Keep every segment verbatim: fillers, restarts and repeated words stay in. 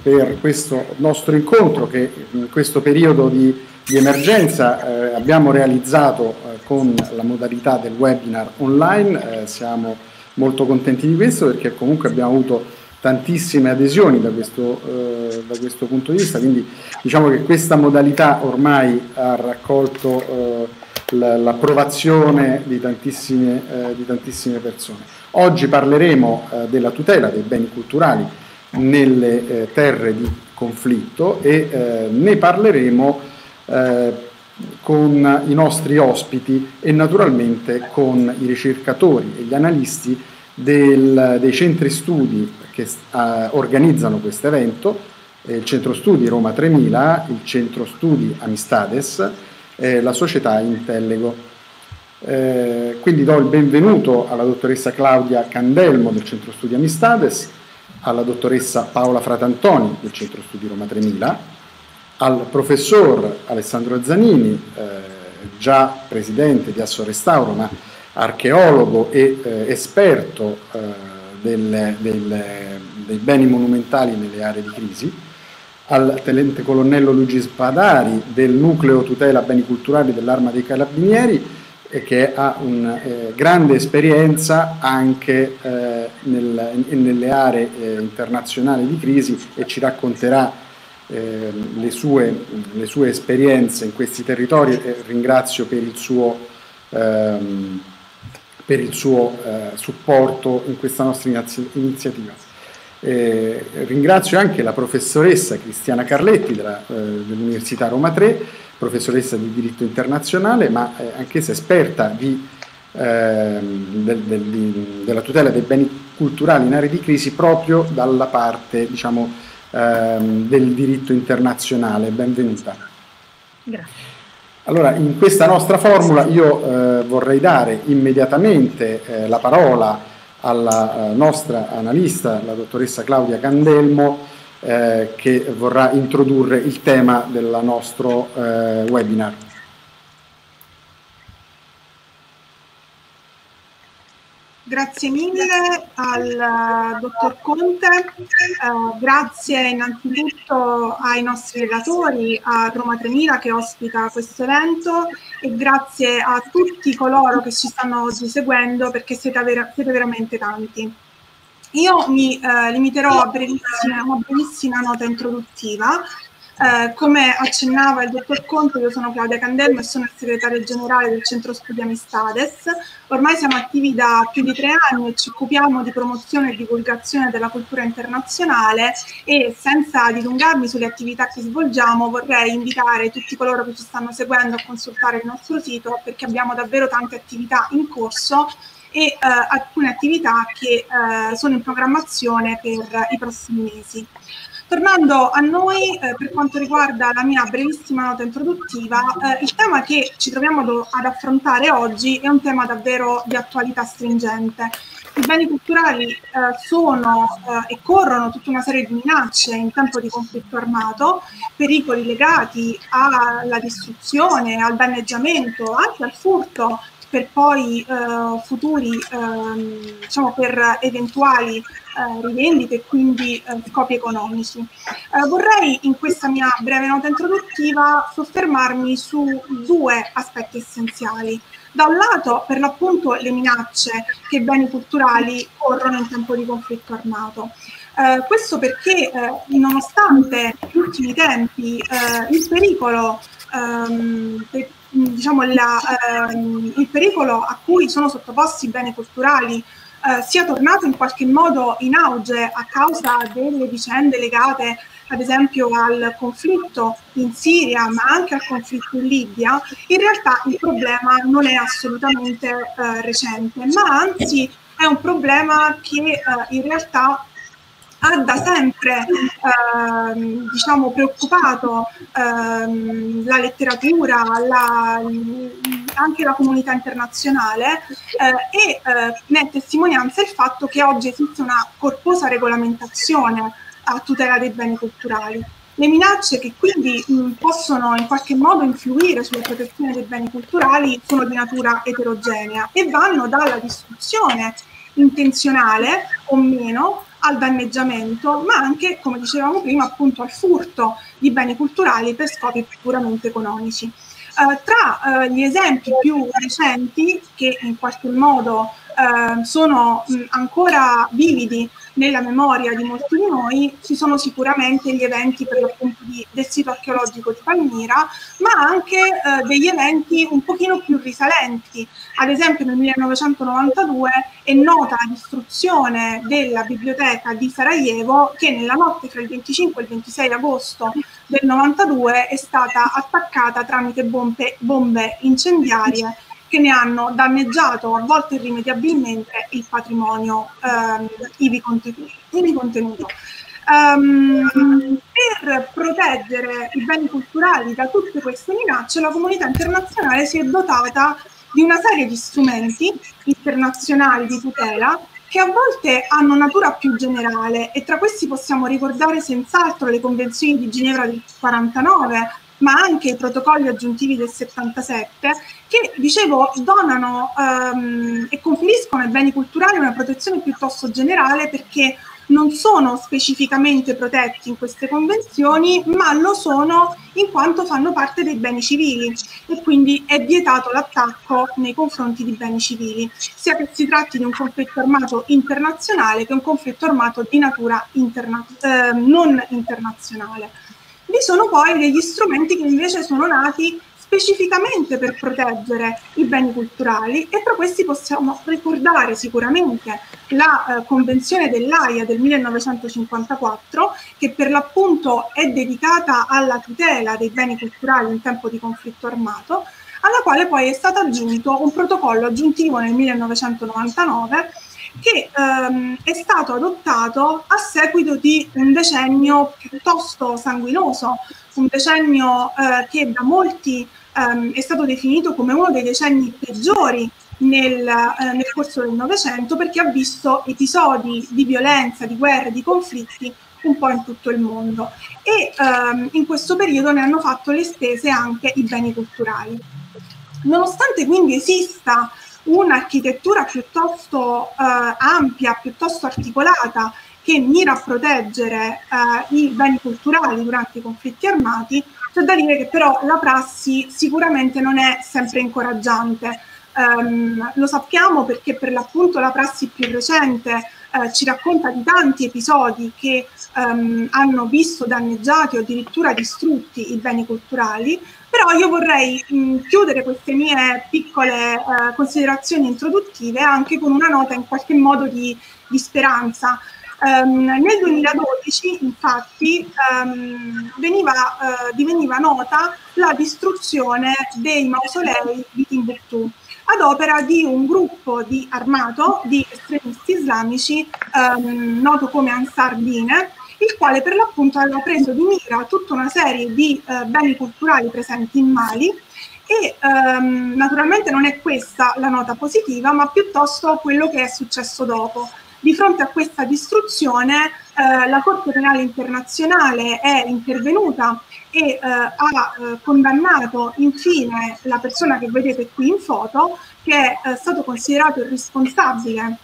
per questo nostro incontro che in questo periodo di, di emergenza eh, abbiamo realizzato eh, con la modalità del webinar online. Eh, siamo molto contenti di questo perché comunque abbiamo avuto tantissime adesioni da questo, eh, da questo punto di vista, quindi diciamo che questa modalità ormai ha raccolto eh, l'approvazione di tantissime, eh, di tantissime persone. Oggi parleremo eh, della tutela dei beni culturali nelle eh, terre di conflitto e eh, ne parleremo eh, con i nostri ospiti e naturalmente con i ricercatori e gli analisti del, dei centri studi che uh, organizzano questo evento, eh, il Centro Studi Roma tremila, il Centro Studi Amistades, eh, la società Intellego. Eh, quindi do il benvenuto alla dottoressa Claudia Candelmo del Centro Studi Amistades, alla dottoressa Paola Fratantoni del Centro Studi Roma tremila, al professor Alessandro Zanini, eh, già presidente di Asso Restauro, ma archeologo e eh, esperto eh, del, del, dei beni monumentali nelle aree di crisi, al tenente colonnello Luigi Spadari del Nucleo Tutela Beni Culturali dell'Arma dei Carabinieri, eh, che ha una eh, grande esperienza anche eh, nel, nelle aree eh, internazionali di crisi e ci racconterà eh, le, sue, le sue esperienze in questi territori. Eh, ringrazio per il suo ehm, per il suo eh, supporto in questa nostra iniziativa. Eh, ringrazio anche la professoressa Cristiana Carletti della, eh, dell'Università Roma tre, professoressa di diritto internazionale, ma eh, anch'essa esperta di, eh, del, del, di, della tutela dei beni culturali in aree di crisi proprio dalla parte, diciamo, eh, del diritto internazionale. Benvenuta. Grazie. Allora, in questa nostra formula io eh, vorrei dare immediatamente eh, la parola alla eh, nostra analista, la dottoressa Claudia Candelmo, eh, che vorrà introdurre il tema del nostro eh, webinar. Grazie mille al dottor Conte, eh, grazie innanzitutto ai nostri relatori, a Roma tremila che ospita questo evento, e grazie a tutti coloro che ci stanno oggi seguendo, perché siete, vera siete veramente tanti. Io mi eh, limiterò a brevissima, una brevissima nota introduttiva. Eh, come accennava il dottor Conte, io sono Claudia Candelmo e sono il segretario generale del Centro Studi Amistades. Ormai siamo attivi da più di tre anni e ci occupiamo di promozione e divulgazione della cultura internazionale, e senza dilungarmi sulle attività che svolgiamo vorrei invitare tutti coloro che ci stanno seguendo a consultare il nostro sito, perché abbiamo davvero tante attività in corso e eh, alcune attività che eh, sono in programmazione per i prossimi mesi. Tornando a noi, eh, per quanto riguarda la mia brevissima nota introduttiva, eh, il tema che ci troviamo ad affrontare oggi è un tema davvero di attualità stringente. I beni culturali eh, sono eh, e corrono tutta una serie di minacce in tempo di conflitto armato, pericoli legati alla distruzione, al danneggiamento, anche al furto, per poi eh, futuri, eh, diciamo per eventuali eh, rivendite e quindi eh, scopi economici. Eh, vorrei in questa mia breve nota introduttiva soffermarmi su due aspetti essenziali. Da un lato, per l'appunto, le minacce che i beni culturali corrono in tempo di conflitto armato. Eh, questo perché, eh, nonostante negli ultimi tempi eh, il pericolo ehm, per, diciamo la, ehm, il pericolo a cui sono sottoposti i beni culturali eh, sia tornato in qualche modo in auge a causa delle vicende legate ad esempio al conflitto in Siria, ma anche al conflitto in Libia, in realtà il problema non è assolutamente eh, recente, ma anzi è un problema che eh, in realtà ha da sempre ehm, diciamo, preoccupato ehm, la letteratura, la, anche la comunità internazionale eh, e eh, ne è testimonianza il fatto che oggi esiste una corposa regolamentazione a tutela dei beni culturali. Le minacce che quindi mh, possono in qualche modo influire sulla protezione dei beni culturali sono di natura eterogenea e vanno dalla distruzione intenzionale o meno al danneggiamento, ma anche, come dicevamo prima, appunto al furto di beni culturali per scopi puramente economici. Uh, tra uh, gli esempi più recenti, che in qualche modo uh, sono mh, ancora vividi nella memoria di molti di noi, ci sono sicuramente gli eventi per l'appunto di, del sito archeologico di Palmira, ma anche uh, degli eventi un pochino più risalenti. Ad esempio nel millenovecentonovantadue è nota la distruzione della biblioteca di Sarajevo, che nella notte fra il venticinque e il ventisei agosto del novantadue è stata attaccata tramite bombe, bombe incendiarie che ne hanno danneggiato, a volte irrimediabilmente, il patrimonio ehm, ivi contenuto. Ivi contenuto. Um, per proteggere i beni culturali da tutte queste minacce, la comunità internazionale si è dotata di una serie di strumenti internazionali di tutela che a volte hanno natura più generale, e tra questi possiamo ricordare senz'altro le convenzioni di Ginevra del quarantanove, ma anche i protocolli aggiuntivi del settantasette, che, dicevo, donano um, e conferiscono ai beni culturali una protezione piuttosto generale, perché non sono specificamente protetti in queste convenzioni, ma lo sono in quanto fanno parte dei beni civili, e quindi è vietato l'attacco nei confronti di beni civili, sia che si tratti di un conflitto armato internazionale che un conflitto armato di natura interna- eh, non internazionale. Vi sono poi degli strumenti che invece sono nati specificamente per proteggere i beni culturali, e tra questi possiamo ricordare sicuramente la eh, Convenzione dell'Aia del millenovecentocinquantaquattro, che per l'appunto è dedicata alla tutela dei beni culturali in tempo di conflitto armato, alla quale poi è stato aggiunto un protocollo aggiuntivo nel millenovecentonovantanove, che ehm, è stato adottato a seguito di un decennio piuttosto sanguinoso, un decennio eh, che da molti ehm, è stato definito come uno dei decenni peggiori nel, eh, nel corso del Novecento, perché ha visto episodi di violenza, di guerre, di conflitti un po' in tutto il mondo, e ehm, in questo periodo ne hanno fatto le spese anche i beni culturali. Nonostante quindi esista un'architettura piuttosto eh, ampia, piuttosto articolata, che mira a proteggere eh, i beni culturali durante i conflitti armati, c'è da dire che però la prassi sicuramente non è sempre incoraggiante. Um, lo sappiamo perché per l'appunto la prassi più recente eh, ci racconta di tanti episodi che um, hanno visto danneggiati o addirittura distrutti i beni culturali. Però io vorrei mh, chiudere queste mie piccole eh, considerazioni introduttive anche con una nota in qualche modo di, di speranza. Um, nel duemiladodici, infatti, um, veniva, uh, diveniva nota la distruzione dei mausolei di Timbuktu ad opera di un gruppo di armato di estremisti islamici um, noto come Ansar Dine, il quale per l'appunto aveva preso di mira tutta una serie di uh, beni culturali presenti in Mali, e um, naturalmente non è questa la nota positiva, ma piuttosto quello che è successo dopo. Di fronte a questa distruzione eh, la Corte Penale Internazionale è intervenuta e eh, ha eh, condannato infine la persona che vedete qui in foto, che è eh, stato considerato il responsabile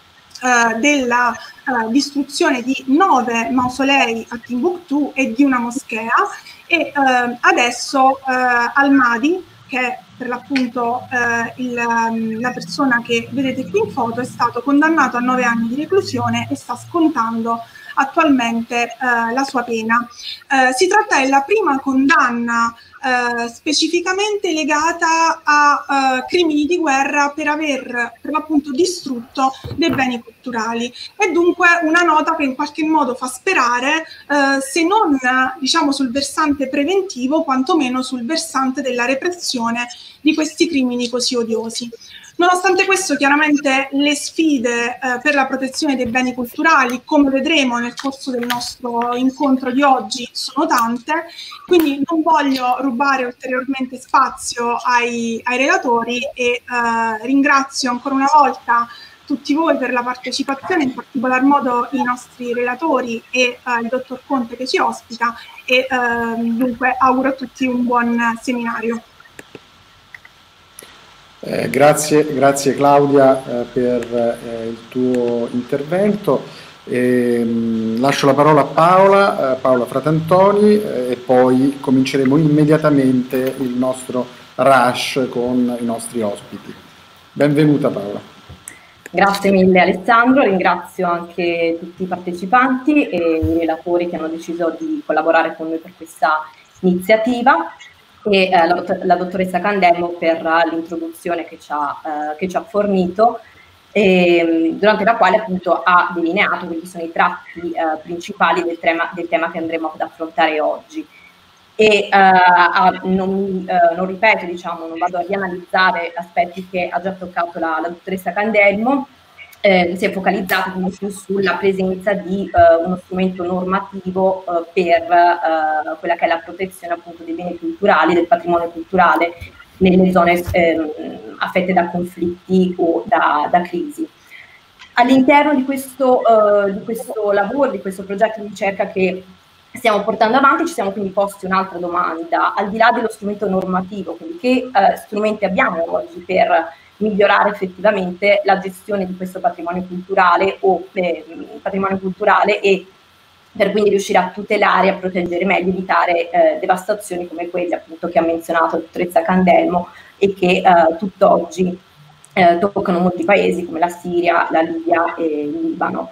eh, della eh, distruzione di nove mausolei a Timbuktu e di una moschea, e eh, adesso eh, Al-Mahdi, che è per l'appunto eh, il, la persona che vedete qui in foto, è stato condannato a nove anni di reclusione e sta scontando attualmente eh, la sua pena. Eh, si tratta della prima condanna eh, specificamente legata a eh, crimini di guerra per aver per l'appunto distrutto dei beni culturali. È dunque una nota che in qualche modo fa sperare, eh, se non diciamo sul versante preventivo, quantomeno sul versante della repressione di questi crimini così odiosi. Nonostante questo, chiaramente le sfide eh, per la protezione dei beni culturali, come vedremo nel corso del nostro incontro di oggi, sono tante, quindi non voglio rubare ulteriormente spazio ai, ai relatori, e eh, ringrazio ancora una volta tutti voi per la partecipazione, in particolar modo i nostri relatori e eh, il dottor Conte che ci ospita, e eh, dunque auguro a tutti un buon seminario. Eh, grazie, grazie Claudia eh, per eh, il tuo intervento. E, mh, lascio la parola a Paola, eh, Paola Fratantoni, eh, e poi cominceremo immediatamente il nostro rush con i nostri ospiti. Benvenuta Paola. Grazie mille Alessandro, ringrazio anche tutti i partecipanti e i relatori che hanno deciso di collaborare con noi per questa iniziativa e eh, la, la dottoressa Candelmo per l'introduzione che ci ha, eh, che ci ha fornito, e, durante la quale appunto ha delineato quelli che sono i tratti eh, principali del tema, del tema che andremo ad affrontare oggi. E uh, a, non, uh, non ripeto, diciamo, non vado a rianalizzare aspetti che ha già toccato la, la dottoressa Candelmo, eh, si è focalizzato quindi più sulla presenza di uh, uno strumento normativo uh, per uh, quella che è la protezione appunto dei beni culturali, del patrimonio culturale nelle zone eh, affette da conflitti o da, da crisi. All'interno di questo, uh, di questo lavoro, di questo progetto di ricerca che stiamo portando avanti, ci siamo quindi posti un'altra domanda: al di là dello strumento normativo, quindi che eh, strumenti abbiamo oggi per migliorare effettivamente la gestione di questo patrimonio culturale o eh, patrimonio culturale e per quindi riuscire a tutelare, a proteggere meglio, evitare eh, devastazioni come quelle appunto che ha menzionato la dottoressa Candelmo e che eh, tutt'oggi eh, toccano molti paesi come la Siria, la Libia e il Libano.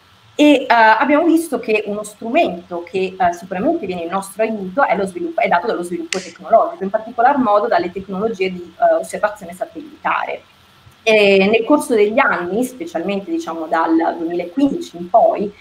E uh, abbiamo visto che uno strumento che uh, sicuramente viene in nostro aiuto è, lo sviluppo, è dato dallo sviluppo tecnologico, in particolar modo dalle tecnologie di uh, osservazione satellitare. E nel corso degli anni, specialmente diciamo dal duemilaquindici in poi,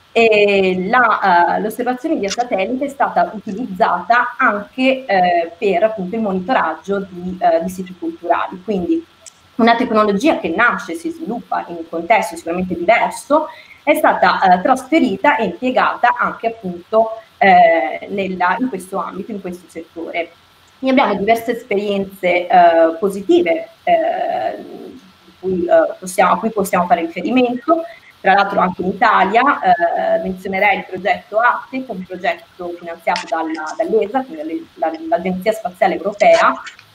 eh, uh, l'osservazione via satellite è stata utilizzata anche eh, per appunto il monitoraggio di, uh, di siti culturali, quindi una tecnologia che nasce e si sviluppa in un contesto sicuramente diverso è stata eh, trasferita e impiegata anche appunto eh, nella, in questo ambito, in questo settore. E abbiamo diverse esperienze eh, positive eh, cui, eh, possiamo, a cui possiamo fare riferimento, tra l'altro anche in Italia. Eh, menzionerei il progetto ATTIC, un progetto finanziato dall'E S A, quindi l'Agenzia Spaziale Europea,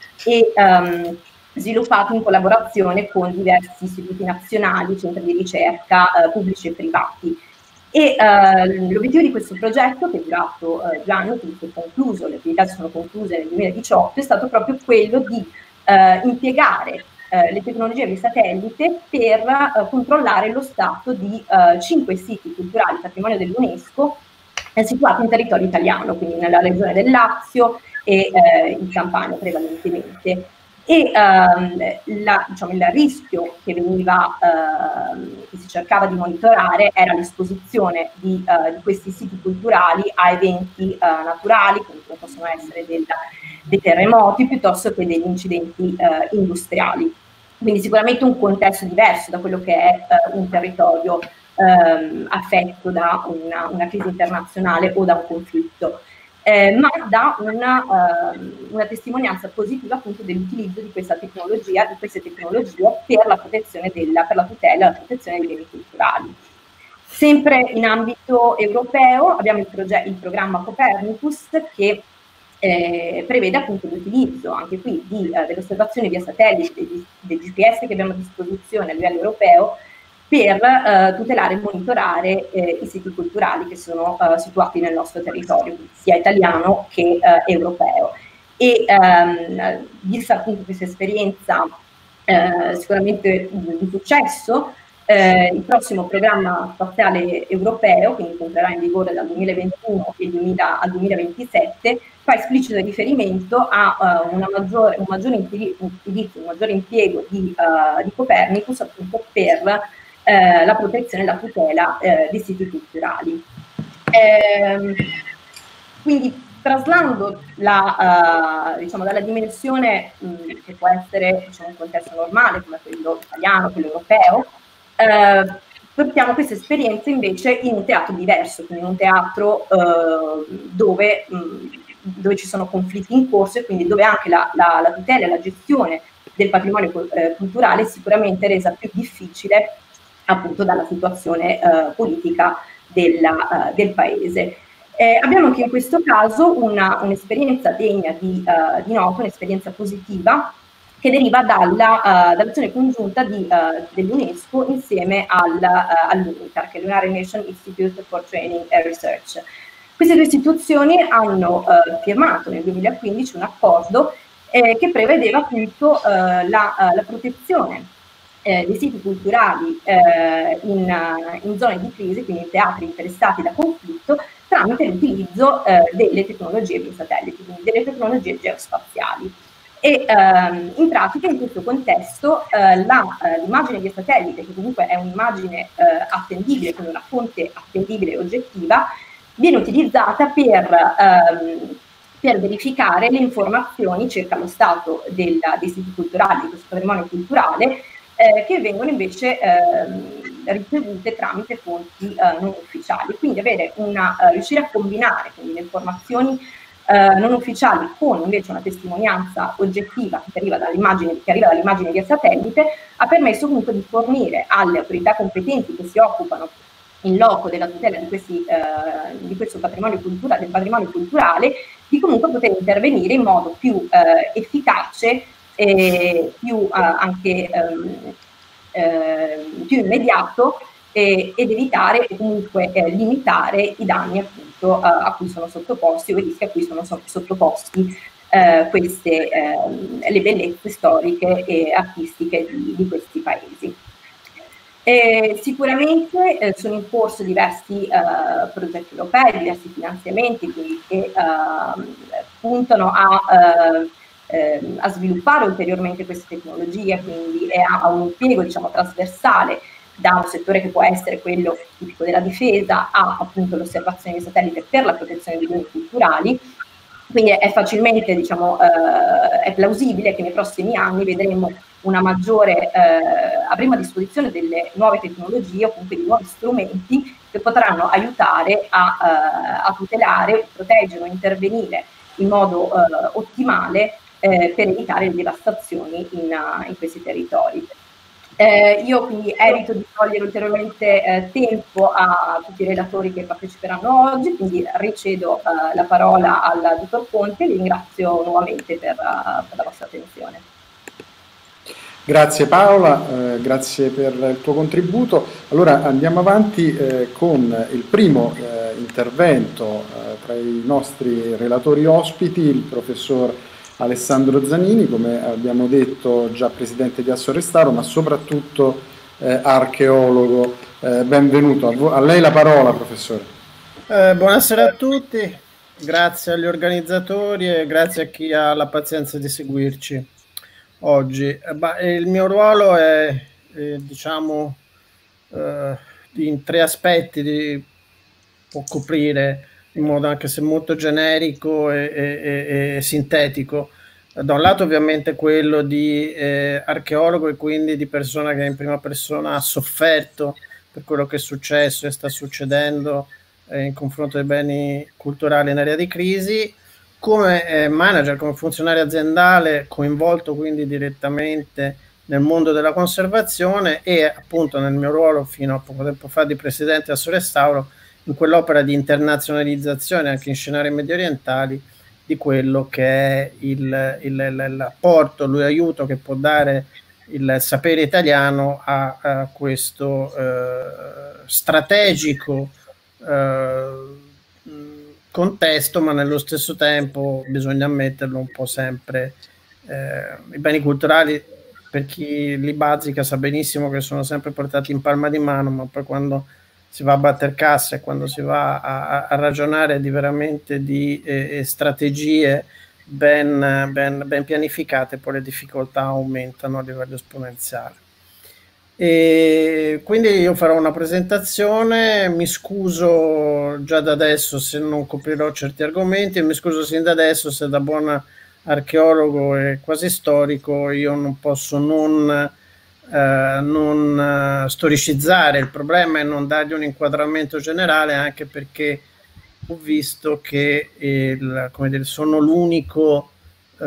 e um, sviluppato in collaborazione con diversi istituti nazionali, centri di ricerca eh, pubblici e privati. E eh, l'obiettivo di questo progetto, che è durato eh, due anni, quindi si è concluso, le attività si sono concluse nel duemiladiciotto, è stato proprio quello di eh, impiegare eh, le tecnologie di satellite per eh, controllare lo stato di eh, cinque siti culturali patrimonio dell'UNESCO eh, situati in territorio italiano, quindi nella regione del Lazio e eh, in Campania prevalentemente. E ehm, la, diciamo, il rischio che veniva, ehm, che si cercava di monitorare era l'esposizione di, eh, di questi siti culturali a eventi eh, naturali, come possono essere del, dei terremoti, piuttosto che degli incidenti eh, industriali. Quindi sicuramente un contesto diverso da quello che è eh, un territorio ehm, affetto da una, una crisi internazionale o da un conflitto. Eh, ma dà una, uh, una testimonianza positiva appunto dell'utilizzo di questa tecnologia, di queste tecnologie per la protezione della, per la tutela e la protezione dei beni culturali. Sempre in ambito europeo abbiamo il, il programma Copernicus che eh, prevede appunto l'utilizzo anche qui di, uh, dell'osservazione via satellite dei, dei G P S che abbiamo a disposizione a livello europeo per eh, tutelare e monitorare eh, i siti culturali che sono eh, situati nel nostro territorio, sia italiano che eh, europeo. E ehm, vista appunto questa esperienza eh, sicuramente di successo, eh, il prossimo programma spaziale europeo, quindi che entrerà in vigore dal duemilaventuno al duemilaventisette, fa esplicito riferimento a uh, una maggiore, un maggiore utilizzo, un maggiore impiego di, uh, di Copernicus appunto per Eh, la protezione e la tutela eh, dei siti culturali. Eh, quindi traslando la, uh, diciamo, dalla dimensione mh, che può essere diciamo, un contesto normale come quello italiano, quello europeo, eh, portiamo questa esperienza invece in un teatro diverso, quindi in un teatro eh, dove, mh, dove ci sono conflitti in corso e quindi dove anche la, la, la tutela e la gestione del patrimonio eh, culturale è sicuramente resa più difficile appunto dalla situazione eh, politica della, uh, del paese. Eh, abbiamo anche in questo caso un'esperienza degna di, uh, di nota, un'esperienza positiva che deriva dalla, uh, dall'azione congiunta di, uh, dell'UNESCO insieme al, uh, all'UNITAR, che è l'United Nations Institute for Training and Research. Queste due istituzioni hanno uh, firmato nel duemilaquindici un accordo eh, che prevedeva appunto uh, la, uh, la protezione eh, dei siti culturali eh, in, uh, in zone di crisi, quindi in teatri interessati da conflitto, tramite l'utilizzo eh, delle tecnologie di satelliti, quindi delle tecnologie geospaziali. E ehm, in pratica in questo contesto eh, l'immagine di satellite, che comunque è un'immagine eh, attendibile, quindi una fonte attendibile e oggettiva, viene utilizzata per, ehm, per verificare le informazioni circa lo stato del, dei siti culturali, di questo patrimonio culturale, eh, che vengono invece ehm, ricevute tramite fonti eh, non ufficiali. Quindi avere una, uh, riuscire a combinare quindi, le informazioni Uh, non ufficiali con invece una testimonianza oggettiva che arriva dall'immagine che arriva dall'immagine via satellite, ha permesso comunque di fornire alle autorità competenti che si occupano in loco della tutela di, questi, uh, di questo patrimonio culturale, del patrimonio culturale, di comunque poter intervenire in modo più uh, efficace e più uh, anche um, uh, più immediato e, ed evitare e comunque eh, limitare i danni appunto a, a cui sono sottoposti o i rischi a cui sono so, sottoposti eh, queste, eh, le bellezze storiche e artistiche di, di questi paesi. E sicuramente eh, sono in corso diversi eh, progetti europei, diversi finanziamenti quindi, che eh, puntano a, eh, a sviluppare ulteriormente queste tecnologie, quindi e a, a un impiego diciamo, trasversale da un settore che può essere quello tipico della difesa a appunto l'osservazione di satellite per la protezione dei beni culturali. Quindi è facilmente, diciamo, eh, è plausibile che nei prossimi anni vedremo una maggiore, eh, avremo a disposizione delle nuove tecnologie o comunque di nuovi strumenti che potranno aiutare a, eh, a tutelare, proteggere o intervenire in modo eh, ottimale eh, per evitare le devastazioni in, uh, in questi territori. Eh, io quindi evito di togliere ulteriormente eh, tempo a tutti i relatori che parteciperanno oggi, quindi ricedo eh, la parola al dottor Conte e vi ringrazio nuovamente per, uh, per la vostra attenzione. Grazie Paola, eh, grazie per il tuo contributo. Allora andiamo avanti eh, con il primo eh, intervento eh, tra i nostri relatori ospiti, il professor Alessandro Zanini, come abbiamo detto già presidente di Assorestaro, ma soprattutto eh, archeologo. Eh, benvenuto, a, a lei la parola professore. Eh, buonasera a tutti, grazie agli organizzatori e grazie a chi ha la pazienza di seguirci oggi. Eh, bah, il mio ruolo è eh, diciamo eh, in tre aspetti, di, può coprire in modo anche se molto generico e, e, e sintetico. Da un lato ovviamente quello di eh, archeologo e quindi di persona che in prima persona ha sofferto per quello che è successo e sta succedendo eh, in confronto ai beni culturali in area di crisi, come eh, manager, come funzionario aziendale coinvolto quindi direttamente nel mondo della conservazione e appunto nel mio ruolo fino a poco tempo fa di presidente Assorestauro in quell'opera di internazionalizzazione anche in scenari medio orientali di quello che è il, il, l'apporto, l'aiuto che può dare il sapere italiano a, a questo eh, strategico eh, contesto, ma nello stesso tempo bisogna ammetterlo un po' sempre. Eh, I beni culturali, per chi li bazzica, sa benissimo che sono sempre portati in palma di mano, ma poi quando si va a battere cassa e quando si va a, a ragionare di veramente di eh, strategie ben, ben, ben pianificate, poi le difficoltà aumentano a livello esponenziale. E quindi io farò una presentazione, mi scuso già da adesso se non coprirò certi argomenti e mi scuso sin da adesso se da buon archeologo e quasi storico io non posso non Uh, non uh, storicizzare il problema e non dargli un inquadramento generale, anche perché ho visto che il, come dire, sono l'unico uh,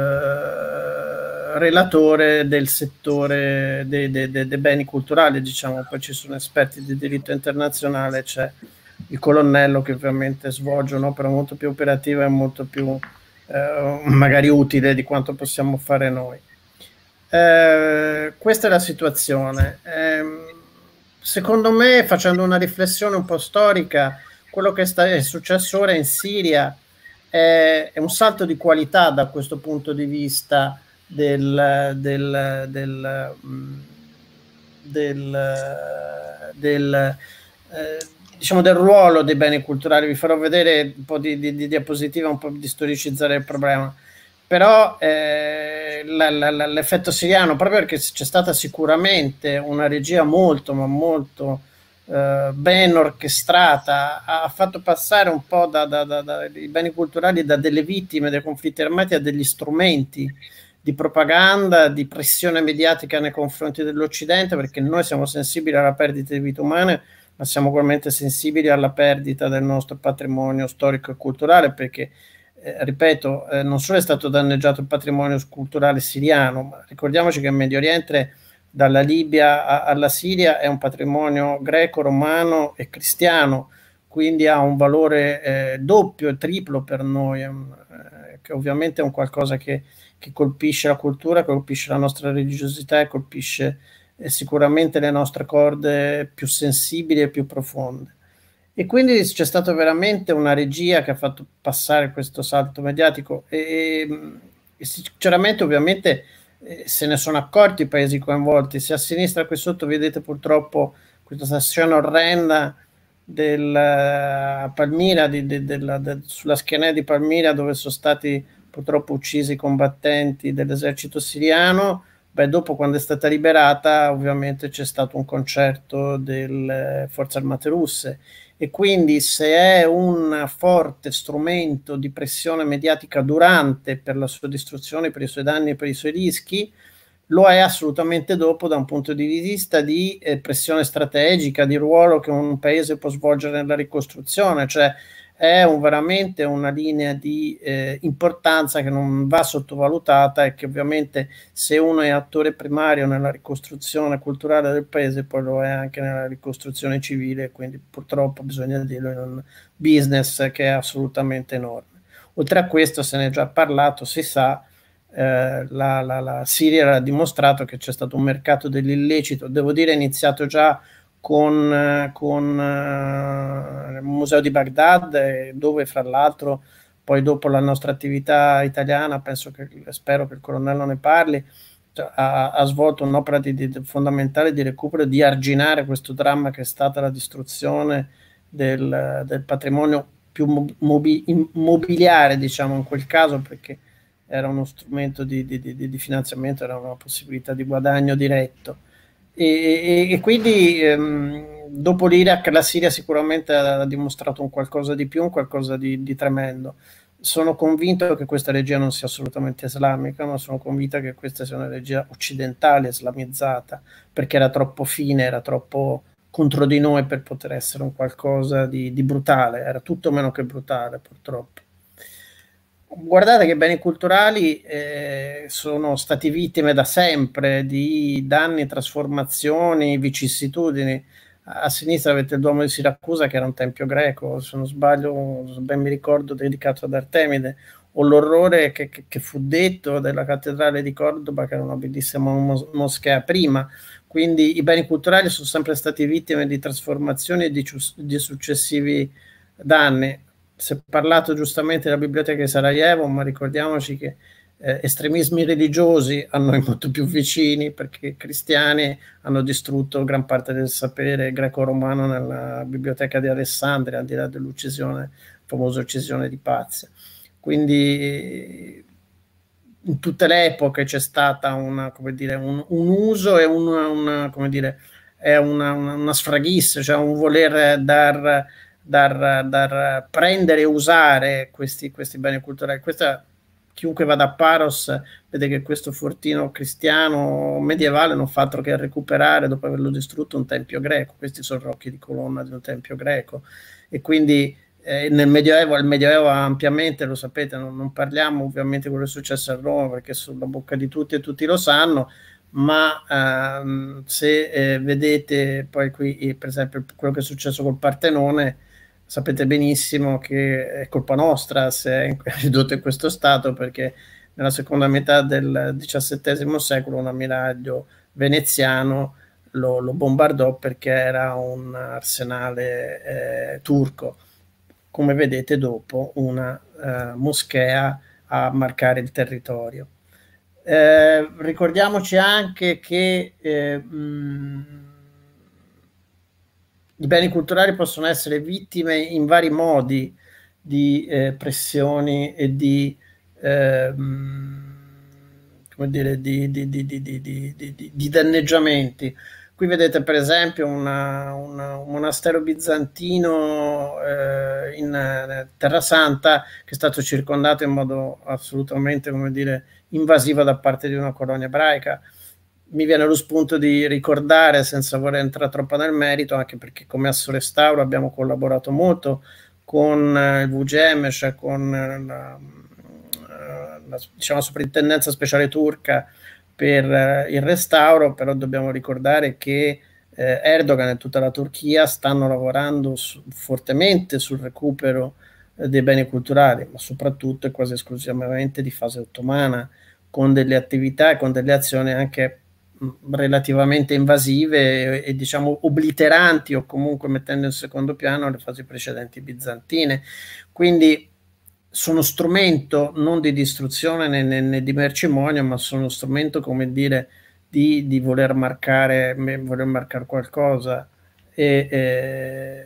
relatore del settore dei, dei, dei, dei beni culturali, diciamo. Poi ci sono esperti di diritto internazionale, c'è il colonnello che ovviamente svolge un'opera molto più operativa e molto più uh, magari utile di quanto possiamo fare noi. Eh, questa è la situazione. Eh, secondo me, facendo una riflessione un po' storica, quello che sta, è successo ora in Siria è, è un salto di qualità da questo punto di vista del, del, del, del, del eh, diciamo del ruolo dei beni culturali. Vi farò vedere un po' di, di, di diapositiva, un po' di storicizzare il problema. Però eh, l'effetto siriano, proprio perché c'è stata sicuramente una regia molto, ma molto eh, ben orchestrata, ha fatto passare un po' da, da, da, da, i beni culturali da delle vittime dei conflitti armati a degli strumenti di propaganda, di pressione mediatica nei confronti dell'Occidente, perché noi siamo sensibili alla perdita di vite umane, ma siamo ugualmente sensibili alla perdita del nostro patrimonio storico e culturale, perché Eh, ripeto, eh, non solo è stato danneggiato il patrimonio culturale siriano, ma ricordiamoci che il Medio Oriente, dalla Libia a, alla Siria, è un patrimonio greco, romano e cristiano, quindi ha un valore eh, doppio e triplo per noi, eh, che ovviamente è un qualcosa che, che colpisce la cultura, colpisce la nostra religiosità e colpisce eh, sicuramente le nostre corde più sensibili e più profonde. E quindi c'è stata veramente una regia che ha fatto passare questo salto mediatico e, e sinceramente ovviamente eh, se ne sono accorti i paesi coinvolti. Se a sinistra qui sotto vedete purtroppo questa scena orrenda del uh, Palmira, di, di, della, de, sulla schiena di Palmira, dove sono stati purtroppo uccisi i combattenti dell'esercito siriano. Beh, dopo, quando è stata liberata, ovviamente c'è stato un concerto delle forze armate russe. E quindi se è un forte strumento di pressione mediatica durante per la sua distruzione, per i suoi danni e per i suoi rischi, lo è assolutamente dopo da un punto di vista di eh, pressione strategica, di ruolo che un paese può svolgere nella ricostruzione, cioè è un, veramente una linea di eh, importanza che non va sottovalutata e che ovviamente se uno è attore primario nella ricostruzione culturale del paese, poi lo è anche nella ricostruzione civile, quindi purtroppo bisogna dirlo, in un business che è assolutamente enorme. Oltre a questo, se ne è già parlato, si sa, eh, la, la, la Siria ha dimostrato che c'è stato un mercato dell'illecito, devo dire è iniziato già con, con uh, il Museo di Baghdad, dove fra l'altro poi dopo la nostra attività italiana, penso che, spero che il colonnello ne parli, cioè, ha, ha svolto un'opera di, di, fondamentale di recupero, di arginare questo dramma che è stata la distruzione del, del patrimonio più mobi, immobiliare, diciamo in quel caso, perché era uno strumento di, di, di, di finanziamento, era una possibilità di guadagno diretto. E, e, e quindi ehm, dopo l'Iraq la Siria sicuramente ha dimostrato un qualcosa di più, un qualcosa di, di tremendo. Sono convinto che questa regia non sia assolutamente islamica, ma sono convinta che questa sia una regia occidentale, islamizzata, perché era troppo fine, era troppo contro di noi per poter essere un qualcosa di, di brutale, era tutto meno che brutale purtroppo. Guardate che i beni culturali eh, sono stati vittime da sempre di danni, trasformazioni, vicissitudini. A sinistra avete il Duomo di Siracusa, che era un tempio greco, se non sbaglio, se ben mi ricordo, dedicato ad Artemide, o l'orrore che, che, che fu detto della cattedrale di Cordoba, che era una bellissima mos moschea prima. Quindi i beni culturali sono sempre stati vittime di trasformazioni e di, di successivi danni. Si è parlato giustamente della biblioteca di Sarajevo, ma ricordiamoci che eh, estremismi religiosi a noi molto più vicini, perché i cristiani hanno distrutto gran parte del sapere greco-romano nella biblioteca di Alessandria, al di là dell'uccisione, famosa uccisione di Pazia. Quindi in tutte le epoche c'è stata una, come dire, un, un uso e una, una, come dire, è una, una, una sfraghissa, cioè un voler dar... Dar, dar prendere e usare questi, questi beni culturali. Questa, chiunque vada a Paros vede che questo fortino cristiano medievale non fa altro che recuperare, dopo averlo distrutto, un tempio greco. Questi sono rocchi di colonna di un tempio greco, e quindi eh, nel Medioevo, il Medioevo ampiamente, lo sapete, non, non parliamo ovviamente di quello che è successo a Roma, perché è sulla bocca di tutti e tutti lo sanno, ma ehm, se eh, vedete poi qui eh, per esempio quello che è successo col Partenone, sapete benissimo che è colpa nostra se è ridotto in questo stato, perché nella seconda metà del diciassettesimo secolo un ammiraglio veneziano lo, lo bombardò perché era un arsenale eh, turco. Come vedete dopo una eh, moschea a marcare il territorio. Eh, ricordiamoci anche che eh, mh, i beni culturali possono essere vittime in vari modi di eh, pressioni e di, eh, come dire, di, di, di, di, di, di, di, di danneggiamenti. Qui vedete per esempio una, una, un monastero bizantino eh, in eh, Terra Santa che è stato circondato in modo assolutamente, come dire, invasivo da parte di una colonia ebraica. Mi viene lo spunto di ricordare, senza voler entrare troppo nel merito, anche perché come Assorestauro abbiamo collaborato molto con eh, il V G M, cioè con eh, la, la diciamo, soprintendenza speciale turca per eh, il restauro, però dobbiamo ricordare che eh, Erdogan e tutta la Turchia stanno lavorando su, fortemente sul recupero eh, dei beni culturali, ma soprattutto e quasi esclusivamente di fase ottomana, con delle attività e con delle azioni anche relativamente invasive e, e diciamo obliteranti o comunque mettendo in secondo piano le fasi precedenti bizantine. Quindi sono strumento non di distruzione né, né, né di mercimonio, ma sono strumento, come dire, di, di voler marcare voler marcare qualcosa e, e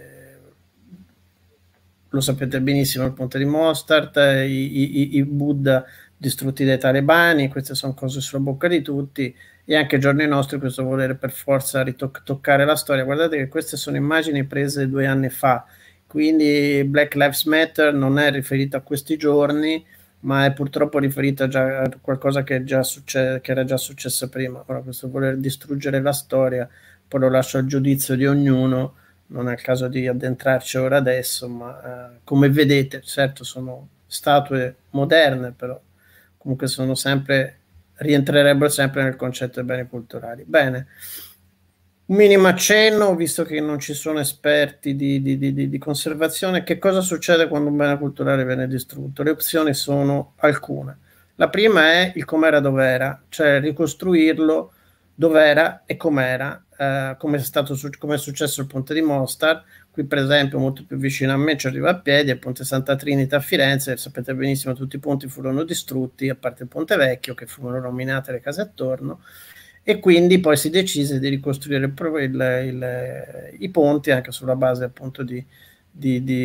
lo sapete benissimo, il ponte di Mostart, i, i, i Buddha distrutti dai talebani, queste sono cose sulla bocca di tutti, e anche ai giorni nostri questo volere per forza ritoccare la storia. Guardate che queste sono immagini prese due anni fa, quindi Black Lives Matter non è riferito a questi giorni, ma è purtroppo riferito a, già, a qualcosa che, è già succe- che era già successo prima. Ora, questo voler distruggere la storia, poi lo lascio al giudizio di ognuno, non è il caso di addentrarci ora adesso, ma eh, come vedete, certo sono statue moderne, però comunque sono sempre, rientrerebbero sempre nel concetto dei beni culturali. Bene, un minimo accenno, visto che non ci sono esperti di, di, di, di conservazione. Che cosa succede quando un bene culturale viene distrutto? Le opzioni sono alcune. La prima è il com'era dov'era, cioè ricostruirlo dov'era e com'era, eh, come è stato come è successo il ponte di Mostar. Qui per esempio molto più vicino a me ci arriva a piedi il ponte Santa Trinita a Firenze. Sapete benissimo tutti i ponti furono distrutti, a parte il ponte vecchio, che furono rovinate le case attorno, e quindi poi si decise di ricostruire il, il, il, i ponti anche sulla base appunto di, di, di,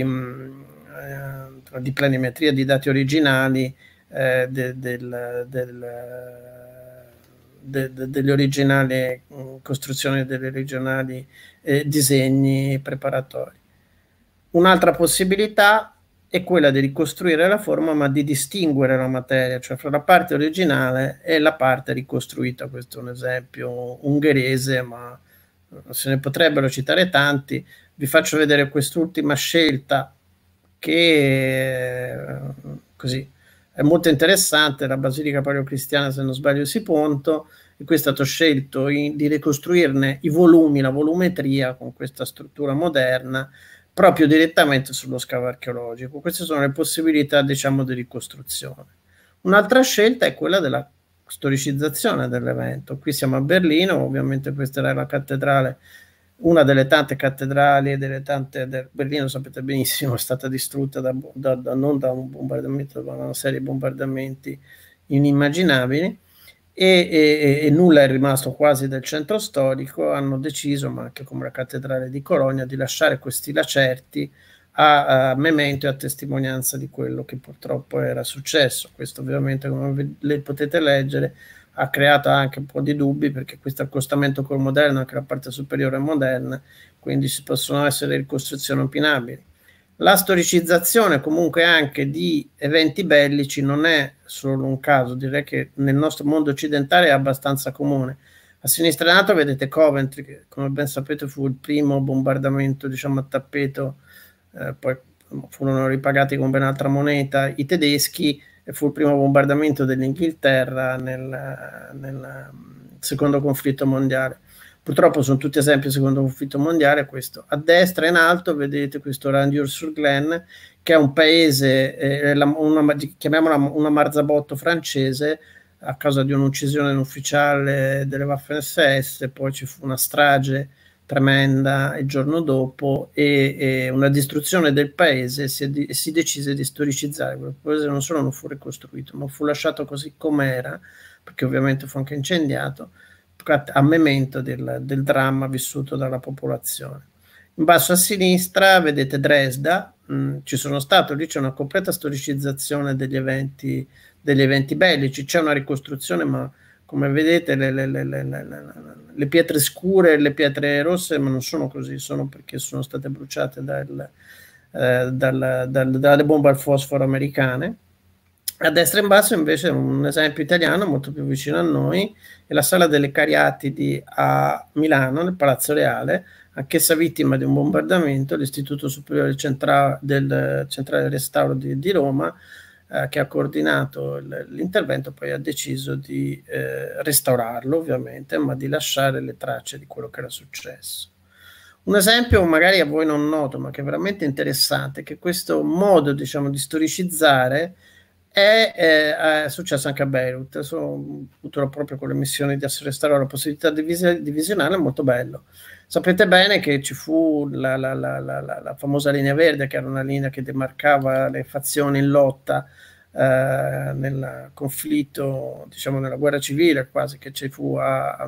eh, di planimetria, di dati originali eh, de, del, del De, de, delle originali mh, costruzioni, delle originali eh, disegni preparatori. Un'altra possibilità è quella di ricostruire la forma, ma di distinguere la materia, cioè fra la parte originale e la parte ricostruita. Questo è un esempio ungherese, ma se ne potrebbero citare tanti. Vi faccio vedere quest'ultima scelta che eh, così è molto interessante, la Basilica Paleocristiana, se non sbaglio, di Siponto, e qui è stato scelto in, di ricostruirne i volumi, la volumetria con questa struttura moderna, proprio direttamente sullo scavo archeologico. Queste sono le possibilità, diciamo, di ricostruzione. Un'altra scelta è quella della storicizzazione dell'evento. Qui siamo a Berlino, ovviamente questa era la cattedrale, una delle tante cattedrali delle tante del Berlino, sapete benissimo, è stata distrutta da, da, da, non da un bombardamento, ma da una serie di bombardamenti inimmaginabili, e, e, e nulla è rimasto quasi del centro storico. Hanno deciso, ma anche come la cattedrale di Cologna, di lasciare questi lacerti a, a memento e a testimonianza di quello che purtroppo era successo. Questo ovviamente, come le potete leggere, ha creato anche un po' di dubbi, perché questo accostamento col moderno, anche la parte superiore è moderna, quindi ci possono essere ricostruzioni opinabili. La storicizzazione comunque anche di eventi bellici non è solo un caso, direi che nel nostro mondo occidentale è abbastanza comune. A sinistra in alto vedete Coventry, che come ben sapete fu il primo bombardamento, diciamo, a tappeto, eh, poi furono ripagati con ben altra moneta i tedeschi, e fu il primo bombardamento dell'Inghilterra nel, nel secondo conflitto mondiale. purtroppo sono tutti esempi secondo il conflitto mondiale. Questo a destra in alto vedete questo Randier-sur-Glane, che è un paese, eh, la, una, chiamiamola una marzabotto francese, a causa di un'uccisione ufficiale delle Waffen esse esse, poi ci fu una strage tremenda il giorno dopo e, e una distruzione del paese, si, di, si decise di storicizzare. Quel paese non solo non fu ricostruito, ma fu lasciato così com'era, perché ovviamente fu anche incendiato, a memento del, del dramma vissuto dalla popolazione. In basso a sinistra vedete Dresda, mh, ci sono stato, lì c'è una completa storicizzazione degli eventi, degli eventi bellici, c'è una ricostruzione, ma come vedete le, le, le, le, le, le pietre scure e le pietre rosse ma non sono così, sono perché sono state bruciate dal, eh, dal, dal, dalle bombe al fosforo americane. A destra in basso invece un esempio italiano molto più vicino a noi è la Sala delle Cariatidi a Milano, nel Palazzo Reale, anch'essa vittima di un bombardamento. L'Istituto Superiore Centra del Centrale Restauro di, di Roma, eh, che ha coordinato l'intervento, poi ha deciso di eh, restaurarlo ovviamente, ma di lasciare le tracce di quello che era successo. Un esempio magari a voi non noto, ma che è veramente interessante, è che questo modo, diciamo, di storicizzare È, è, è successo anche a Beirut. Sono avuto proprio con le missioni di restaurare la possibilità di, vis- di visionare, è molto bello. Sapete bene che ci fu la, la, la, la, la famosa linea verde, che era una linea che demarcava le fazioni in lotta eh, nel conflitto, diciamo nella guerra civile quasi, che ci fu a,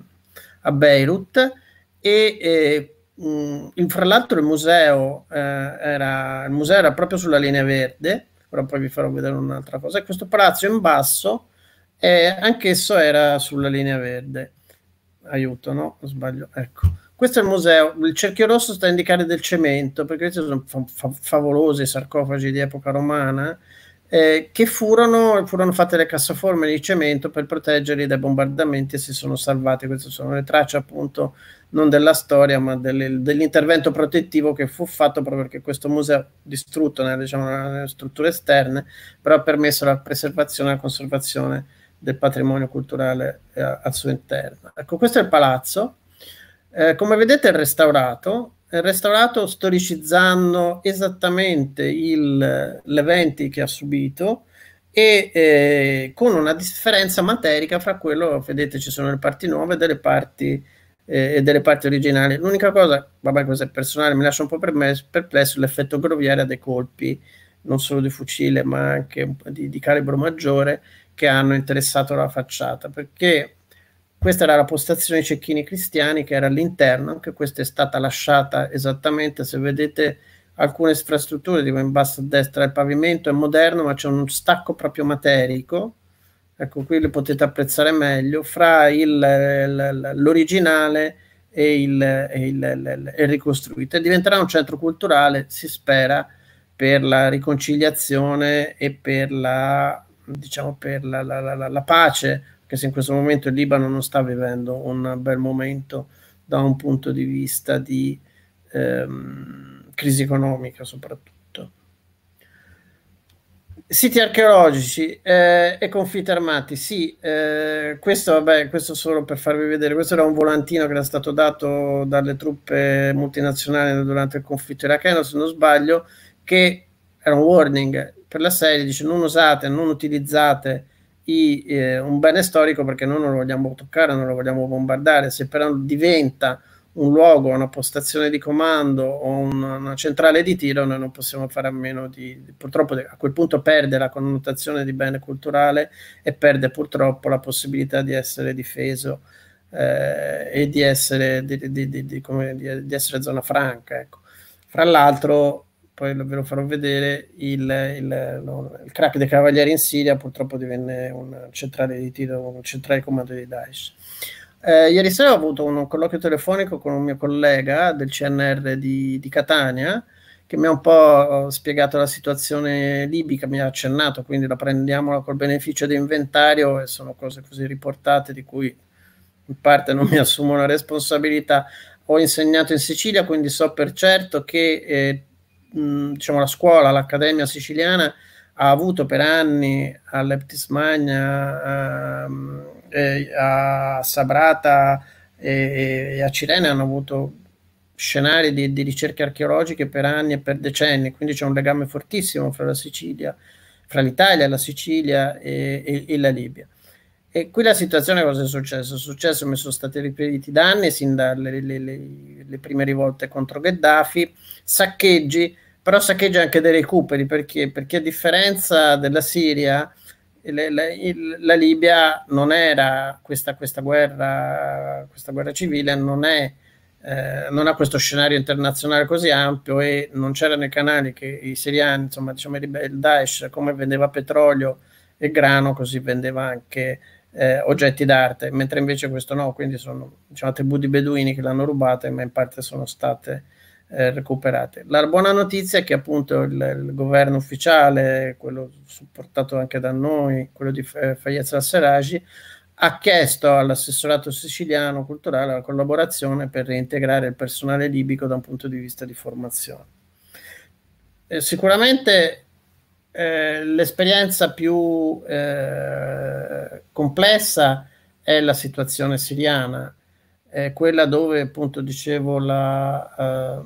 a Beirut, e, e mh, fra l'altro il museo, eh, era, il museo era proprio sulla linea verde. Ora poi vi farò vedere un'altra cosa. E questo palazzo in basso, eh, anch'esso era sulla linea verde. Aiuto, no? Non sbaglio. Ecco. Questo è il museo. Il cerchio rosso sta a indicare del cemento, perché questi sono fa fa favolosi sarcofagi di epoca romana, eh, che furono, furono fatte le cassaforme di cemento per proteggerli dai bombardamenti e si sono salvati. Queste sono le tracce appunto non della storia, ma dell'intervento protettivo che fu fatto proprio perché questo museo, distrutto nelle, diciamo, nelle strutture esterne, però ha permesso la preservazione e la conservazione del patrimonio culturale eh, al suo interno. Ecco, questo è il palazzo. Eh, come vedete è restaurato, è restaurato storicizzando esattamente gli eventi che ha subito e eh, con una differenza materica fra quello, vedete ci sono le parti nuove e delle parti e delle parti originali. L'unica cosa, vabbè, questo è personale, mi lascia un po' perplesso l'effetto groviera dei colpi, non solo di fucile ma anche di, di calibro maggiore, che hanno interessato la facciata, perché questa era la postazione dei cecchini cristiani che era all'interno. Anche questa è stata lasciata esattamente, se vedete alcune infrastrutture, tipo in basso a destra il pavimento è moderno ma c'è un stacco proprio materico. Ecco, qui li potete apprezzare meglio, fra l'originale e il, e il, il, il ricostruito. E diventerà un centro culturale, si spera, per la riconciliazione e per la, diciamo, per la, la, la, la pace, perché se in questo momento il Libano non sta vivendo un bel momento da un punto di vista di ehm, crisi economica soprattutto. Siti archeologici eh, e conflitti armati, sì, eh, questo, vabbè, questo solo per farvi vedere, questo era un volantino che era stato dato dalle truppe multinazionali durante il conflitto iracheno, se non sbaglio, che era un warning per la serie, dice non usate, non utilizzate i, eh, un bene storico perché noi non lo vogliamo toccare, non lo vogliamo bombardare. Se però diventa un luogo, una postazione di comando o una, una centrale di tiro, noi non possiamo fare a meno di, di, purtroppo a quel punto perde la connotazione di bene culturale e perde purtroppo la possibilità di essere difeso eh, e di essere, di, di, di, di, come, di, di essere zona franca. Ecco. Fra l'altro, poi ve lo farò vedere, il, il, no, il crack dei cavalieri in Siria purtroppo divenne una centrale di tiro, un centrale di comando di Daesh. Eh, ieri sera ho avuto un colloquio telefonico con un mio collega del C N R di, di Catania, che mi ha un po' spiegato la situazione libica, mi ha accennato, quindi la prendiamola col beneficio di inventario, e sono cose così riportate di cui in parte non mi assumo una responsabilità. Ho insegnato in Sicilia, quindi so per certo che eh, mh, diciamo la scuola, l'accademia siciliana ha avuto per anni all'Eptis Magna, a, a Sabrata, e, e a Cirene hanno avuto scenari di, di ricerche archeologiche per anni e per decenni, quindi c'è un legame fortissimo fra la Sicilia, fra l'Italia, la Sicilia e, e, e la Libia. E qui la situazione cosa è successo? È successo che sono stati ripetuti danni sin dalle le, le, le prime rivolte contro Gheddafi, saccheggi, però saccheggi anche dei recuperi, perché, perché a differenza della Siria, la, la, la Libia non era questa, questa, guerra, questa guerra civile, non, è, eh, non ha questo scenario internazionale così ampio, e non c'era nei canali che i siriani, insomma, diciamo, il Daesh, come vendeva petrolio e grano, così vendeva anche Eh, oggetti d'arte, mentre invece questo no, quindi sono, diciamo, tribù di beduini che l'hanno rubate, ma in parte sono state eh, recuperate. La buona notizia è che appunto il, il governo ufficiale, quello supportato anche da noi, quello di Fayez al-Serraj, ha chiesto all'assessorato siciliano culturale la collaborazione per reintegrare il personale libico da un punto di vista di formazione. Eh, sicuramente Eh, l'esperienza più eh, complessa è la situazione siriana, è quella dove, appunto, dicevo, la, eh,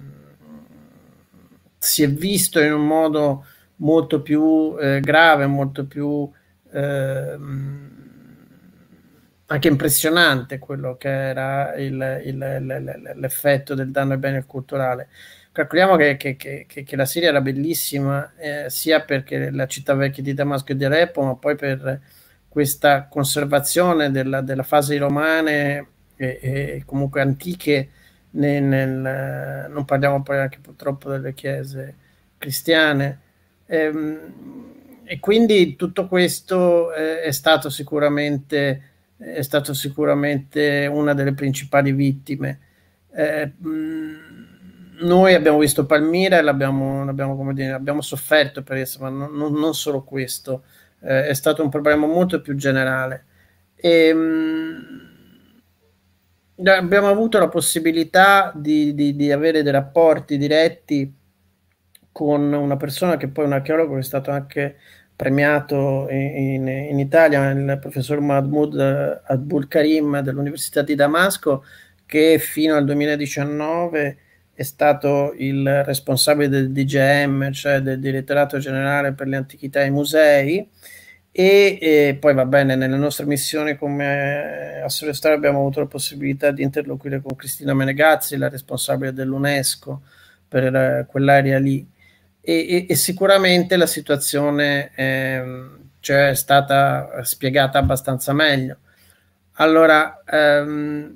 si è visto in un modo molto più eh, grave, molto più eh, anche impressionante quello che era l'effetto del danno ai beni culturali. Calcoliamo che, che, che, che la Siria era bellissima, eh, sia perché la città vecchia di Damasco e di Aleppo, ma poi per questa conservazione della, della fase romane e, e comunque antiche, nel, nel, non parliamo poi anche purtroppo delle chiese cristiane. Ehm, e quindi tutto questo eh, è stato sicuramente è stato sicuramente una delle principali vittime. Eh, mh, noi abbiamo visto Palmira e l'abbiamo, l'abbiamo, come dire, abbiamo sofferto per esso, ma non, non solo questo, eh, è stato un problema molto più generale. E, mh, abbiamo avuto la possibilità di, di, di avere dei rapporti diretti con una persona che poi è un archeologo che è stato anche premiato in, in Italia, il professor Mahmoud Abul Karim dell'Università di Damasco, che fino al duemiladiciannove è stato il responsabile del D G M, cioè del Direttorato Generale per le Antichità e i Musei, e, e poi va bene, nelle nostre missioni come Assolestare abbiamo avuto la possibilità di interloquire con Cristina Menegazzi, la responsabile dell'UNESCO per quell'area lì. E, e, e sicuramente la situazione ehm, cioè è stata spiegata abbastanza meglio. Allora, ehm,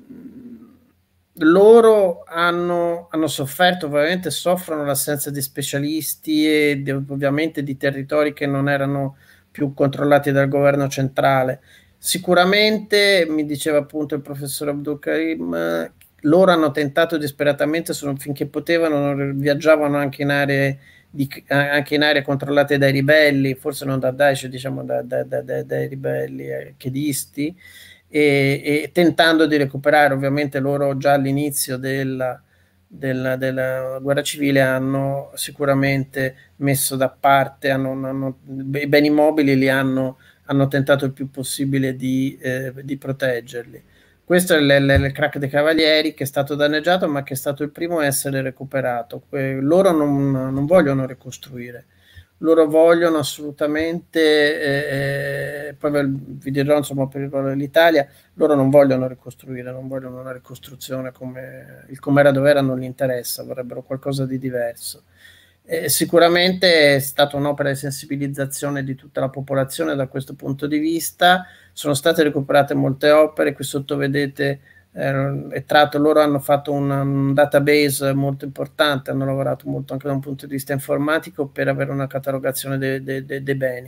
loro hanno, hanno sofferto, ovviamente soffrono l'assenza di specialisti e di, ovviamente di territori che non erano più controllati dal governo centrale. Sicuramente, mi diceva appunto il professor Abdul Karim, loro hanno tentato disperatamente, sono, finché potevano, viaggiavano anche in aree Di, anche in aree controllate dai ribelli, forse non da Daesh, diciamo da, da, da, da, dai ribelli eh, chidisti, e, e tentando di recuperare. Ovviamente loro già all'inizio della, della, della guerra civile hanno sicuramente messo da parte, hanno, hanno, i beni mobili li hanno, hanno tentato il più possibile di, eh, di proteggerli. Questo è il crack dei Cavalieri, che è stato danneggiato, ma che è stato il primo a essere recuperato. Eh, loro non, non vogliono ricostruire, loro vogliono assolutamente, eh, poi vi dirò insomma per il ruolo dell'Italia, loro non vogliono ricostruire, non vogliono una ricostruzione come il com'era dov'era, non gli interessa, vorrebbero qualcosa di diverso. Eh, sicuramente è stata un'opera di sensibilizzazione di tutta la popolazione da questo punto di vista. Sono state recuperate molte opere, qui sotto vedete eh, è tratto, loro hanno fatto un, un database molto importante, hanno lavorato molto anche da un punto di vista informatico per avere una catalogazione dei de, de, de beni,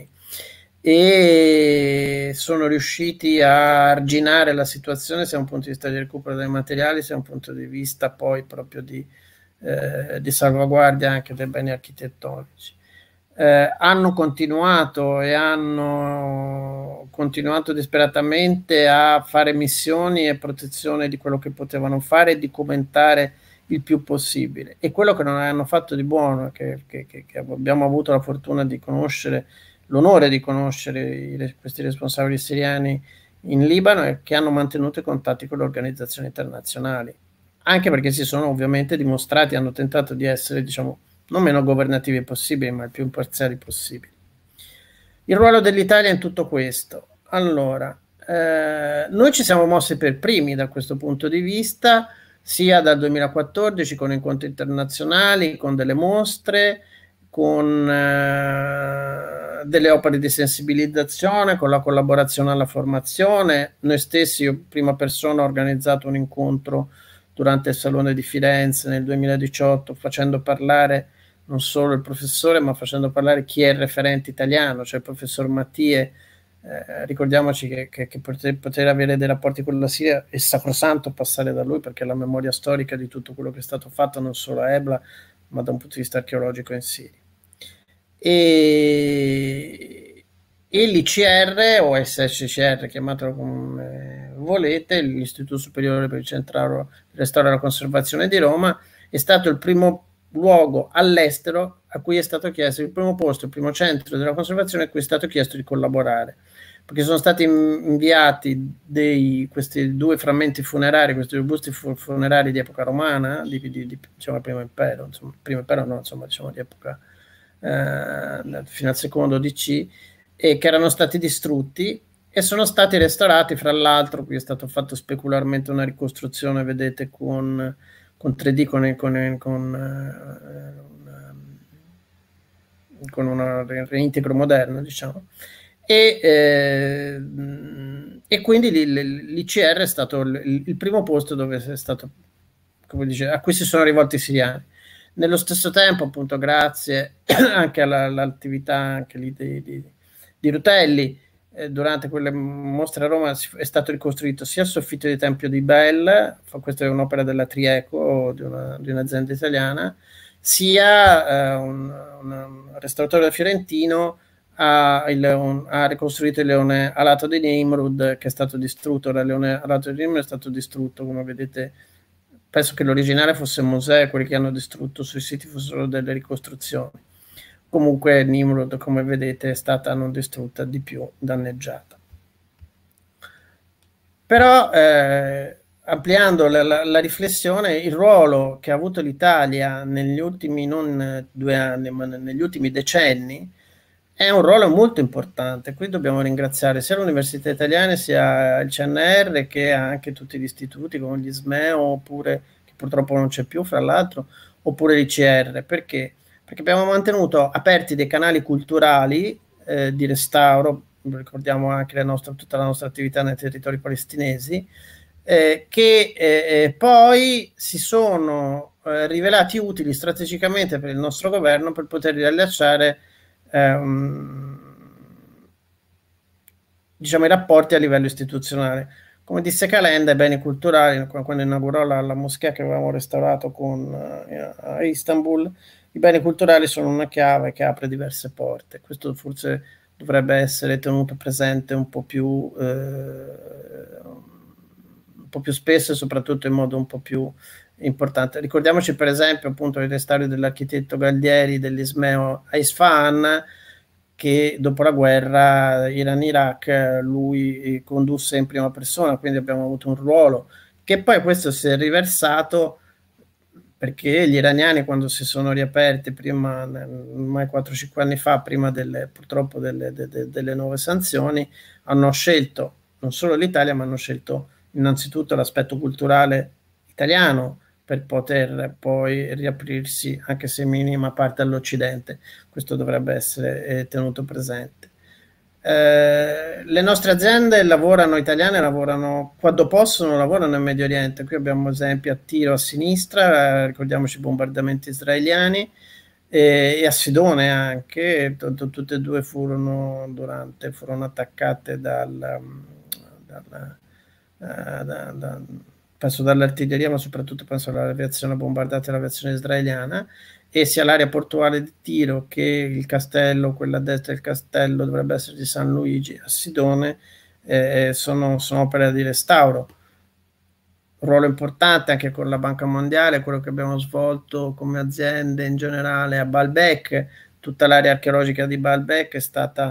e sono riusciti a arginare la situazione sia da un punto di vista di recupero dei materiali, sia da un punto di vista poi proprio di Eh, di salvaguardia anche dei beni architettonici. Eh, hanno continuato e hanno continuato disperatamente a fare missioni e protezione di quello che potevano fare e di commentare il più possibile. E quello che non hanno fatto di buono, che, che, che, che abbiamo avuto la fortuna di conoscere, l'onore di conoscere i, questi responsabili siriani in Libano e che hanno mantenuto i contatti con le organizzazioni internazionali, anche perché si sono ovviamente dimostrati, hanno tentato di essere, diciamo, non meno governativi possibili, ma il più imparziali possibili. Il ruolo dell'Italia in tutto questo. Allora, eh, noi ci siamo mossi per primi da questo punto di vista, sia dal duemilaquattordici con incontri internazionali, con delle mostre, con eh, delle opere di sensibilizzazione, con la collaborazione alla formazione. Noi stessi, io prima persona, ho organizzato un incontro durante il Salone di Firenze nel duemiladiciotto, facendo parlare non solo il professore, ma facendo parlare chi è il referente italiano, cioè il professor Mattie. Eh, ricordiamoci che, che, che poter, poter avere dei rapporti con la Siria è sacrosanto passare da lui, perché è la memoria storica di tutto quello che è stato fatto non solo a Ebla, ma da un punto di vista archeologico in Siria. E, e l'I C R o S S C R, chiamatelo come volete, l'Istituto Superiore per il Centrale, il Restauro e la Conservazione di Roma, è stato il primo luogo all'estero a cui è stato chiesto, il primo posto, il primo centro della conservazione a cui è stato chiesto di collaborare, perché sono stati inviati dei, questi due frammenti funerari, questi due busti funerari di epoca romana, di, di, di diciamo primo impero, insomma, primo impero no, insomma, diciamo di epoca eh, fino al secondo D C, e che erano stati distrutti e sono stati restaurati. Fra l'altro qui è stato fatto specularmente una ricostruzione, vedete, con con tre D, con, con, con, uh, con un reintegro moderno, diciamo, e, eh, e quindi l'I C R è stato il, il primo posto dove è stato, come dice, a cui si sono rivolti i siriani. Nello stesso tempo, appunto, grazie anche all'attività anche lì di, di, di Rutelli, durante quelle mostre a Roma è stato ricostruito sia il soffitto del Tempio di Bel, questa è un'opera della Trieco, di, una, di un'azienda italiana, sia eh, un, un restauratore fiorentino ha, il, un, ha ricostruito il leone alato di Nimrud, che è stato distrutto. Il leone alato di Nimrud è stato distrutto, come vedete. Penso che l'originale fosse Mosè, quelli che hanno distrutto sui siti fossero delle ricostruzioni. Comunque Nimrod, come vedete, è stata non distrutta, di più danneggiata. Però eh, ampliando la, la, la riflessione, il ruolo che ha avuto l'Italia negli ultimi non due anni, ma negli ultimi decenni, è un ruolo molto importante. Qui dobbiamo ringraziare sia l'Università Italiana, sia il C N R, che anche tutti gli istituti come gli S M E O, oppure, che purtroppo non c'è più, fra l'altro, oppure l'I C R. Perché? Perché abbiamo mantenuto aperti dei canali culturali eh, di restauro, ricordiamo anche la nostra, tutta la nostra attività nei territori palestinesi, eh, che eh, poi si sono eh, rivelati utili strategicamente per il nostro governo per poter riallacciare ehm, diciamo, i rapporti a livello istituzionale. Come disse Calenda, i beni culturali, quando inaugurò la, la moschea che avevamo restaurato con, uh, a Istanbul, i beni culturali sono una chiave che apre diverse porte. Questo forse dovrebbe essere tenuto presente un po' più, eh, un po' più spesso e soprattutto in modo un po' più importante. Ricordiamoci per esempio appunto il restauro dell'architetto Galdieri dell'I S M E O a Isfahan, che dopo la guerra Iran-Iraq lui condusse in prima persona, quindi abbiamo avuto un ruolo, che poi questo si è riversato perché gli iraniani, quando si sono riaperti prima, ormai quattro cinque anni fa, prima delle, purtroppo delle, delle, delle nuove sanzioni, hanno scelto non solo l'Italia, ma hanno scelto innanzitutto l'aspetto culturale italiano per poter poi riaprirsi, anche se in minima parte, all'Occidente. Questo dovrebbe essere eh, tenuto presente. Eh, le nostre aziende lavorano, italiane lavorano quando possono, lavorano in Medio Oriente. Qui abbiamo esempi a Tiro a sinistra, eh, ricordiamoci i bombardamenti israeliani, e, e a Sidone anche, tutte e due furono, durante, furono attaccate dal, dal, uh, da, da, penso dall'artiglieria, ma soprattutto penso all'aviazione bombardata dall'aviazione israeliana. E sia l'area portuale di Tiro che il castello, quella a destra del castello dovrebbe essere di San Luigi a Sidone, eh, sono, sono opere di restauro. Un ruolo importante anche con la Banca Mondiale, quello che abbiamo svolto come aziende in generale a Baalbek. Tutta l'area archeologica di Baalbek è stata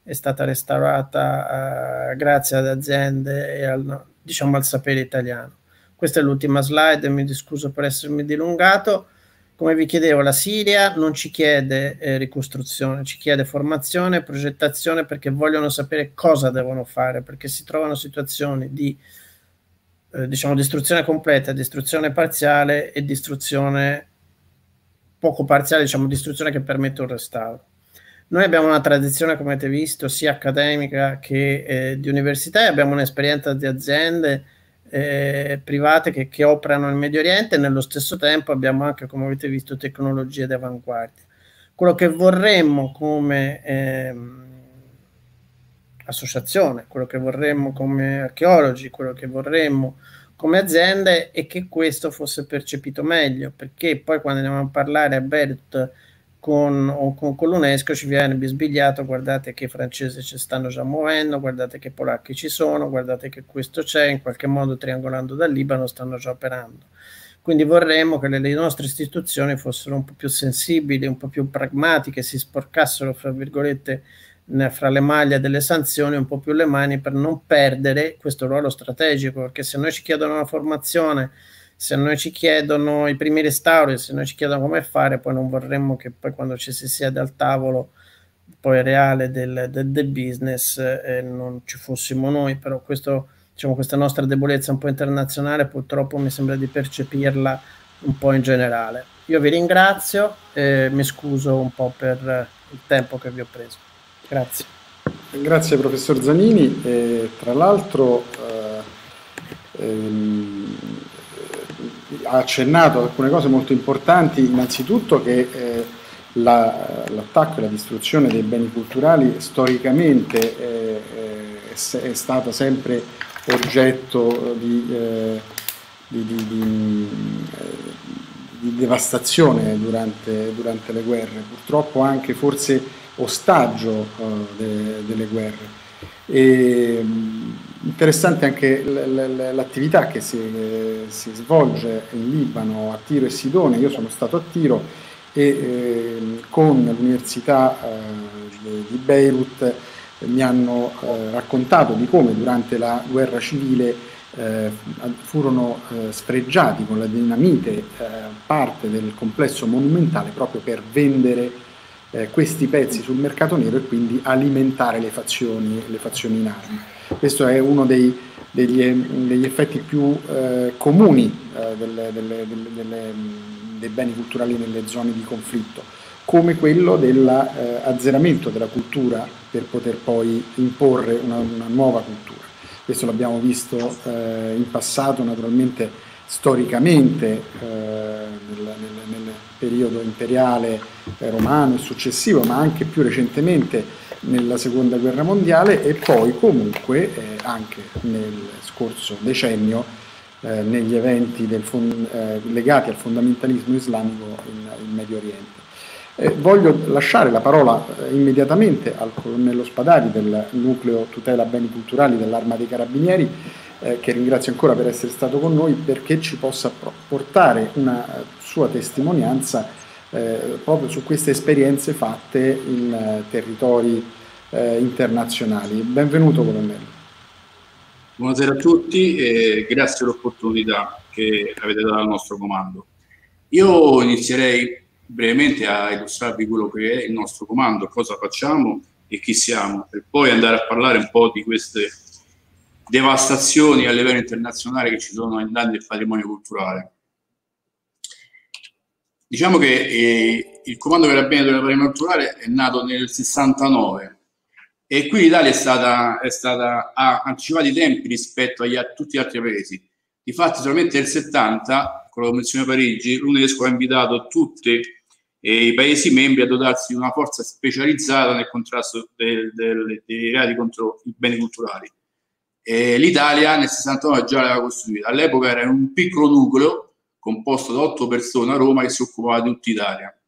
è stata restaurata eh, grazie ad aziende e al, diciamo, al sapere italiano. Questa è l'ultima slide, mi scuso per essermi dilungato. Come vi chiedevo, la Siria non ci chiede eh, ricostruzione, ci chiede formazione, progettazione, perché vogliono sapere cosa devono fare, perché si trovano situazioni di eh, diciamo distruzione completa, distruzione parziale e distruzione poco parziale, diciamo distruzione che permette un restauro. Noi abbiamo una tradizione, come avete visto, sia accademica che eh, di università, e abbiamo un'esperienza di aziende Eh, private che, che operano nel Medio Oriente, e nello stesso tempo abbiamo anche, come avete visto, tecnologie d'avanguardia. Quello che vorremmo come ehm, associazione, quello che vorremmo come archeologi, quello che vorremmo come aziende è che questo fosse percepito meglio, perché poi quando andiamo a parlare a Beirut con, o con, con l'UNESCO ci viene bisbigliato: guardate che i francesi ci stanno già muovendo, guardate che i polacchi ci sono, guardate che questo c'è, in qualche modo triangolando dal Libano stanno già operando. Quindi vorremmo che le, le nostre istituzioni fossero un po' più sensibili, un po' più pragmatiche, si sporcassero, fra virgolette, fra le maglie delle sanzioni un po' più le mani, per non perdere questo ruolo strategico, perché se noi ci chiedono una formazione, se noi ci chiedono i primi restauri, se noi ci chiedono come fare, poi non vorremmo che poi quando ci si siede al tavolo poi reale del, del, del business eh, non ci fossimo noi. Però questo, diciamo, questa nostra debolezza un po' internazionale purtroppo mi sembra di percepirla un po' in generale. Io vi ringrazio e mi scuso un po' per il tempo che vi ho preso. Grazie. Grazie professor Zanini. E, tra l'altro eh, ehm, ha accennato ad alcune cose molto importanti, innanzitutto che eh, la, l'attacco e la distruzione dei beni culturali storicamente eh, è, è stata sempre oggetto di, eh, di, di, di, di devastazione durante, durante le guerre, purtroppo anche forse ostaggio eh, de, delle guerre. E, interessante anche l'attività che si, si svolge in Libano, a Tiro e Sidone. Io sono stato a Tiro e eh, con l'Università eh, di Beirut mi hanno eh, raccontato di come durante la guerra civile eh, furono eh, sfregiati con la dinamite eh, parte del complesso monumentale proprio per vendere eh, questi pezzi sul mercato nero e quindi alimentare le fazioni, le fazioni in armi. Questo è uno dei, degli, degli effetti più eh, comuni eh, delle, delle, delle, delle, dei beni culturali nelle zone di conflitto, come quello dell'azzeramento della cultura per poter poi imporre una, una nuova cultura. Questo l'abbiamo visto eh, in passato, naturalmente storicamente, eh, nel, nel, nel periodo imperiale eh, romano e successivo, ma anche più recentemente nella seconda guerra mondiale, e poi comunque eh, anche nel scorso decennio eh, negli eventi del fond- eh, legati al fondamentalismo islamico in, in Medio Oriente. Eh, voglio lasciare la parola eh, immediatamente al colonnello Spadari del nucleo tutela beni culturali dell'Arma dei Carabinieri, eh, che ringrazio ancora per essere stato con noi, perché ci possa portare una sua testimonianza Eh, proprio su queste esperienze fatte in eh, territori eh, internazionali. Benvenuto colonnello. Buonasera a tutti e grazie per l'opportunità che avete dato al nostro comando. Io inizierei brevemente a illustrarvi quello che è il nostro comando, cosa facciamo e chi siamo, per poi andare a parlare un po' di queste devastazioni a livello internazionale che ci sono ai danni del patrimonio culturale. Diciamo che eh, il Comando Carabinieri del Patrimonio Culturale è nato nel sessantanove e qui l'Italia è stata, è stata, ha anticipato i tempi rispetto agli, a tutti gli altri paesi. Difatti solamente nel settanta, con la Convenzione di Parigi, l'UNESCO ha invitato tutti eh, i Paesi membri a dotarsi di una forza specializzata nel contrasto del, del, dei reati contro i beni culturali. L'Italia nel sessantanove già l'aveva costruita. All'epoca era un piccolo nucleo composto da otto persone a Roma che si occupava di tutta Italia.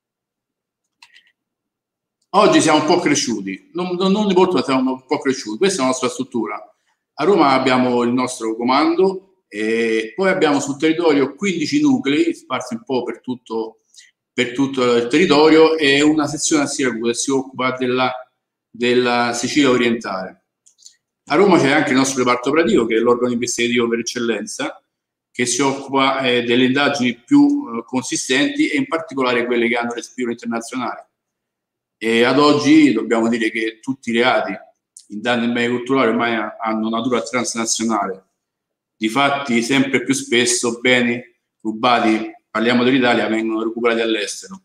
Oggi siamo un po' cresciuti, non, non, non di molto, ma siamo un po' cresciuti. Questa è la nostra struttura. A Roma abbiamo il nostro comando e poi abbiamo sul territorio quindici nuclei sparsi un po' per tutto, per tutto il territorio e una sezione a Siracusa che si occupa della della Sicilia orientale. A Roma c'è anche il nostro reparto operativo, che è l'organo investigativo per eccellenza, che si occupa eh, delle indagini più eh, consistenti e in particolare quelle che hanno respiro internazionale. E ad oggi dobbiamo dire che tutti i reati in danno ai beni culturali ormai hanno natura transnazionale. Difatti sempre più spesso beni rubati, parliamo dell'Italia, vengono recuperati all'estero.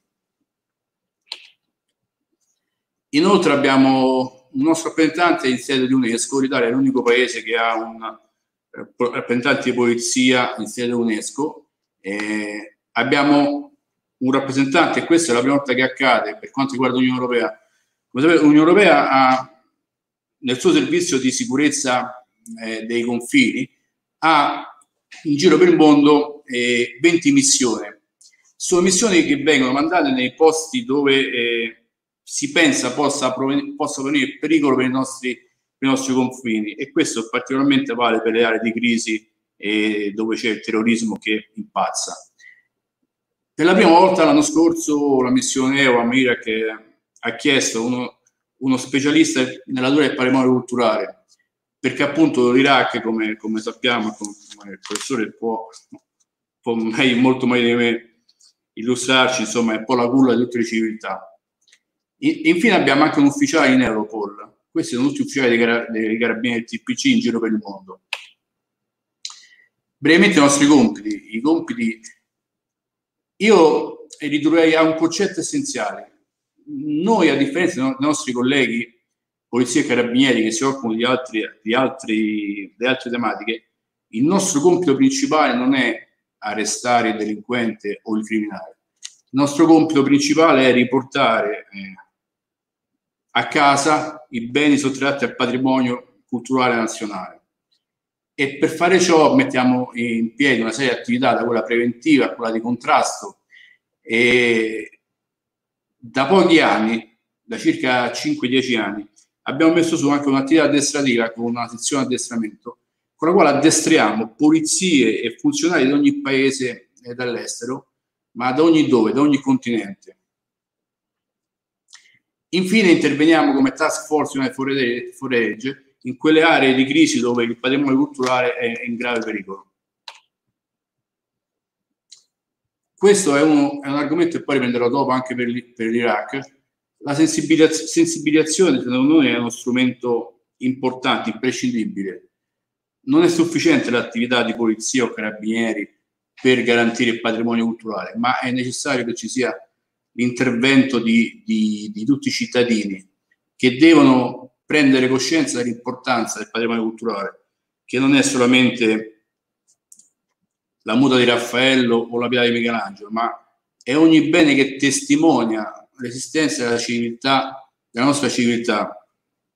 Inoltre abbiamo un nostro rappresentante in sede di UNESCO. L'Italia è l'unico paese che ha un eh, rappresentante di polizia in sede UNESCO. Eh, abbiamo un rappresentante, e questa è la prima volta che accade per quanto riguarda l'Unione Europea. Come sapete, l'Unione Europea ha nel suo servizio di sicurezza eh, dei confini, ha in giro per il mondo eh, venti missioni. Sono missioni che vengono mandate nei posti dove eh, si pensa possa, possa venire pericolo per i, nostri, per i nostri confini, e questo particolarmente vale per le aree di crisi eh, dove c'è il terrorismo che impazza. Per la prima volta l'anno scorso la missione E U A M Iraq ha chiesto uno, uno specialista nella natura del patrimonio culturale, perché appunto l'Iraq, come, come sappiamo, come il professore può, può meglio, molto meglio di me illustrarci, insomma è un po' la culla di tutte le civiltà. E infine abbiamo anche un ufficiale in Europol. Questi sono tutti ufficiali dei, car dei carabinieri del T P C in giro per il mondo. Brevemente i nostri compiti. I compiti io ridurrei a un concetto essenziale. Noi, a differenza dei nostri colleghi polizia e carabinieri che si occupano di, altri, di, altri, di altre tematiche, il nostro compito principale non è arrestare il delinquente o il criminale. Il nostro compito principale è riportare eh, a casa i beni sottratti al patrimonio culturale nazionale, e per fare ciò mettiamo in piedi una serie di attività, da quella preventiva a quella di contrasto, e da pochi anni, da circa cinque dieci anni, abbiamo messo su anche un'attività addestrativa con una sezione addestramento, con la quale addestriamo polizie e funzionari di ogni paese eh, dall'estero, ma da ogni dove, da ogni continente. Infine interveniamo come task force for Age in quelle aree di crisi dove il patrimonio culturale è in grave pericolo. Questo è, uno, è un argomento che poi riprenderò dopo anche per l'Iraq. La sensibilizz sensibilizzazione, secondo noi, è uno strumento importante, imprescindibile. Non è sufficiente l'attività di polizia o carabinieri per garantire il patrimonio culturale, ma è necessario che ci sia l'intervento di, di, di tutti i cittadini, che devono prendere coscienza dell'importanza del patrimonio culturale, che non è solamente la muta di Raffaello o la pietra di Michelangelo, ma è ogni bene che testimonia l'esistenza della civiltà, della nostra civiltà.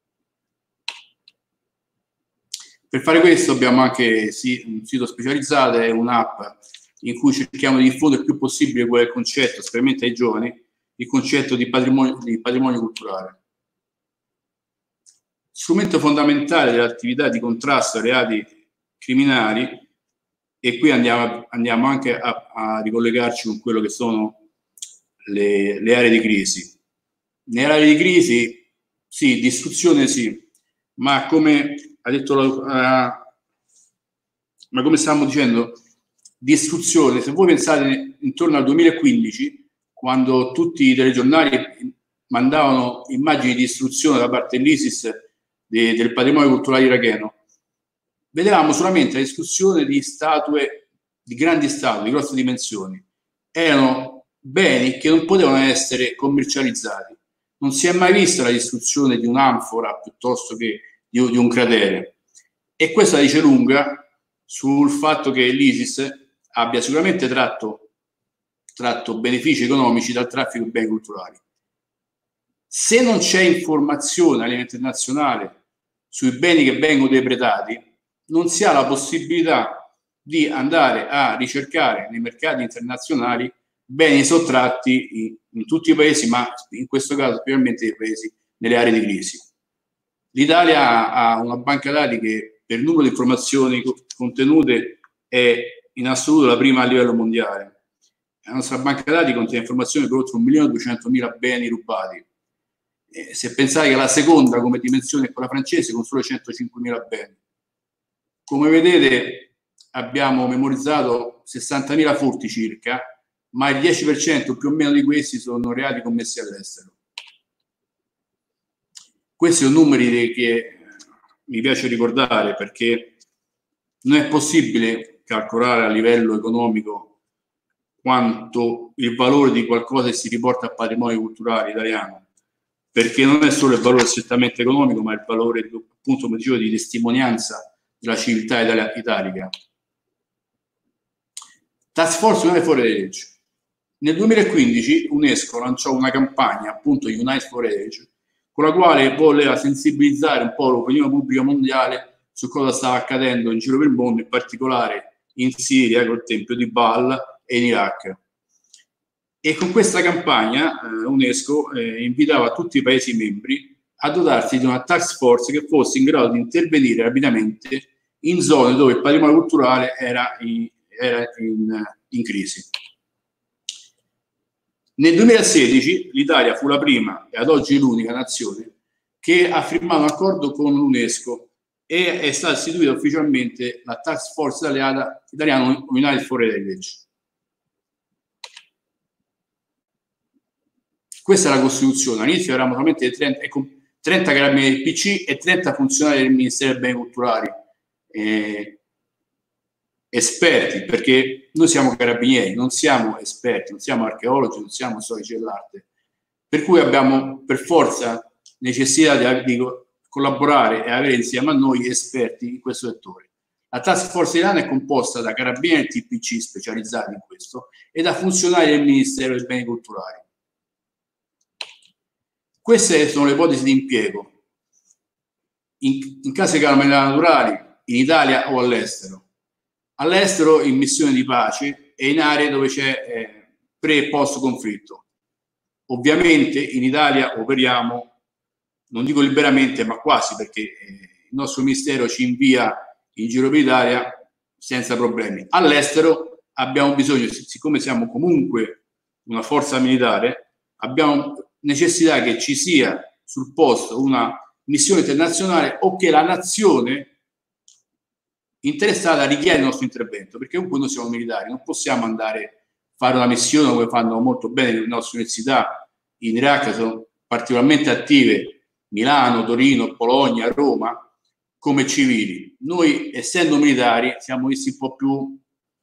Per fare questo abbiamo anche sì, un sito specializzato e un'app in cui cerchiamo di diffondere il più possibile quel concetto, specialmente ai giovani, il concetto di patrimonio, di patrimonio culturale. Strumento fondamentale dell'attività di contrasto ai reati criminali, e qui andiamo, andiamo anche a, a ricollegarci con quello che sono le, le aree di crisi. Nelle aree di crisi, sì, distruzione sì, ma come ha detto la, uh, ma come stavamo dicendo, distruzione, se voi pensate intorno al duemilaquindici, quando tutti i telegiornali mandavano immagini di distruzione da parte dell'ISIS de, del patrimonio culturale iracheno, vedevamo solamente la distruzione di statue, di grandi statue, di grosse dimensioni. Erano beni che non potevano essere commercializzati. Non si è mai vista la distruzione di un'anfora piuttosto che di, di un cratere. E questo la dice lunga sul fatto che l'ISIS abbia sicuramente tratto, tratto benefici economici dal traffico di beni culturali. Se non c'è informazione a livello internazionale sui beni che vengono depredati, non si ha la possibilità di andare a ricercare nei mercati internazionali beni sottratti in, in tutti i paesi, ma in questo caso specialmente nei paesi nelle aree di crisi. L'Italia ha una banca dati che per numero di informazioni contenute è in assoluto la prima a livello mondiale. La nostra banca dati contiene informazioni per oltre un milione e duecentomila beni rubati. Eh, se pensate che la seconda come dimensione è quella francese con solo centocinquemila beni. Come vedete abbiamo memorizzato sessantamila furti circa, ma il dieci per cento più o meno di questi sono reati commessi all'estero. Questi sono numeri che mi piace ricordare, perché non è possibile calcolare a livello economico quanto il valore di qualcosa che si riporta al patrimonio culturale italiano, perché non è solo il valore strettamente economico, ma il valore, appunto, come dicevo, di testimonianza della civiltà italica. Task Force Unite for Heritage. Nel duemilaquindici UNESCO lanciò una campagna, appunto Unite for Heritage, con la quale voleva sensibilizzare un po' l'opinione pubblica mondiale su cosa stava accadendo in giro per il mondo, in particolare in Siria col tempio di Baal e in Iraq. E con questa campagna eh, UNESCO eh, invitava tutti i Paesi membri a dotarsi di una task force che fosse in grado di intervenire rapidamente in zone dove il patrimonio culturale era in, era in, in crisi. Nel duemilasedici l'Italia fu la prima e ad oggi l'unica nazione che ha firmato un accordo con l'UNESCO e è stata istituita ufficialmente la Task Force italiana, italiana Unite for Heritage. Questa è la Costituzione. All'inizio eravamo solamente trenta, trenta carabinieri del P C e trenta funzionari del Ministero dei Beni Culturali, eh, esperti, perché noi siamo carabinieri, non siamo esperti, non siamo archeologi, non siamo storici dell'arte, per cui abbiamo per forza necessità di, di collaborare e avere insieme a noi esperti in questo settore. La Task Force italiana è composta da carabinieri T P C specializzati in questo e da funzionari del Ministero dei Beni Culturali. Queste sono le ipotesi di impiego in, in caso di calamità naturali in Italia o all'estero. All'estero in missioni di pace e in aree dove c'è eh, pre e post conflitto. Ovviamente in Italia operiamo, non dico liberamente, ma quasi, perché eh, il nostro ministero ci invia in giro per l'Italia senza problemi. All'estero abbiamo bisogno, siccome siamo comunque una forza militare, abbiamo necessità che ci sia sul posto una missione internazionale o che la nazione interessata richiede il nostro intervento, perché comunque noi siamo militari, non possiamo andare a fare una missione come fanno molto bene le nostre università in Iraq, sono particolarmente attive Milano, Torino, Bologna, Roma, come civili. Noi, essendo militari, siamo visti un po' più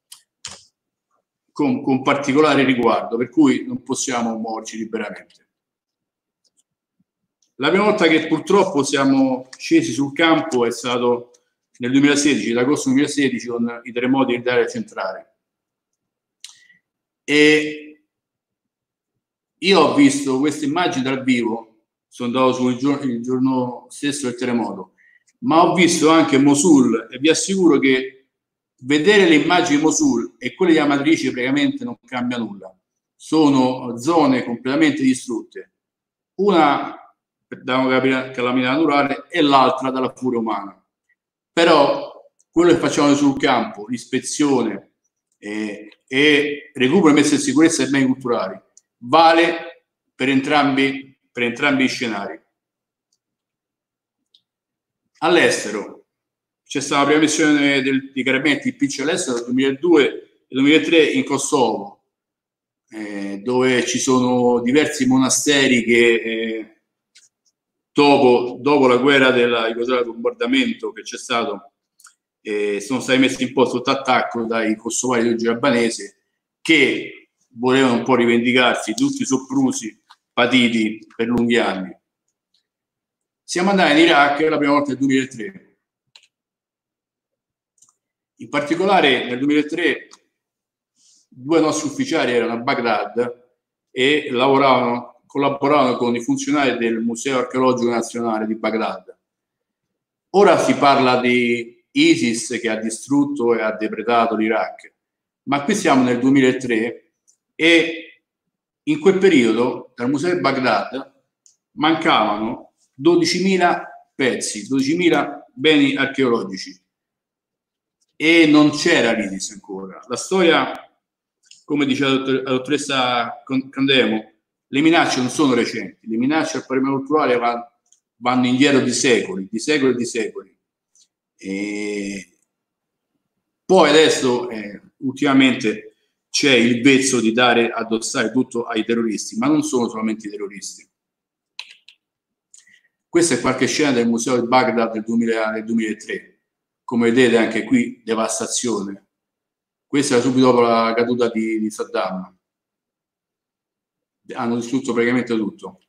con, con particolare riguardo, per cui non possiamo muoverci liberamente. La prima volta che purtroppo siamo scesi sul campo è stato nel duemilasedici, l'agosto duemilasedici, con i terremoti dell'Italia centrale. E io ho visto queste immagini dal vivo, sono andato sul giorno, il giorno stesso del terremoto, ma ho visto anche Mosul e vi assicuro che vedere le immagini di Mosul e quelle di Amatrice praticamente non cambia nulla. Sono zone completamente distrutte. Una da una calamità naturale e l'altra dalla furia umana. Però quello che facciamo sul campo, l'ispezione eh, e recupero e messa in sicurezza dei beni culturali, vale per entrambi, per entrambi i scenari. All'estero c'è stata la prima missione del, di carabinieri P C all'estero nel duemiladue e duemilatré in Kosovo, eh, dove ci sono diversi monasteri che eh, Dopo, dopo la guerra del bombardamento che c'è stato, eh, sono stati messi un po' sotto attacco dai kosovari di origine albanese che volevano un po' rivendicarsi tutti i soprusi patiti per lunghi anni. Siamo andati in Iraq la prima volta nel duemilatré. In particolare nel duemilatré due nostri ufficiali erano a Baghdad e lavoravano collaboravano con i funzionari del Museo Archeologico Nazionale di Baghdad. Ora si parla di ISIS che ha distrutto e ha depredato l'Iraq, ma qui siamo nel duemilatré e in quel periodo dal Museo di Baghdad mancavano dodicimila pezzi, dodicimila beni archeologici e non c'era l'ISIS ancora. La storia, come dice la dottoressa Candemo, le minacce non sono recenti, le minacce al patrimonio culturale vanno, vanno indietro di secoli, di secoli e di secoli. E poi adesso, eh, ultimamente, c'è il vezzo di dare, addossare tutto ai terroristi, ma non sono solamente i terroristi. Questa è qualche scena del museo di Baghdad del, duemila, del duemilatré. Come vedete anche qui, devastazione. Questa era subito dopo la caduta di, di Saddam. Hanno distrutto praticamente tutto.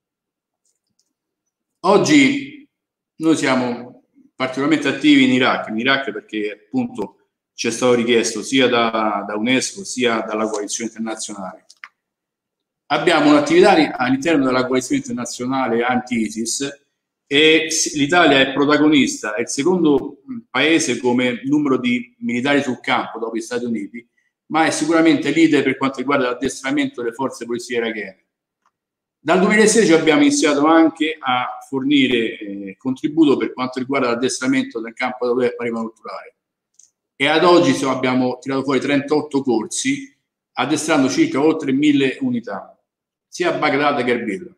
Oggi noi siamo particolarmente attivi in Iraq, in Iraq perché appunto ci è stato richiesto sia da, da UNESCO sia dalla coalizione internazionale. Abbiamo un'attività all'interno della coalizione internazionale anti-ISIS e l'Italia è protagonista, è il secondo paese come numero di militari sul campo dopo gli Stati Uniti, ma è sicuramente leader per quanto riguarda l'addestramento delle forze polizie irachene. Dal duemilasedici abbiamo iniziato anche a fornire eh, contributo per quanto riguarda l'addestramento nel campo del patrimonio culturale. E ad oggi insomma, abbiamo tirato fuori trentotto corsi, addestrando circa oltre mille unità, sia a Baghdad che a Erbil.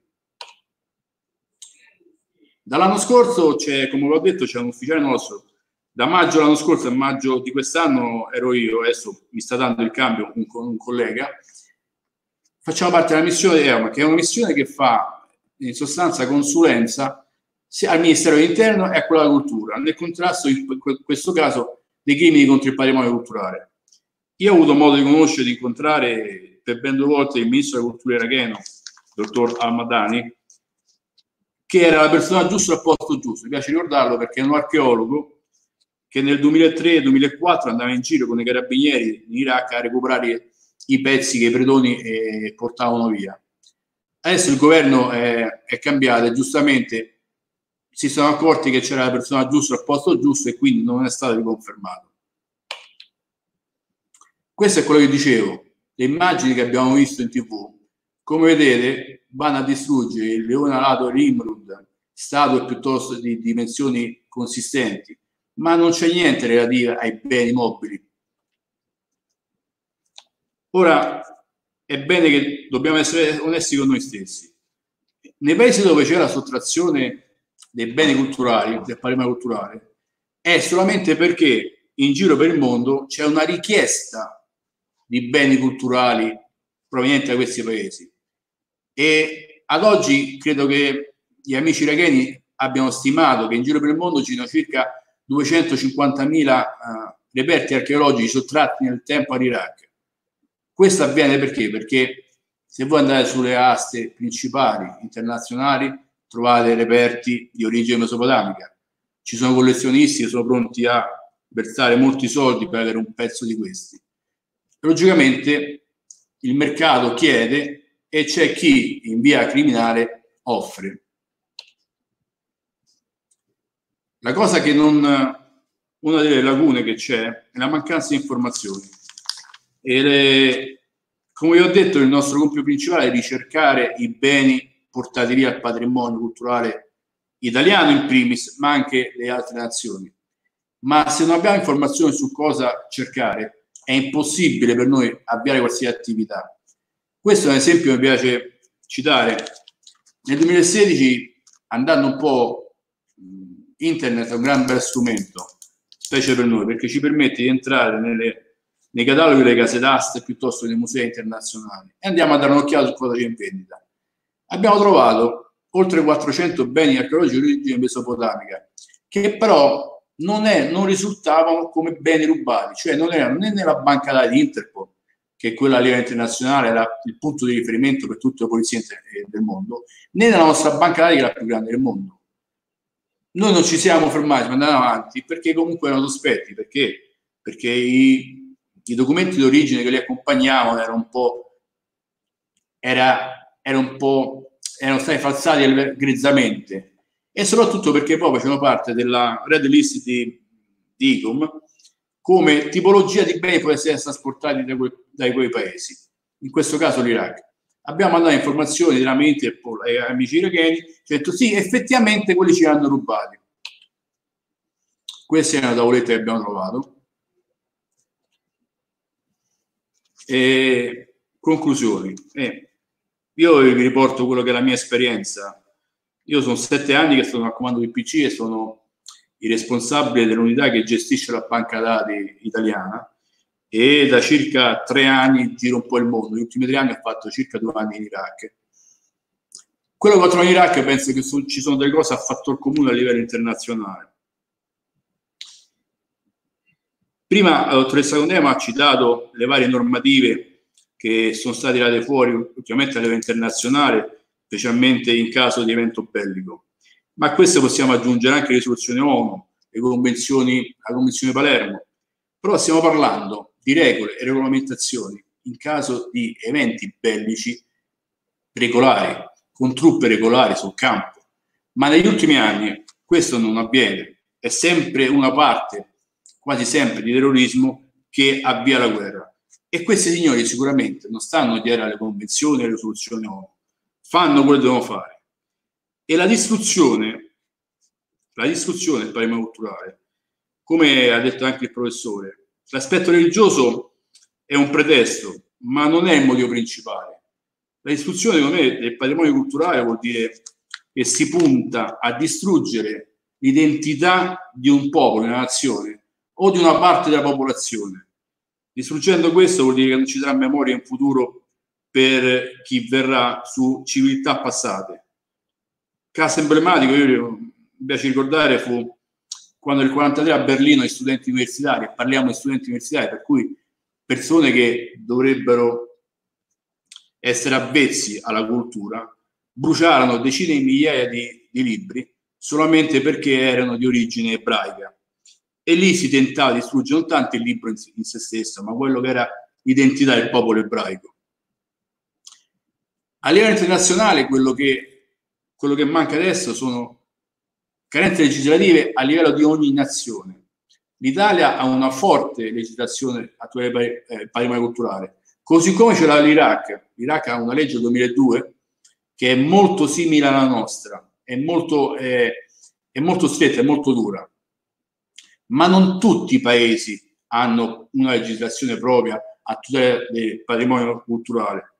Dall'anno scorso c'è, come vi ho detto, c'è un ufficiale nostro. Da maggio l'anno scorso a maggio di quest'anno ero io, adesso mi sta dando il cambio un, un collega. Facciamo parte della missione E O M, che è una missione che fa in sostanza consulenza sia al Ministero dell'Interno e a quello della Cultura, nel contrasto in questo caso dei crimini contro il patrimonio culturale. Io ho avuto modo di conoscere, di incontrare per ben due volte il Ministro della Cultura iracheno, il dottor Al-Madani, che era la persona giusta al posto giusto. Mi piace ricordarlo perché è un archeologo che nel duemilatré duemilaquattro andava in giro con i carabinieri in Iraq a recuperare i pezzi che i predoni eh, portavano via. Adesso il governo è, è cambiato e giustamente si sono accorti che c'era la persona giusta al posto giusto e quindi non è stato riconfermato. Questo è quello che dicevo, le immagini che abbiamo visto in tv, come vedete vanno a distruggere il leone alato Nimrud, statue piuttosto di dimensioni consistenti, ma non c'è niente relativo ai beni mobili. Ora, è bene che dobbiamo essere onesti con noi stessi. Nei paesi dove c'è la sottrazione dei beni culturali, del patrimonio culturale, è solamente perché in giro per il mondo c'è una richiesta di beni culturali provenienti da questi paesi. E ad oggi credo che gli amici iracheni abbiano stimato che in giro per il mondo ci sono circa duecentocinquantamila uh, reperti archeologici sottratti nel tempo all'Iraq. Questo avviene perché? Perché se voi andate sulle aste principali internazionali trovate reperti di origine mesopotamica. Ci sono collezionisti che sono pronti a versare molti soldi per avere un pezzo di questi. Logicamente il mercato chiede e c'è chi in via criminale offre. La cosa che non, una delle lacune che c'è è la mancanza di informazioni. E le, come vi ho detto, il nostro compito principale è ricercare i beni portati via al patrimonio culturale italiano in primis, ma anche le altre nazioni. Ma se non abbiamo informazioni su cosa cercare, è impossibile per noi avviare qualsiasi attività. Questo è un esempio che mi piace citare. Nel duemilasedici, andando un po', internet è un gran bel strumento, specie per noi, perché ci permette di entrare nelle, nei cataloghi delle case d'aste piuttosto che nei musei internazionali e andiamo a dare un'occhiata su cosa c'è in vendita. Abbiamo trovato oltre quattrocento beni archeologici di origine mesopotamica, che però non, è, non risultavano come beni rubati, cioè non erano né nella banca dati di Interpol, che quella a livello internazionale era il punto di riferimento per tutte le polizie del mondo, né nella nostra banca dati che è la più grande del mondo. Noi non ci siamo fermati, ma andavamo avanti, perché comunque erano sospetti, perché, perché i, i documenti d'origine che li accompagnavano erano un po', era, era un po', erano stati falsati grizzamente, e soprattutto perché poi facevano parte della red list di, di I C O M come tipologia di beni può essere trasportati da, que, da quei paesi, in questo caso l'Iraq. Abbiamo mandato informazioni direttamente Interpol ai amici iracheni, cioè detto sì, effettivamente quelli ci hanno rubati. Questa è una tavoletta che abbiamo trovato. E conclusioni. Eh, Io vi riporto quello che è la mia esperienza. Io sono sette anni che sono al comando del P C e sono il responsabile dell'unità che gestisce la banca dati italiana, e da circa tre anni giro un po' il mondo. Gli ultimi tre anni ho fatto circa due anni in Iraq. Quello che ho trovato in Iraq, penso che su, ci sono delle cose a fattor comune a livello internazionale. Prima la dottoressa Condema ha citato le varie normative che sono state tirate fuori ultimamente a livello internazionale, specialmente in caso di evento bellico. Ma a queste possiamo aggiungere anche le risoluzioni ONU, le convenzioni, la Convenzione di Palermo. Però stiamo parlando di regole e regolamentazioni in caso di eventi bellici regolari, con truppe regolari sul campo. Ma negli ultimi anni questo non avviene. È sempre una parte, quasi sempre, di terrorismo che avvia la guerra. E questi signori sicuramente non stanno dietro alle convenzioni e alle risoluzioni ONU. Fanno quello che devono fare. E la distruzione, la distruzione del patrimonio culturale, come ha detto anche il professore, l'aspetto religioso è un pretesto, ma non è il motivo principale. La distruzione, secondo me, del patrimonio culturale vuol dire che si punta a distruggere l'identità di un popolo, di una nazione o di una parte della popolazione. Distruggendo questo vuol dire che non ci sarà memoria in futuro per chi verrà su civiltà passate. Caso emblematico, io mi piace ricordare, fu quando nel quarantatré a Berlino gli studenti universitari, e parliamo di studenti universitari, per cui persone che dovrebbero essere avvezzi alla cultura, bruciarono decine di migliaia di, di libri solamente perché erano di origine ebraica. E lì si tentava di distruggere non tanto il libro in, in se stesso, ma quello che era l'identità del popolo ebraico. A livello internazionale quello che, quello che manca adesso sono carenze legislative a livello di ogni nazione. L'Italia ha una forte legislazione attuale per il patrimonio culturale, così come ce l'ha l'Iraq. L'Iraq ha una legge del duemiladue che è molto simile alla nostra, è molto, è, è molto stretta, è molto dura. Ma non tutti i paesi hanno una legislazione propria a tutela del patrimonio culturale.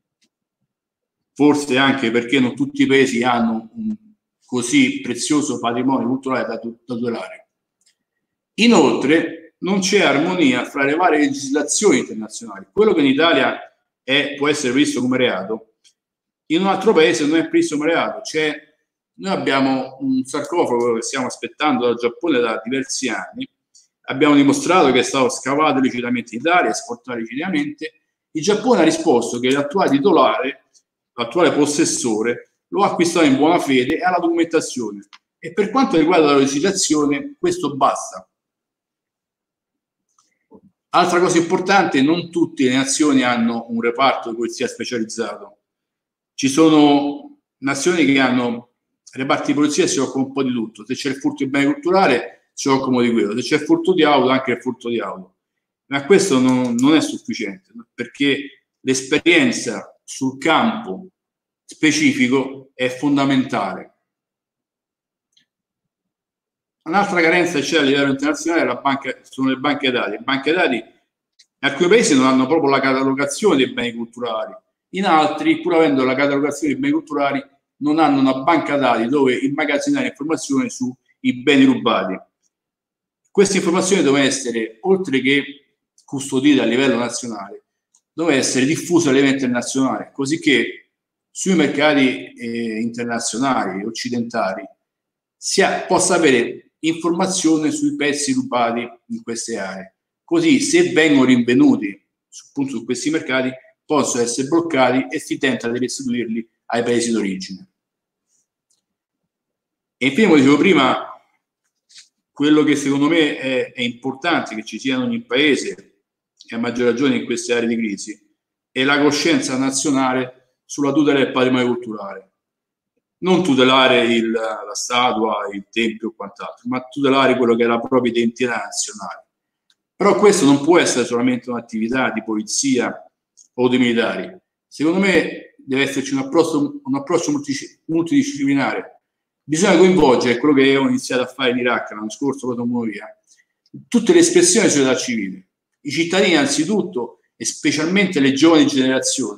Forse anche perché non tutti i paesi hanno un così prezioso patrimonio culturale da, da tutelare. Inoltre non c'è armonia fra le varie legislazioni internazionali. Quello che in Italia è, può essere previsto come reato, in un altro paese non è previsto come reato. C'è Noi abbiamo un sarcofago che stiamo aspettando dal Giappone da diversi anni, abbiamo dimostrato che è stato scavato illecitamente in Italia, esportato illecitamente. Il Giappone ha risposto che l'attuale titolare, l'attuale possessore, lo ha acquistato in buona fede e ha la documentazione. E per quanto riguarda la legislazione, questo basta. Altra cosa importante, non tutte le nazioni hanno un reparto di polizia specializzato. Ci sono nazioni che hanno reparti di polizia e si occupano un po' di tutto. Se c'è il furto di beni culturali si occupano di quello, se c'è il furto di auto anche il furto di auto. Ma questo non, non è sufficiente, perché l'esperienza sul campo specifico è fondamentale. Un'altra carenza c'è a livello internazionale la banca, sono le banche dati. Le banche dati in alcuni paesi non hanno proprio la catalogazione dei beni culturali, in altri, pur avendo la catalogazione dei beni culturali, non hanno una banca dati dove immagazzinare informazioni sui beni rubati. Queste informazioni devono essere, oltre che custodite a livello nazionale, devono essere diffuse a livello internazionale, così che sui mercati eh, internazionali, occidentali, si ha, possa avere informazione sui pezzi rubati in queste aree. Così, se vengono rinvenuti appunto su questi mercati, possono essere bloccati e si tenta di restituirli ai paesi d'origine. E infine, come dicevo prima, quello che secondo me è, è importante che ci sia in ogni paese, e a maggior ragione in queste aree di crisi, è la coscienza nazionale sulla tutela del patrimonio culturale. Non tutelare il, la statua, il tempio o quant'altro, ma tutelare quello che è la propria identità nazionale. Però questo non può essere solamente un'attività di polizia o di militari. Secondo me deve esserci un approccio, un approccio multidisciplinare. Bisogna coinvolgere quello che ho iniziato a fare in Iraq l'anno scorso, quando via, tutte le espressioni della società civile, i cittadini anzitutto e specialmente le giovani generazioni,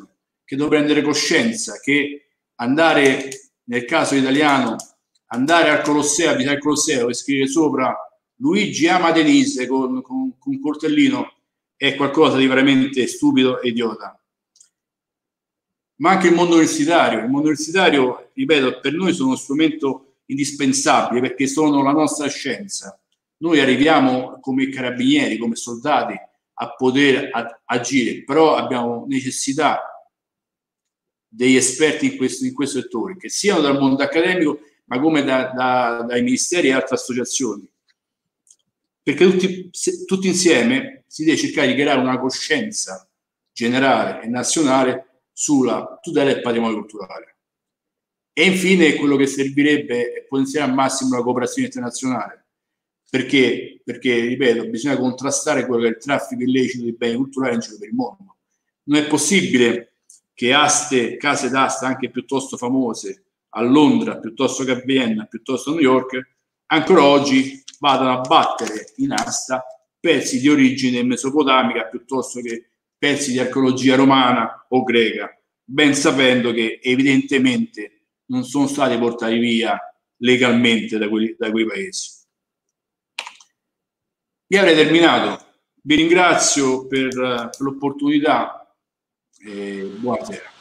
che devono prendere coscienza che andare, nel caso italiano, andare al Colosseo, abitare al Colosseo e scrivere sopra Luigi ama Denise con, con, con un coltellino è qualcosa di veramente stupido e idiota. Ma anche il mondo universitario. Il mondo universitario, ripeto, per noi sono uno strumento indispensabile perché sono la nostra scienza. Noi arriviamo come carabinieri, come soldati a poter a, agire, però abbiamo necessità degli esperti in questo, in questo settore, che siano dal mondo accademico, ma come da, da, dai ministeri e altre associazioni. Perché tutti, se, tutti insieme si deve cercare di creare una coscienza generale e nazionale sulla tutela del patrimonio culturale. E infine quello che servirebbe è potenziare al massimo la cooperazione internazionale. Perché? Perché, ripeto, bisogna contrastare quello che è il traffico illecito di beni culturali in giro per il mondo. Non è possibile che aste, case d'asta anche piuttosto famose a Londra, piuttosto che a Vienna, piuttosto a New York, ancora oggi vadano a battere in asta pezzi di origine mesopotamica piuttosto che pezzi di archeologia romana o greca, ben sapendo che evidentemente non sono stati portati via legalmente da, quelli, da quei paesi. Io avrei terminato, vi ringrazio per, per l'opportunità e buonasera.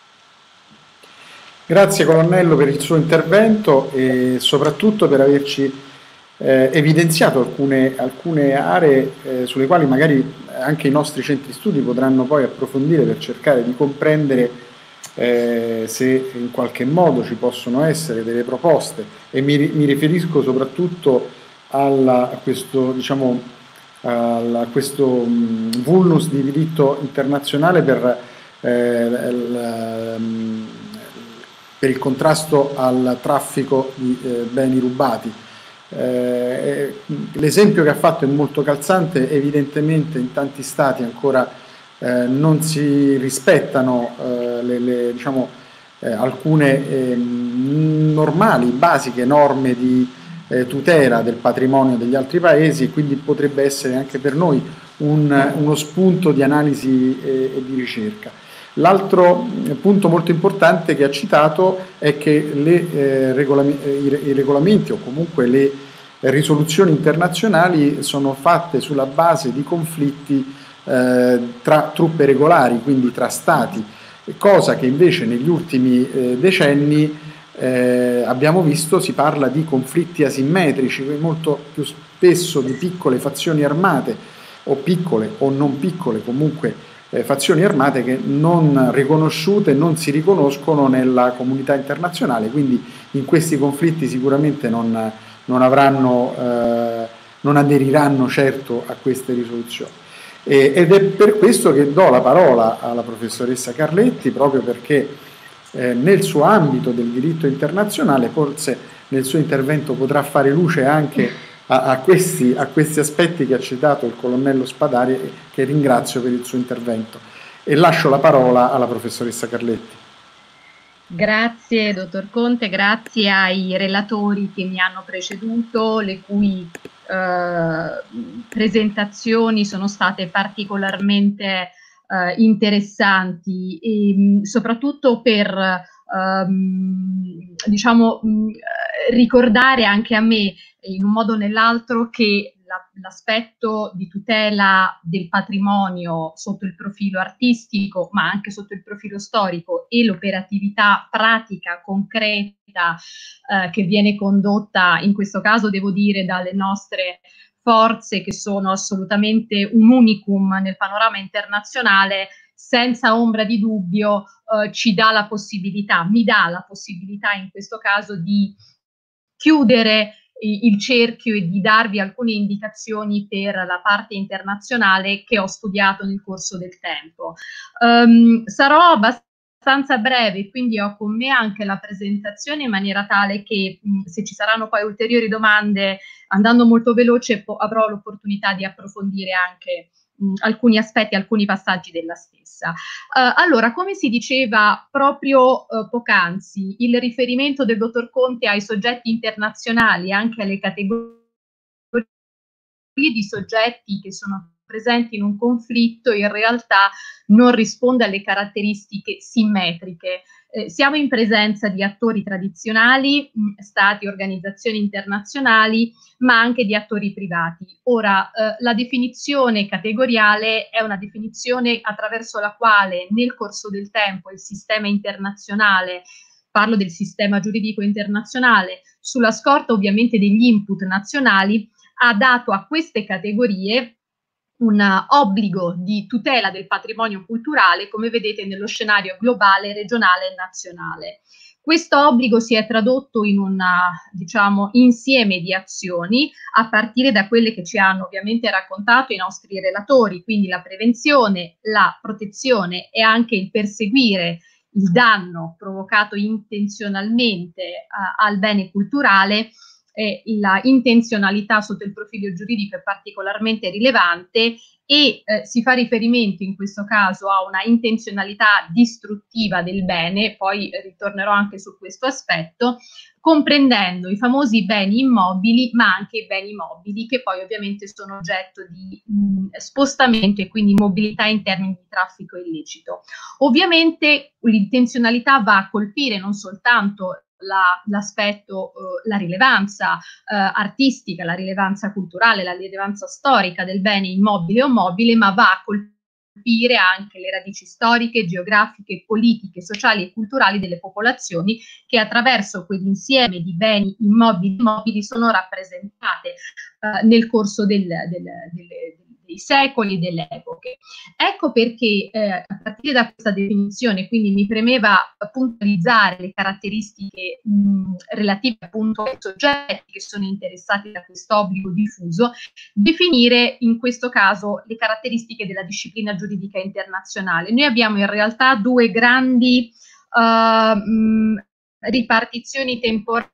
Grazie colonnello per il suo intervento e soprattutto per averci eh, evidenziato alcune, alcune aree eh, sulle quali magari anche i nostri centri studi potranno poi approfondire per cercare di comprendere eh, se in qualche modo ci possono essere delle proposte, e mi, mi riferisco soprattutto alla, a questo, diciamo, a questo um, vulnus di diritto internazionale per, eh, il, um, per il contrasto al traffico di eh, beni rubati. Eh, l'esempio che ha fatto è molto calzante. Evidentemente in tanti stati ancora eh, non si rispettano eh, le, le, diciamo, eh, alcune eh, normali, basiche norme di Eh, tutela del patrimonio degli altri paesi, e quindi potrebbe essere anche per noi un, uno spunto di analisi e, e di ricerca. L'altro punto molto importante che ha citato è che le, eh, regolami i, i regolamenti o comunque le risoluzioni internazionali sono fatte sulla base di conflitti eh, tra truppe regolari, quindi tra stati, cosa che invece negli ultimi eh, decenni Eh, abbiamo visto si parla di conflitti asimmetrici, molto più spesso di piccole fazioni armate, o piccole o non piccole, comunque eh, fazioni armate che non riconosciute, non si riconoscono nella comunità internazionale, quindi in questi conflitti sicuramente non, non avranno, eh, non aderiranno certo a queste risoluzioni. E, ed è per questo che do la parola alla professoressa Carletti, proprio perché Eh, nel suo ambito del diritto internazionale forse nel suo intervento potrà fare luce anche a, a, questi, a questi aspetti che ha citato il colonnello Spadari, che ringrazio per il suo intervento, e lascio la parola alla professoressa Carletti. Grazie dottor Conte, grazie ai relatori che mi hanno preceduto, le cui eh, presentazioni sono state particolarmente Uh, interessanti, e mh, soprattutto per um, diciamo mh, ricordare anche a me in un modo o nell'altro che l'aspetto di tutela del patrimonio sotto il profilo artistico, ma anche sotto il profilo storico, e l'operatività pratica, concreta uh, che viene condotta in questo caso, devo dire, dalle nostre forze, che sono assolutamente un unicum nel panorama internazionale, senza ombra di dubbio eh, ci dà la possibilità, mi dà la possibilità in questo caso di chiudere il cerchio e di darvi alcune indicazioni per la parte internazionale che ho studiato nel corso del tempo. Um, sarò abbastanza abbastanza breve, quindi ho con me anche la presentazione in maniera tale che mh, se ci saranno poi ulteriori domande, andando molto veloce, avrò l'opportunità di approfondire anche mh, alcuni aspetti, alcuni passaggi della stessa. Uh, allora, come si diceva proprio uh, poc'anzi, il riferimento del dottor Conte ai soggetti internazionali, anche alle categorie di soggetti che sono presenti in un conflitto in realtà non risponde alle caratteristiche simmetriche. Eh, siamo in presenza di attori tradizionali, mh, stati, organizzazioni internazionali, ma anche di attori privati. Ora, eh, la definizione categoriale è una definizione attraverso la quale nel corso del tempo il sistema internazionale, parlo del sistema giuridico internazionale, sulla scorta ovviamente degli input nazionali, ha dato a queste categorie un obbligo di tutela del patrimonio culturale, come vedete nello scenario globale, regionale e nazionale. Questo obbligo si è tradotto in un, diciamo, insieme di azioni, a partire da quelle che ci hanno ovviamente raccontato i nostri relatori, quindi la prevenzione, la protezione e anche il perseguire il danno provocato intenzionalmente uh, al bene culturale. Eh, la intenzionalità sotto il profilo giuridico è particolarmente rilevante e eh, si fa riferimento in questo caso a una intenzionalità distruttiva del bene, poi ritornerò anche su questo aspetto, comprendendo i famosi beni immobili ma anche i beni mobili, che poi ovviamente sono oggetto di mh, spostamento e quindi mobilità in termini di traffico illecito. Ovviamente l'intenzionalità va a colpire non soltanto l'aspetto, la, uh, la rilevanza uh, artistica, la rilevanza culturale, la rilevanza storica del bene immobile o mobile, ma va a colpire anche le radici storiche, geografiche, politiche, sociali e culturali delle popolazioni che attraverso quell'insieme di beni immobili e mobili sono rappresentate uh, nel corso del, del, del, del dei secoli e delle epoche. Ecco perché eh, a partire da questa definizione, quindi mi premeva puntualizzare le caratteristiche mh, relative appunto ai soggetti che sono interessati da questo obbligo diffuso, definire in questo caso le caratteristiche della disciplina giuridica internazionale. Noi abbiamo in realtà due grandi uh, mh, ripartizioni temporali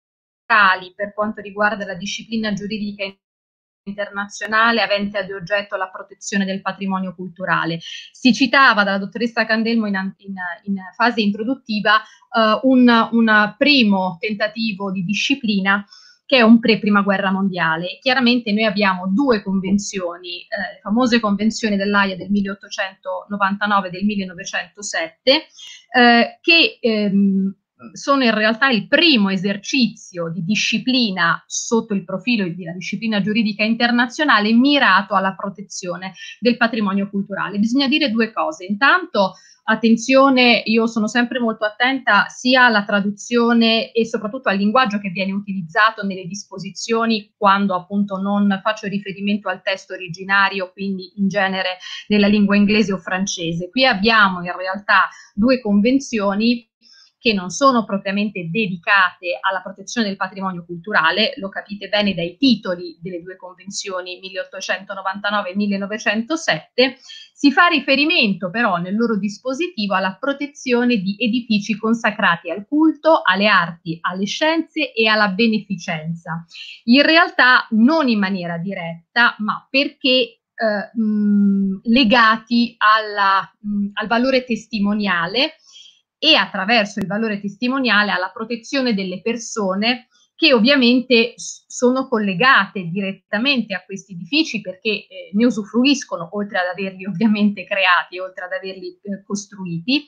per quanto riguarda la disciplina giuridica internazionale internazionale avente ad oggetto la protezione del patrimonio culturale. Si citava dalla dottoressa Candelmo in, in, in fase introduttiva uh, un, un primo tentativo di disciplina che è un pre-prima guerra mondiale. Chiaramente noi abbiamo due convenzioni, eh, le famose convenzioni dell'Aia del milleottocentonovantanove e del millenovecentosette, eh, che ehm, sono in realtà il primo esercizio di disciplina sotto il profilo della disciplina giuridica internazionale mirato alla protezione del patrimonio culturale. Bisogna dire due cose. Intanto, attenzione, io sono sempre molto attenta sia alla traduzione e soprattutto al linguaggio che viene utilizzato nelle disposizioni quando appunto non faccio riferimento al testo originario, quindi in genere nella lingua inglese o francese. Qui abbiamo in realtà due convenzioni che non sono propriamente dedicate alla protezione del patrimonio culturale, lo capite bene dai titoli delle due convenzioni milleottocentonovantanove e millenovecentosette, si fa riferimento però nel loro dispositivo alla protezione di edifici consacrati al culto, alle arti, alle scienze e alla beneficenza. In realtà non in maniera diretta, ma perché eh, mh, legati alla, mh, al valore testimoniale e attraverso il valore testimoniale alla protezione delle persone che ovviamente sono collegate direttamente a questi edifici perché eh, ne usufruiscono, oltre ad averli ovviamente creati, oltre ad averli eh, costruiti,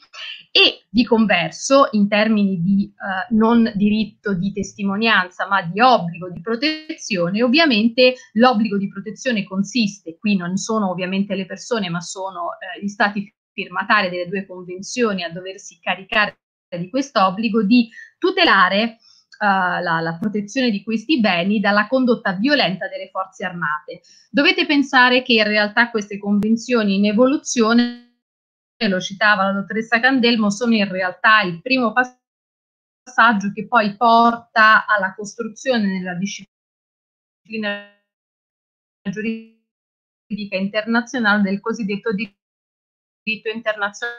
e di converso, in termini di eh, non diritto di testimonianza, ma di obbligo di protezione, ovviamente l'obbligo di protezione consiste, qui non sono ovviamente le persone, ma sono eh, gli stati firmatari delle due convenzioni a doversi caricare di questo obbligo di tutelare uh, la, la protezione di questi beni dalla condotta violenta delle forze armate. Dovete pensare che in realtà queste convenzioni in evoluzione, lo citava la dottoressa Candelmo, sono in realtà il primo passaggio che poi porta alla costruzione nella disciplina giuridica internazionale del cosiddetto diritto diritto internazionale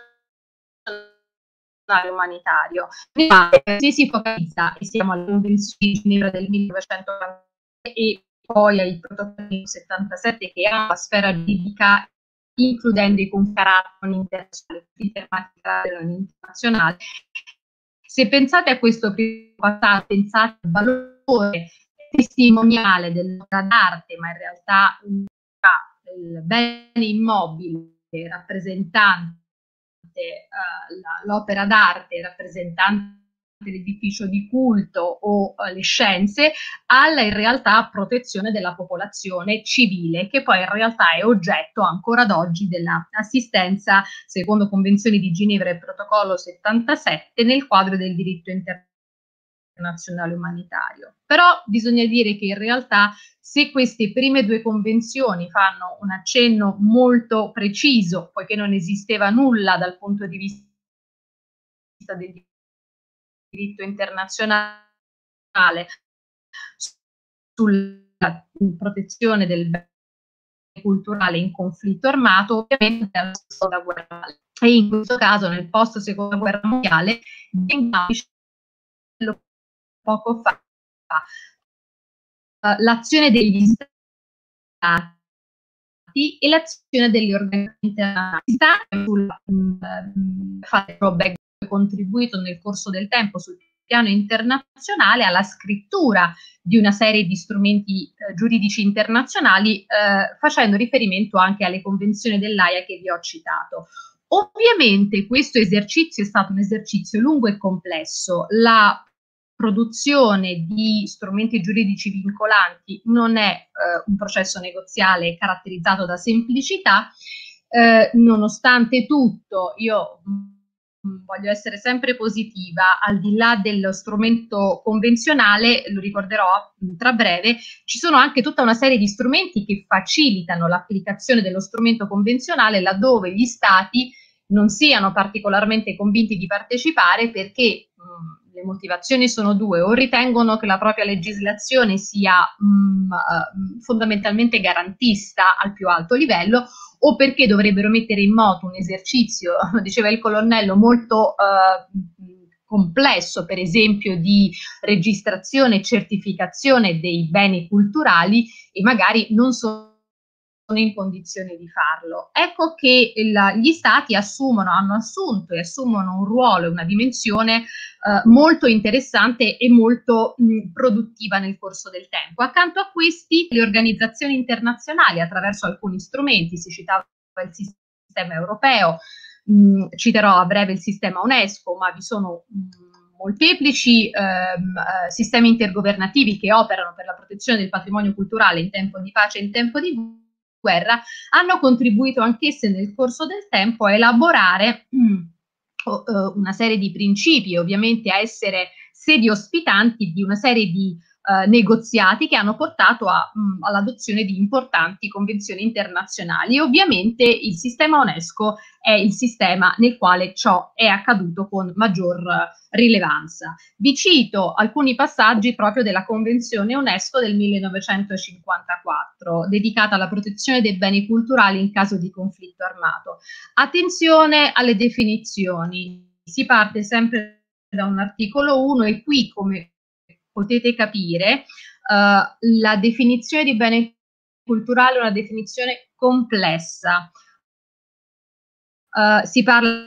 umanitario. Se si focalizza, e siamo alla Convenzione di Ginevra del millenovecentoquaranta e poi ai protocolli del settantasette che hanno la sfera giuridica, includendo i conferati internazionali, se pensate a questo primo passaggio, pensate al valore testimoniale dell'opera d'arte, ma in realtà il bene immobile rappresentante uh, l'opera d'arte, rappresentante l'edificio di culto o uh, le scienze, alla in realtà protezione della popolazione civile, che poi in realtà è oggetto ancora ad oggi dell'assistenza secondo Convenzioni di Ginevra e Protocollo settantasette nel quadro del diritto internazionale umanitario. Però bisogna dire che in realtà, se queste prime due convenzioni fanno un accenno molto preciso, poiché non esisteva nulla dal punto di vista del diritto internazionale sulla protezione del bene culturale in conflitto armato, ovviamente alla seconda guerra mondiale. E in questo caso, nel post seconda guerra mondiale, poco fa, l'azione degli stati e l'azione delle organizzazioni internazionali sul contribuito nel corso del tempo sul piano internazionale alla scrittura di una serie di strumenti eh, giuridici internazionali, eh, facendo riferimento anche alle convenzioni dell'Aia che vi ho citato. Ovviamente questo esercizio è stato un esercizio lungo e complesso. La produzione di strumenti giuridici vincolanti non è eh, un processo negoziale caratterizzato da semplicità, eh, nonostante tutto io mh, voglio essere sempre positiva, al di là dello strumento convenzionale, lo ricorderò mh, tra breve, ci sono anche tutta una serie di strumenti che facilitano l'applicazione dello strumento convenzionale laddove gli stati non siano particolarmente convinti di partecipare perché mh, le motivazioni sono due: o ritengono che la propria legislazione sia mh, uh, fondamentalmente garantista al più alto livello, o perché dovrebbero mettere in moto un esercizio, diceva il colonnello, molto uh, complesso, per esempio di registrazione e certificazione dei beni culturali, e magari non sono in condizione di farlo. Ecco che il, gli stati assumono, hanno assunto e assumono un ruolo e una dimensione eh, molto interessante e molto mh, produttiva nel corso del tempo. Accanto a questi, le organizzazioni internazionali, attraverso alcuni strumenti, si citava il sistema europeo, mh, citerò a breve il sistema UNESCO, ma vi sono mh, molteplici ehm, eh, sistemi intergovernativi che operano per la protezione del patrimonio culturale in tempo di pace e in tempo di guerra, hanno contribuito anch'esse nel corso del tempo a elaborare mh, una serie di principi, ovviamente a essere sedi ospitanti di una serie di uh, negoziati che hanno portato all'adozione di importanti convenzioni internazionali. E ovviamente il sistema UNESCO è il sistema nel quale ciò è accaduto con maggior uh, rilevanza. Vi cito alcuni passaggi proprio della Convenzione UNESCO del millenovecentocinquantaquattro, dedicata alla protezione dei beni culturali in caso di conflitto armato. Attenzione alle definizioni, si parte sempre da un articolo uno e qui, come potete capire, uh, la definizione di bene culturale è una definizione complessa. Uh, si parla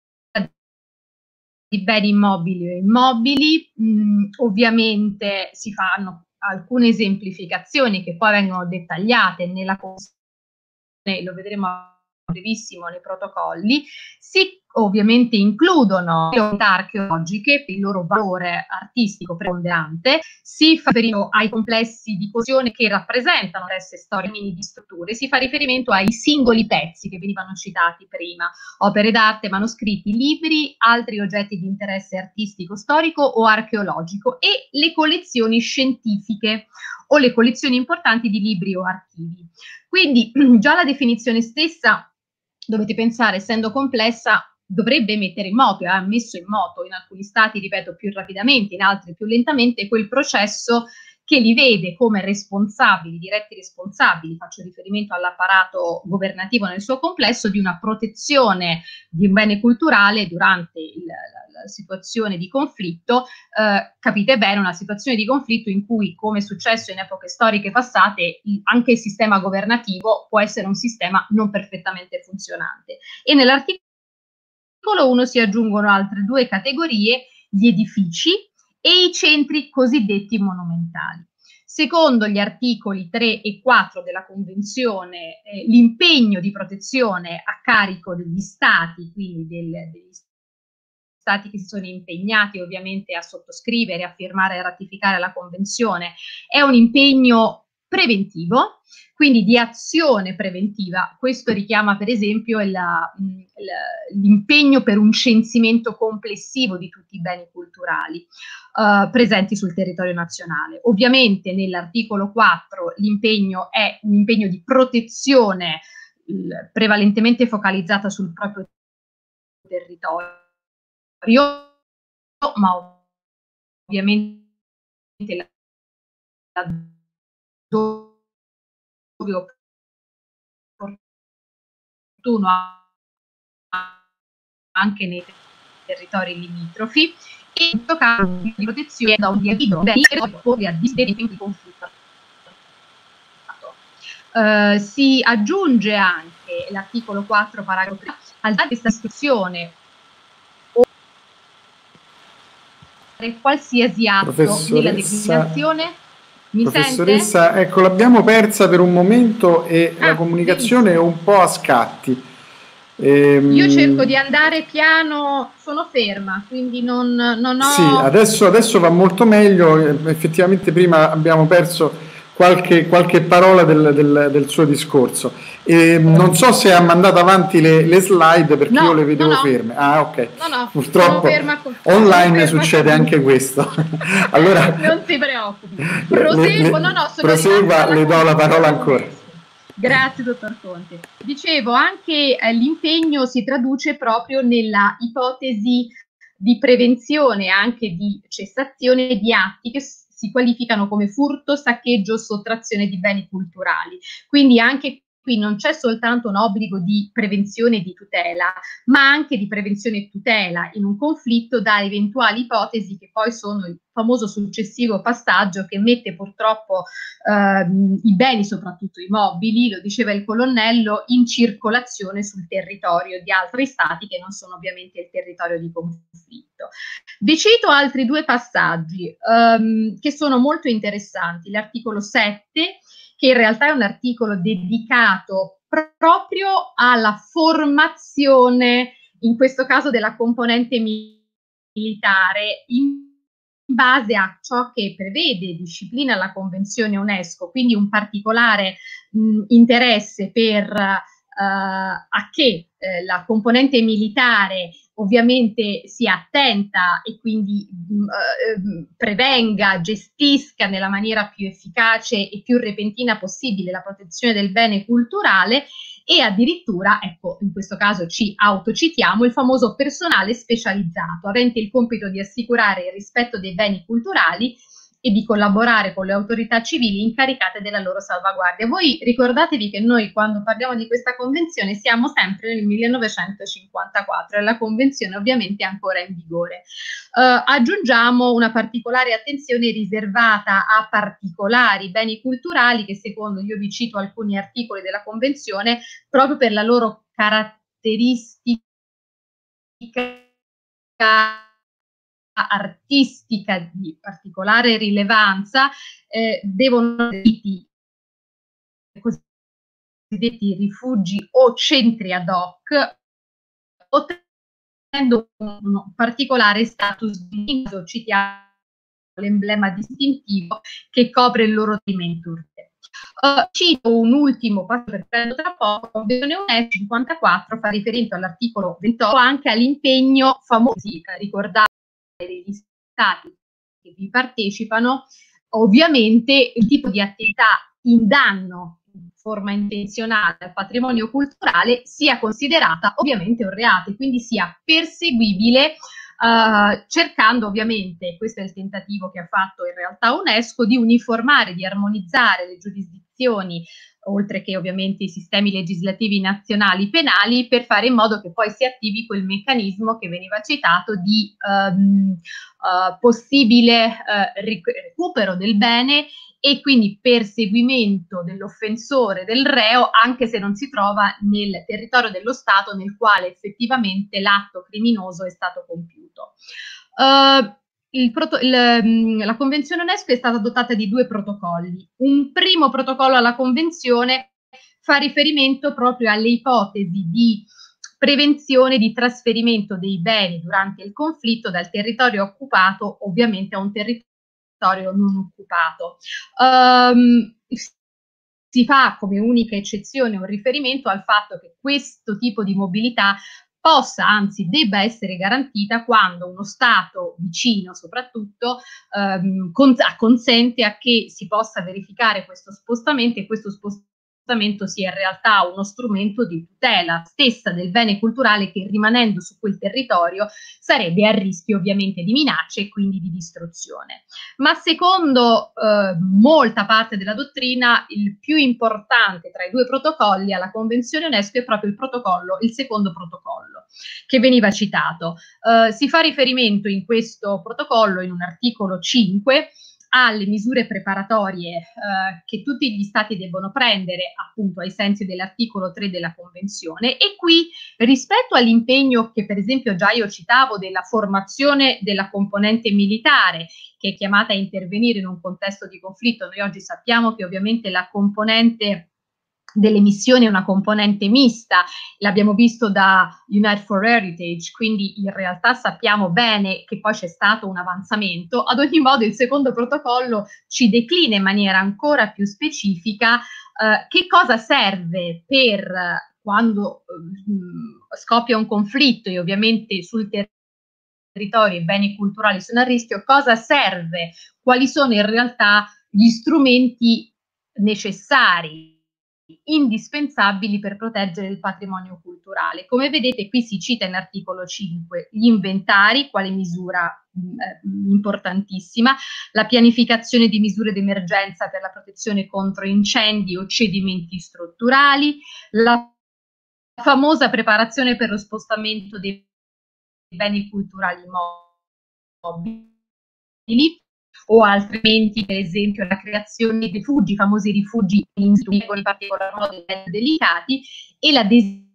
di beni immobili o immobili, mh, ovviamente si fanno alcune esemplificazioni che poi vengono dettagliate nella Convenzione, lo vedremo a brevissimo nei protocolli. Si ovviamente includono le unità archeologiche per il loro valore artistico preponderante, si fa riferimento ai complessi di coesione che rappresentano resti storiche di strutture, si fa riferimento ai singoli pezzi che venivano citati prima, opere d'arte, manoscritti, libri, altri oggetti di interesse artistico, storico o archeologico, e le collezioni scientifiche o le collezioni importanti di libri o archivi. Quindi già la definizione stessa, dovete pensare, essendo complessa, dovrebbe mettere in moto, e ha messo in moto in alcuni stati, ripeto, più rapidamente, in altri più lentamente, quel processo che li vede come responsabili, diretti responsabili, faccio riferimento all'apparato governativo nel suo complesso, di una protezione di un bene culturale durante il, la, la situazione di conflitto. Eh, capite bene, una situazione di conflitto in cui, come è successo in epoche storiche passate, il, anche il sistema governativo può essere un sistema non perfettamente funzionante. E nell'articolo uno si aggiungono altre due categorie: gli edifici e i centri cosiddetti monumentali. Secondo gli articoli tre e quattro della Convenzione, eh, l'impegno di protezione a carico degli Stati, quindi del, degli Stati che si sono impegnati ovviamente a sottoscrivere, a firmare e a ratificare la Convenzione, è un impegno preventivo, quindi di azione preventiva. Questo richiama per esempio l'impegno per un censimento complessivo di tutti i beni culturali uh, presenti sul territorio nazionale. Ovviamente nell'articolo quattro l'impegno è un impegno di protezione il, prevalentemente focalizzata sul proprio territorio, ma ovviamente la, la dove opportuno anche nei territori limitrofi, e in questo caso di protezione da un diavolo di conflitto. Uh, si aggiunge anche l'articolo quattro paragrafo tre, al di questa istruzione o qualsiasi atto nella designazione. Mi Professoressa, sente? Ecco, l'abbiamo persa per un momento e ah, la comunicazione benissimo. è un po' a scatti. Ehm... Io cerco di andare piano, sono ferma, quindi non, non ho... Sì, adesso, adesso va molto meglio, effettivamente prima abbiamo perso qualche, qualche parola del, del, del suo discorso. E non so se ha mandato avanti le, le slide perché no, io le vedevo no, no. ferme. Ah, ok. No, no, purtroppo con... online succede anche questo. Allora, non si preoccupi. Proseguo, no, no, sono prosegua, le do la parola ancora. Grazie, dottor Conte. Dicevo, anche eh, l'impegno si traduce proprio nella ipotesi di prevenzione, anche di cessazione di atti che si qualificano come furto, saccheggio o sottrazione di beni culturali. Quindi anche qui non c'è soltanto un obbligo di prevenzione e di tutela, ma anche di prevenzione e tutela in un conflitto da eventuali ipotesi che poi sono il famoso successivo passaggio che mette purtroppo ehm, i beni, soprattutto i mobili, lo diceva il colonnello, in circolazione sul territorio di altri stati che non sono ovviamente il territorio di conflitto. Vi cito altri due passaggi ehm, che sono molto interessanti. L'articolo sette, che in realtà è un articolo dedicato proprio alla formazione, in questo caso della componente militare, in base a ciò che prevede e disciplina la Convenzione UNESCO, quindi un particolare mh, interesse per uh, a che eh, la componente militare ovviamente sia attenta e quindi mh, prevenga, gestisca nella maniera più efficace e più repentina possibile la protezione del bene culturale, e addirittura, ecco, in questo caso ci autocitiamo, il famoso personale specializzato, avente il compito di assicurare il rispetto dei beni culturali e di collaborare con le autorità civili incaricate della loro salvaguardia. Voi ricordatevi che noi, quando parliamo di questa convenzione, siamo sempre nel millenovecentocinquantaquattro e la convenzione ovviamente è ancora in vigore. Uh, aggiungiamo una particolare attenzione riservata a particolari beni culturali che, secondo, io vi cito alcuni articoli della convenzione, proprio per la loro caratteristica artistica di particolare rilevanza, eh, devono essere cosiddetti rifugi o centri ad hoc, ottenendo un particolare status di, citiamo l'emblema distintivo che copre il loro movimento. Uh, cito un ultimo passo per prendere tra poco. La Convenzione UNESCO cinquantaquattro fa riferimento all'articolo ventotto anche all'impegno famoso, ricordate, degli stati che vi partecipano, ovviamente il tipo di attività in danno in forma intenzionale al patrimonio culturale sia considerata ovviamente un reato e quindi sia perseguibile, uh, cercando ovviamente, questo è il tentativo che ha fatto in realtà UNESCO, di uniformare, di armonizzare le giurisdizioni, oltre che ovviamente i sistemi legislativi nazionali penali, per fare in modo che poi si attivi quel meccanismo che veniva citato di um, uh, possibile uh, recupero del bene e quindi perseguimento dell'offensore, del reo, anche se non si trova nel territorio dello Stato nel quale effettivamente l'atto criminoso è stato compiuto. Uh, il proto, il, la Convenzione UNESCO è stata dotata di due protocolli. Un primo protocollo alla Convenzione fa riferimento proprio alle ipotesi di prevenzione di trasferimento dei beni durante il conflitto dal territorio occupato ovviamente a un territorio non occupato. Um, si fa come unica eccezione un riferimento al fatto che questo tipo di mobilità possa, anzi debba essere garantita quando uno Stato vicino soprattutto ehm, con, consente a che si possa verificare questo spostamento e questo spostamento sia in realtà uno strumento di tutela stessa del bene culturale che rimanendo su quel territorio sarebbe a rischio ovviamente di minacce e quindi di distruzione. Ma secondo eh, molta parte della dottrina il più importante tra i due protocolli alla Convenzione UNESCO è proprio il protocollo, il secondo protocollo che veniva citato. Eh, si fa riferimento in questo protocollo in un articolo cinque alle misure preparatorie eh, che tutti gli Stati debbono prendere appunto ai sensi dell'articolo tre della Convenzione, e qui rispetto all'impegno che per esempio già io citavo della formazione della componente militare che è chiamata a intervenire in un contesto di conflitto, noi oggi sappiamo che ovviamente la componente delle missioni è una componente mista, l'abbiamo visto da Unite for Heritage, quindi in realtà sappiamo bene che poi c'è stato un avanzamento. Ad ogni modo il secondo protocollo ci declina in maniera ancora più specifica eh, che cosa serve per quando eh, scoppia un conflitto e ovviamente sul territorio i beni culturali sono a rischio, cosa serve, quali sono in realtà gli strumenti necessari, indispensabili per proteggere il patrimonio culturale. Come vedete qui si cita in articolo cinque gli inventari, quale misura eh, importantissima, la pianificazione di misure d'emergenza per la protezione contro incendi o cedimenti strutturali, la famosa preparazione per lo spostamento dei beni culturali mobili, o altrimenti per esempio la creazione di rifugi, famosi rifugi in particolar modo delicati, e la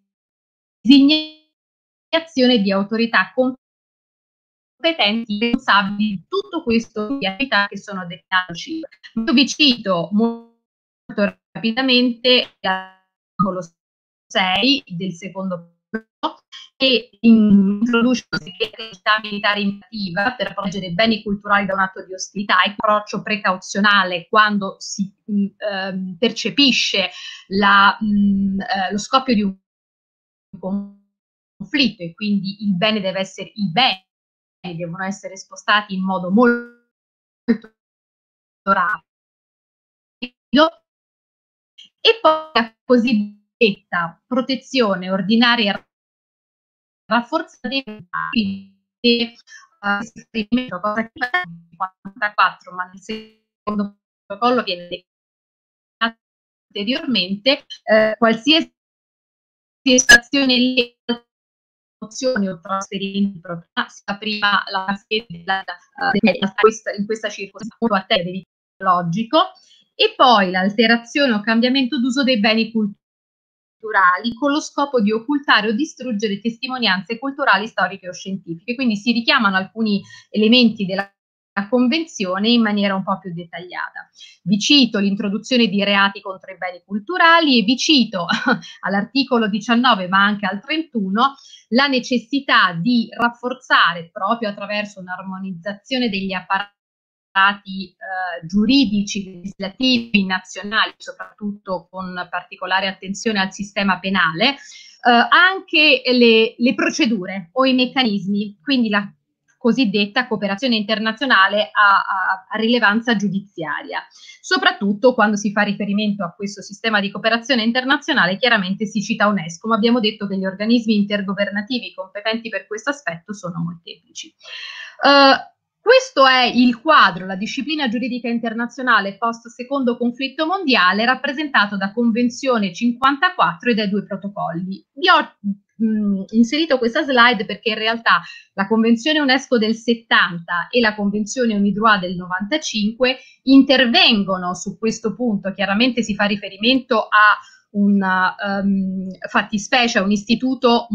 designazione di autorità competenti responsabili di tutto questo di attività che sono dettate. Io vi cito molto rapidamente l'articolo sei del secondo che introduce una segretità militare imperativa per proteggere beni culturali da un atto di ostilità e approccio precauzionale quando si mh, eh, percepisce la, mh, eh, lo scoppio di un conflitto e quindi il bene deve essere, i beni devono essere spostati in modo molto rapido, e poi la cosiddetta protezione ordinaria rafforzata dei riferimento cosa che nel cinquantaquattro, ma nel secondo protocollo viene declinato anteriormente, eh, qualsiasi stazione lì, mozioni o trasferimenti si apriva la scheda in questa circostanza a te logico, e poi l'alterazione o cambiamento d'uso dei beni culturali con lo scopo di occultare o distruggere testimonianze culturali, storiche o scientifiche. Quindi si richiamano alcuni elementi della Convenzione in maniera un po' più dettagliata. Vi cito l'introduzione di reati contro i beni culturali e vi cito all'articolo diciannove ma anche al trentuno la necessità di rafforzare proprio attraverso un'armonizzazione degli apparati Eh, giuridici, legislativi, nazionali, soprattutto con particolare attenzione al sistema penale, eh, anche le, le procedure o i meccanismi, quindi la cosiddetta cooperazione internazionale a, a, a rilevanza giudiziaria. Soprattutto quando si fa riferimento a questo sistema di cooperazione internazionale, chiaramente si cita UNESCO, ma abbiamo detto che gli organismi intergovernativi competenti per questo aspetto sono molteplici. Uh, Questo è il quadro, la disciplina giuridica internazionale post secondo conflitto mondiale, rappresentato da Convenzione cinquantaquattro e dai due protocolli. Vi ho mh, inserito questa slide perché in realtà la Convenzione UNESCO del settanta e la Convenzione UNIDROIT del novantacinque intervengono su questo punto. Chiaramente si fa riferimento a una um, fattispecie, a un istituto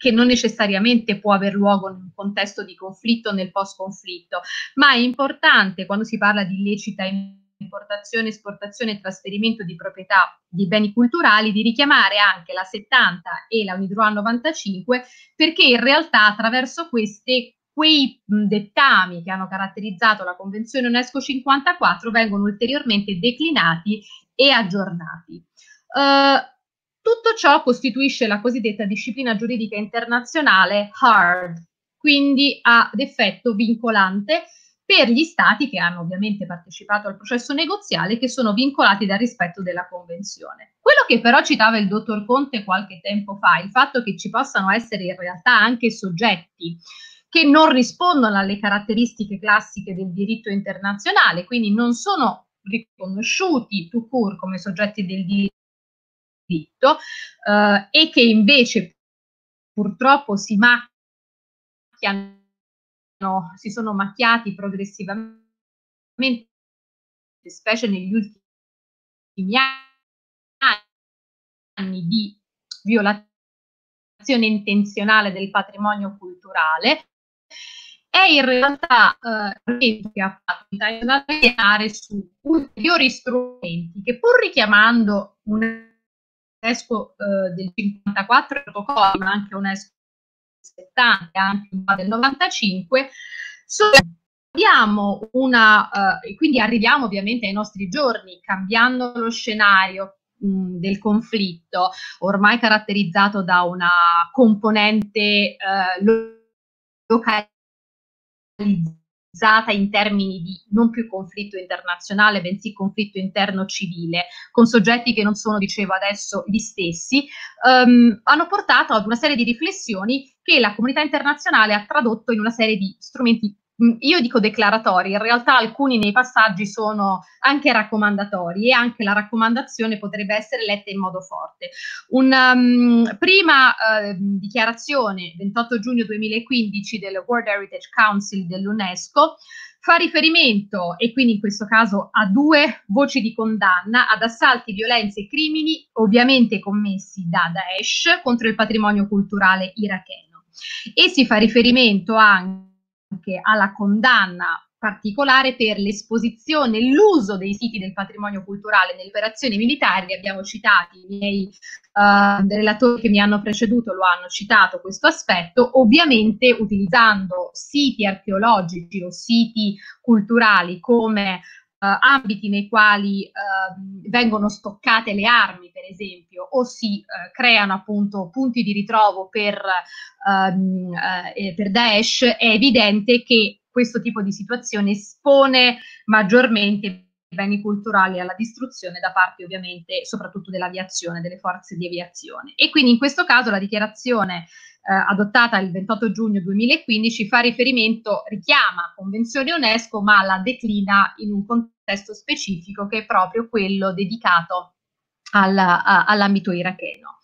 che non necessariamente può aver luogo in un contesto di conflitto o nel post-conflitto, ma è importante quando si parla di illecita importazione, esportazione e trasferimento di proprietà di beni culturali di richiamare anche la settanta e la UNIDROIT novantacinque, perché in realtà attraverso queste quei dettami che hanno caratterizzato la Convenzione UNESCO cinquantaquattro vengono ulteriormente declinati e aggiornati. Uh, tutto ciò costituisce la cosiddetta disciplina giuridica internazionale hard, quindi ad effetto vincolante per gli stati che hanno ovviamente partecipato al processo negoziale, che sono vincolati dal rispetto della Convenzione. Quello che però citava il dottor Conte qualche tempo fa, il fatto che ci possano essere in realtà anche soggetti che non rispondono alle caratteristiche classiche del diritto internazionale, quindi non sono riconosciuti tout court come soggetti del diritto, eh, e che invece purtroppo si macchiano, si sono macchiati progressivamente, specie negli ultimi anni, di violazione intenzionale del patrimonio culturale, è in realtà eh, che ha fatto internazionale su ulteriori strumenti che, pur richiamando UNESCO eh, del cinquantaquattro protocolli, ma anche UNESCO del settanta, anche del novantacinque, sono, abbiamo una, eh, quindi arriviamo ovviamente ai nostri giorni, cambiando lo scenario mh, del conflitto, ormai caratterizzato da una componente eh, localizzata in termini di non più conflitto internazionale, bensì conflitto interno civile, con soggetti che non sono, dicevo adesso, gli stessi, um, hanno portato ad una serie di riflessioni che la comunità internazionale ha tradotto in una serie di strumenti, io dico declaratori, in realtà alcuni nei passaggi sono anche raccomandatori, e anche la raccomandazione potrebbe essere letta in modo forte. Una um, prima uh, dichiarazione, ventotto giugno duemilaquindici, del World Heritage Council dell'UNESCO, fa riferimento, e quindi in questo caso a due voci di condanna, ad assalti, violenze e crimini ovviamente commessi da Daesh contro il patrimonio culturale iracheno, e si fa riferimento anche anche alla condanna particolare per l'esposizione e l'uso dei siti del patrimonio culturale nelle operazioni militari. Abbiamo citato, i miei uh, relatori che mi hanno preceduto lo hanno citato questo aspetto, ovviamente utilizzando siti archeologici o siti culturali come Uh, ambiti nei quali uh, vengono stoccate le armi, per esempio, o si uh, creano appunto punti di ritrovo per, uh, uh, per Daesh, è evidente che questo tipo di situazione espone maggiormente i beni culturali alla distruzione da parte ovviamente soprattutto dell'aviazione, delle forze di aviazione. E quindi in questo caso la dichiarazione Eh, adottata il ventotto giugno duemilaquindici fa riferimento, richiama Convenzione UNESCO, ma la declina in un contesto specifico che è proprio quello dedicato all'ambito iracheno.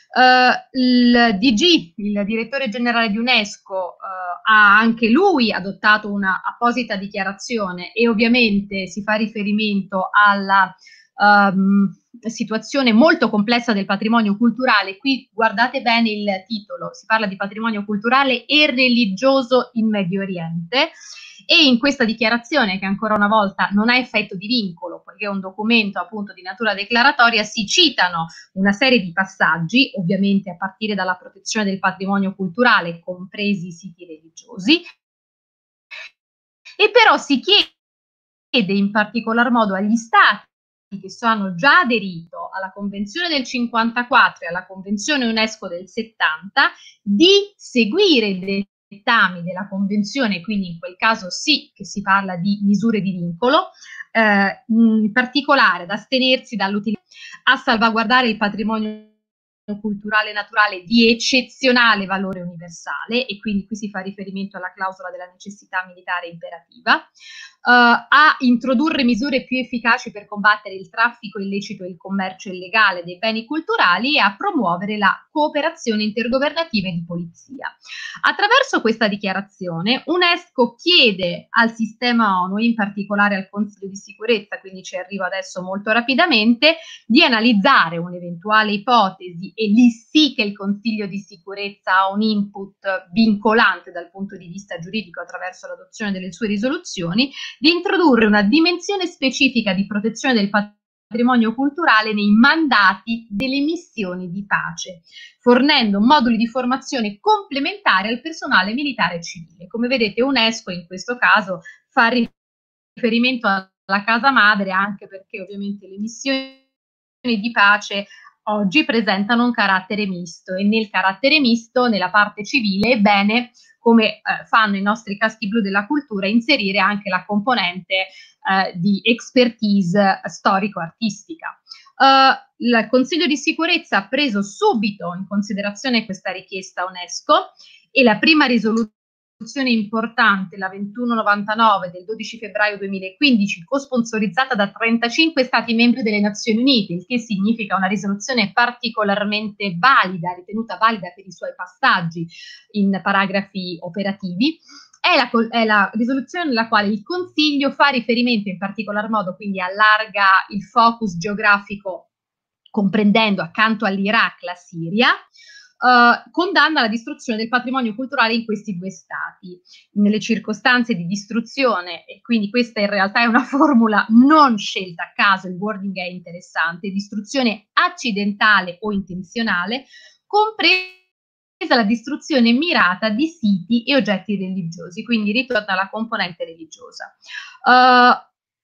Uh, il D G, il direttore generale di UNESCO, uh, ha anche lui adottato una apposita dichiarazione, e ovviamente si fa riferimento alla um, situazione molto complessa del patrimonio culturale. Qui guardate bene il titolo, si parla di patrimonio culturale e religioso in Medio Oriente, e in questa dichiarazione, che ancora una volta non ha effetto di vincolo poiché è un documento appunto di natura declaratoria, si citano una serie di passaggi, ovviamente a partire dalla protezione del patrimonio culturale, compresi i siti religiosi, e però si chiede in particolar modo agli stati che hanno già aderito alla Convenzione del cinquantaquattro e alla Convenzione UNESCO del settanta di seguire i dettami della Convenzione, quindi in quel caso sì che si parla di misure di vincolo, eh, in particolare ad astenersi dall'utilizzo, a salvaguardare il patrimonio culturale naturale di eccezionale valore universale, e quindi qui si fa riferimento alla clausola della necessità militare imperativa, a introdurre misure più efficaci per combattere il traffico illecito e il commercio illegale dei beni culturali e a promuovere la cooperazione intergovernativa e di polizia. Attraverso questa dichiarazione, UNESCO chiede al sistema ONU, in particolare al Consiglio di sicurezza, quindi ci arrivo adesso molto rapidamente, di analizzare un'eventuale ipotesi, e lì sì che il Consiglio di sicurezza ha un input vincolante dal punto di vista giuridico attraverso l'adozione delle sue risoluzioni, di introdurre una dimensione specifica di protezione del patrimonio culturale nei mandati delle missioni di pace, fornendo moduli di formazione complementari al personale militare e civile. Come vedete, UNESCO in questo caso fa riferimento alla casa madre, anche perché ovviamente le missioni di pace oggi presentano un carattere misto, e nel carattere misto, nella parte civile, è bene, come eh, fanno i nostri caschi blu della cultura, inserire anche la componente eh, di expertise storico-artistica. Uh, il Consiglio di sicurezza ha preso subito in considerazione questa richiesta UNESCO, e la prima risoluzione importante, la ventuno novantanove del dodici febbraio duemilaquindici, co-sponsorizzata da trentacinque Stati membri delle Nazioni Unite, il che significa una risoluzione particolarmente valida, ritenuta valida per i suoi passaggi in paragrafi operativi. È la, è la risoluzione nella quale il Consiglio fa riferimento in particolar modo, quindi allarga il focus geografico comprendendo accanto all'Iraq la Siria, Uh, condanna la distruzione del patrimonio culturale in questi due stati, nelle circostanze di distruzione, e quindi questa in realtà è una formula non scelta a caso, il wording è interessante, distruzione accidentale o intenzionale, compresa la distruzione mirata di siti e oggetti religiosi, quindi ritorna alla componente religiosa. Uh,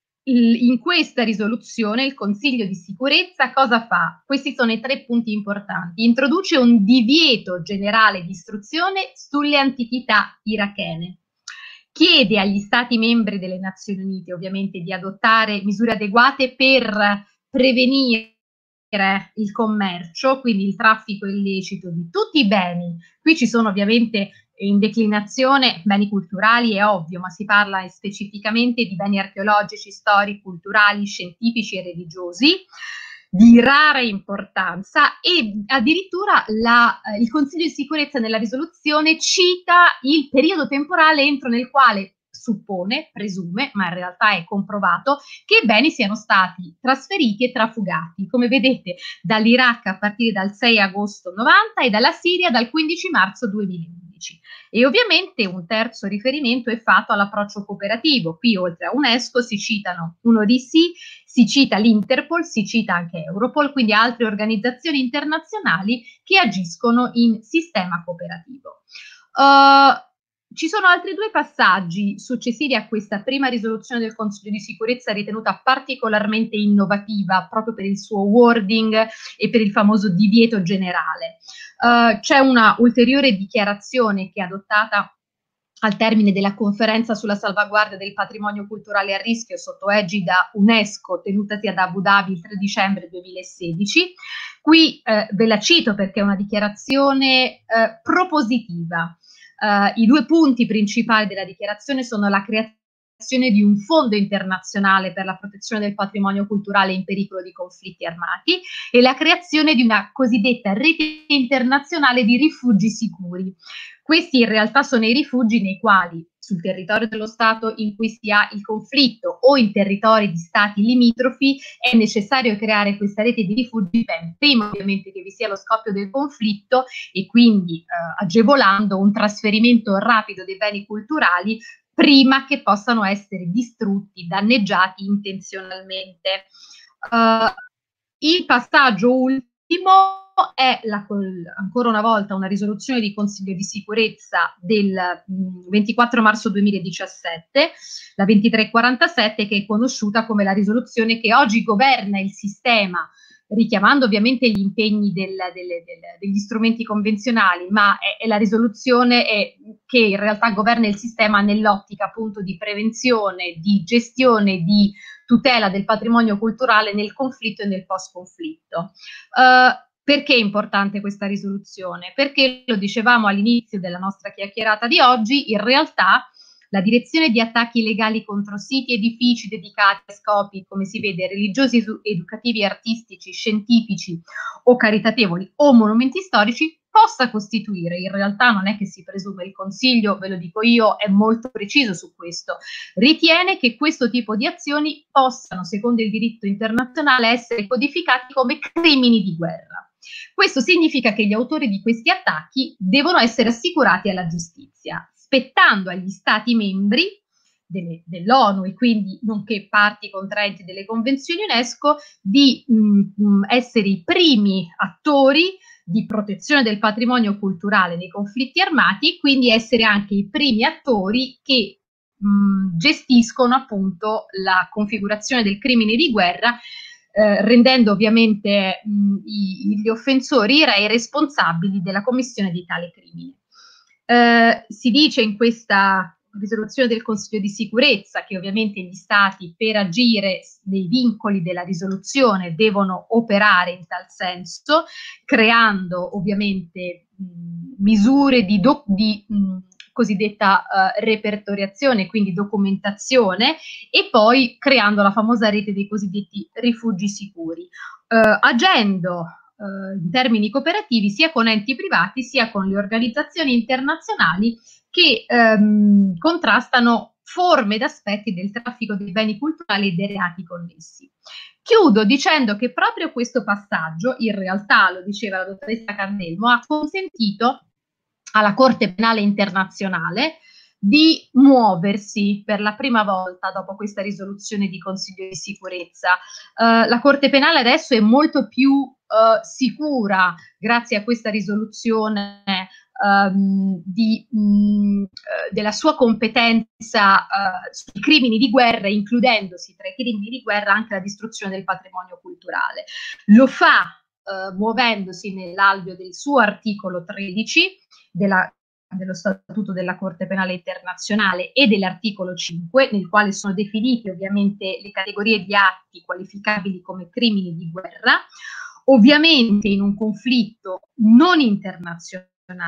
In questa risoluzione il Consiglio di sicurezza cosa fa? Questi sono i tre punti importanti. Introduce un divieto generale di istruzione sulle antichità irachene. Chiede agli Stati membri delle Nazioni Unite ovviamente di adottare misure adeguate per prevenire il commercio, quindi il traffico illecito di tutti i beni. Qui ci sono ovviamente in declinazione beni culturali, è ovvio, ma si parla specificamente di beni archeologici, storici, culturali, scientifici e religiosi di rara importanza, e addirittura la, eh, il Consiglio di sicurezza nella risoluzione cita il periodo temporale entro nel quale suppone, presume, ma in realtà è comprovato, che i beni siano stati trasferiti e trafugati, come vedete, dall'Iraq a partire dal sei agosto novanta e dalla Siria dal quindici marzo duemilaundici. E ovviamente un terzo riferimento è fatto all'approccio cooperativo. Qui oltre a UNESCO si citano uno D C, si cita l'Interpol, si cita anche Europol, quindi altre organizzazioni internazionali che agiscono in sistema cooperativo. Uh, Ci sono altri due passaggi successivi a questa prima risoluzione del Consiglio di sicurezza ritenuta particolarmente innovativa proprio per il suo wording e per il famoso divieto generale. Uh, c'è una ulteriore dichiarazione che è adottata al termine della conferenza sulla salvaguardia del patrimonio culturale a rischio sotto egida UNESCO tenutasi ad Abu Dhabi il tre dicembre duemilasedici. Qui eh, ve la cito perché è una dichiarazione eh, propositiva. Uh, I due punti principali della dichiarazione sono la creazione di un fondo internazionale per la protezione del patrimonio culturale in pericolo di conflitti armati e la creazione di una cosiddetta rete internazionale di rifugi sicuri. Questi in realtà sono i rifugi nei quali sul territorio dello Stato in cui si ha il conflitto o in territori di Stati limitrofi è necessario creare questa rete di rifugi ben prima ovviamente che vi sia lo scoppio del conflitto e quindi eh, agevolando un trasferimento rapido dei beni culturali prima che possano essere distrutti, danneggiati intenzionalmente. Uh, il passaggio ultimo è la, ancora una volta una risoluzione di Consiglio di sicurezza del mh, ventiquattro marzo duemiladiciassette, la ventitré quarantasette, che è conosciuta come la risoluzione che oggi governa il sistema, richiamando ovviamente gli impegni del, delle, delle, degli strumenti convenzionali, ma è, è la risoluzione è, che in realtà governa il sistema nell'ottica appunto di prevenzione, di gestione, di tutela del patrimonio culturale nel conflitto e nel post-conflitto. Uh, Perché è importante questa risoluzione? Perché, lo dicevamo all'inizio della nostra chiacchierata di oggi, in realtà la direzione di attacchi illegali contro siti edifici dedicati a scopi, come si vede, religiosi, educativi, artistici, scientifici o caritatevoli o monumenti storici, possa costituire, in realtà non è che si presume, il Consiglio, ve lo dico io, è molto preciso su questo, ritiene che questo tipo di azioni possano, secondo il diritto internazionale, essere codificati come crimini di guerra. Questo significa che gli autori di questi attacchi devono essere assicurati alla giustizia, spettando agli Stati membri dell'ONU e quindi nonché parti contraenti delle convenzioni UNESCO di mh, essere i primi attori di protezione del patrimonio culturale nei conflitti armati, quindi essere anche i primi attori che mh, gestiscono appunto la configurazione del crimine di guerra, eh, rendendo ovviamente mh, i, gli offensori i rei responsabili della commissione di tale crimine. Eh, si dice in questa risoluzione del Consiglio di sicurezza che ovviamente gli Stati, per agire nei vincoli della risoluzione, devono operare in tal senso, creando ovviamente mh, misure di, do, di mh, cosiddetta uh, repertoriazione, quindi documentazione, e poi creando la famosa rete dei cosiddetti rifugi sicuri, uh, agendo uh, in termini cooperativi sia con enti privati sia con le organizzazioni internazionali che ehm, contrastano forme ed aspetti del traffico dei beni culturali e dei reati connessi. Chiudo dicendo che proprio questo passaggio, in realtà, lo diceva la dottoressa Carnelmo, ha consentito alla Corte Penale Internazionale di muoversi per la prima volta dopo questa risoluzione di Consiglio di sicurezza. Uh, la Corte Penale adesso è molto più uh, sicura, grazie a questa risoluzione, Um, di, um, della sua competenza uh, sui crimini di guerra, includendosi tra i crimini di guerra anche la distruzione del patrimonio culturale. Lo fa uh, muovendosi nell'alveo del suo articolo tredici della, dello Statuto della Corte Penale Internazionale e dell'articolo cinque, nel quale sono definite ovviamente le categorie di atti qualificabili come crimini di guerra, ovviamente in un conflitto non internazionale,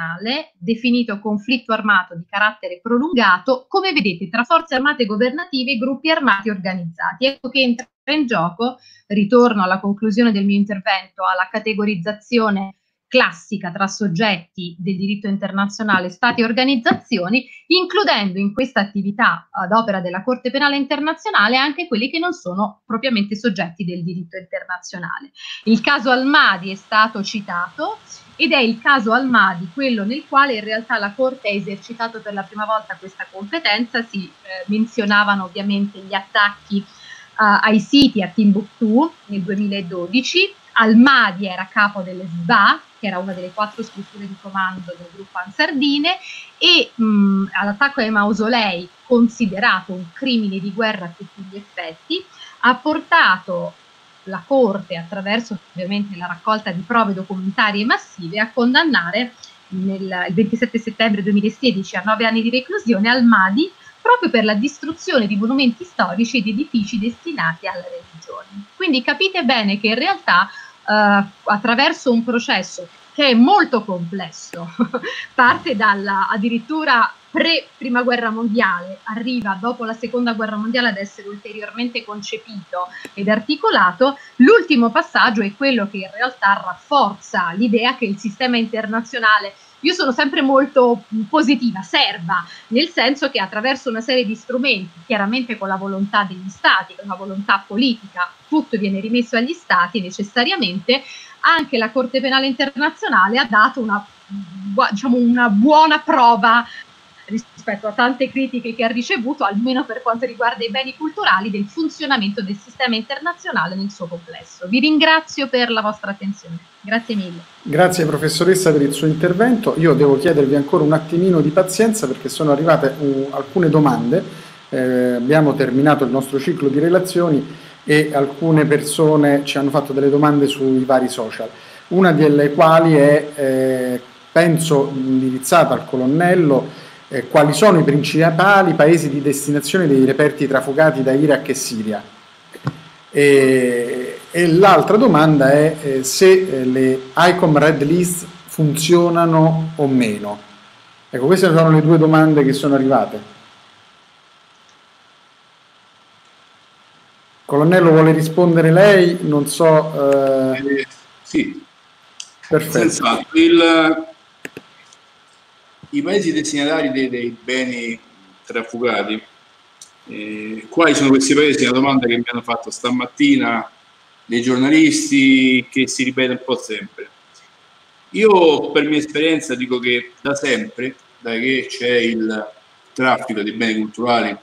definito conflitto armato di carattere prolungato, come vedete, tra forze armate governative e gruppi armati organizzati. Ecco che entra in gioco, ritorno alla conclusione del mio intervento, alla categorizzazione classica tra soggetti del diritto internazionale, stati e organizzazioni, includendo in questa attività ad opera della Corte Penale Internazionale anche quelli che non sono propriamente soggetti del diritto internazionale. Il caso Al-Mahdi è stato citato, ed è il caso Al-Mahdi quello nel quale in realtà la Corte ha esercitato per la prima volta questa competenza. Si eh, menzionavano ovviamente gli attacchi uh, ai siti a Timbuktu nel duemiladodici. Al-Mahdi era capo dell'Hezbollah, che era una delle quattro strutture di comando del gruppo Ansardine, e mh, all'attacco ai mausolei, considerato un crimine di guerra a tutti gli effetti, ha portato la Corte, attraverso ovviamente la raccolta di prove documentarie massive, a condannare nel, il ventisette settembre duemilasedici a nove anni di reclusione Al-Mahdi proprio per la distruzione di monumenti storici ed edifici destinati alla religione. Quindi capite bene che in realtà eh, attraverso un processo che è molto complesso, parte dalla addirittura pre-prima guerra mondiale, arriva dopo la seconda guerra mondiale ad essere ulteriormente concepito ed articolato, l'ultimo passaggio è quello che in realtà rafforza l'idea che il sistema internazionale, io sono sempre molto positiva, serva, nel senso che attraverso una serie di strumenti, chiaramente con la volontà degli Stati, con una volontà politica, tutto viene rimesso agli Stati necessariamente, anche la Corte Penale Internazionale ha dato una, diciamo, una buona prova rispetto a tante critiche che ha ricevuto, almeno per quanto riguarda i beni culturali, del funzionamento del sistema internazionale nel suo complesso. Vi ringrazio per la vostra attenzione. Grazie mille. Grazie professoressa per il suo intervento. Io devo chiedervi ancora un attimino di pazienza perché sono arrivate uh, alcune domande. Eh, abbiamo terminato il nostro ciclo di relazioni e alcune persone ci hanno fatto delle domande sui vari social, una delle quali è, eh, penso, indirizzata al colonnello. Eh, quali sono i principali paesi di destinazione dei reperti trafugati da Iraq e Siria? E, e l'altra domanda è eh, se eh, le ICOM Red List funzionano o meno. Ecco, queste sono le due domande che sono arrivate. Colonnello, vuole rispondere lei? Non so. Eh... Eh, sì, perfetto. Senz'altro. Il, I paesi destinatari dei, dei beni trafugati, eh, quali sono questi paesi? È una domanda che mi hanno fatto stamattina dei giornalisti, che si ripete un po' sempre. Io, per mia esperienza, dico che da sempre, da che c'è il traffico di beni culturali,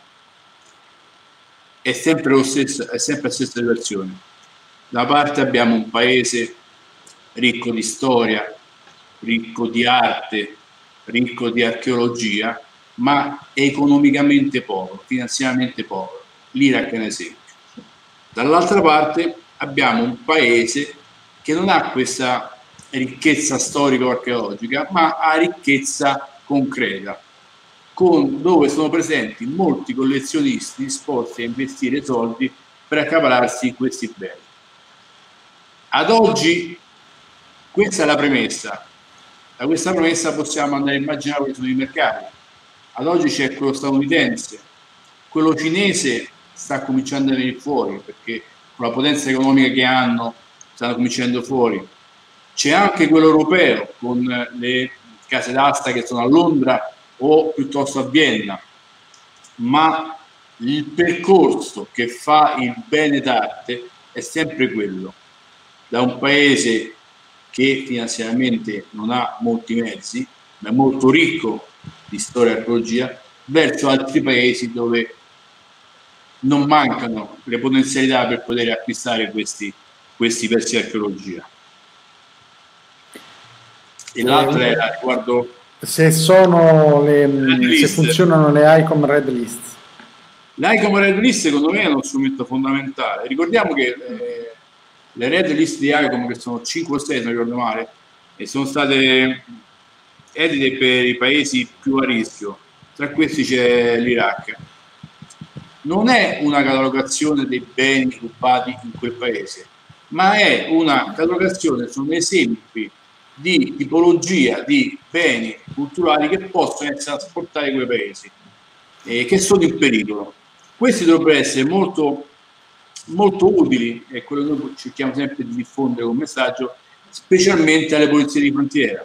è sempre lo stesso, è sempre la stessa situazione. Da una parte abbiamo un paese ricco di storia, ricco di arte, ricco di archeologia, ma economicamente povero, finanziariamente povero. L'Iraq è un esempio. Dall'altra parte abbiamo un paese che non ha questa ricchezza storico-archeologica, ma ha ricchezza concreta, con, dove sono presenti molti collezionisti disposti a investire soldi per accapararsi questi beni. Ad oggi questa è la premessa. Da questa premessa possiamo andare a immaginare quali sono i mercati. Ad oggi c'è quello statunitense, quello cinese sta cominciando a venire fuori, perché con la potenza economica che hanno stanno cominciando fuori. C'è anche quello europeo, con le case d'asta che sono a Londra o piuttosto a Vienna, ma il percorso che fa il bene d'arte è sempre quello: da un paese che finanziariamente non ha molti mezzi, ma è molto ricco di storia e archeologia, verso altri paesi dove non mancano le potenzialità per poter acquistare questi, questi pezzi di archeologia. E l'altra era riguardo se sono le, se funzionano le ICOM Red List. L'ICOM Red List secondo me è uno strumento fondamentale. Ricordiamo che eh, le Red List di ICOM, che sono cinque o sei se non ricordo male, e sono state edite per i paesi più a rischio, tra questi c'è l'Iraq. Non è una catalogazione dei beni rubati in quel paese, ma è una catalogazione, sono esempi di tipologia di beni culturali che possono essere trasportati in quei paesi, eh, che sono in pericolo. Questi dovrebbero essere molto, molto utili, e quello che noi cerchiamo sempre di diffondere come messaggio, specialmente alle polizie di frontiera.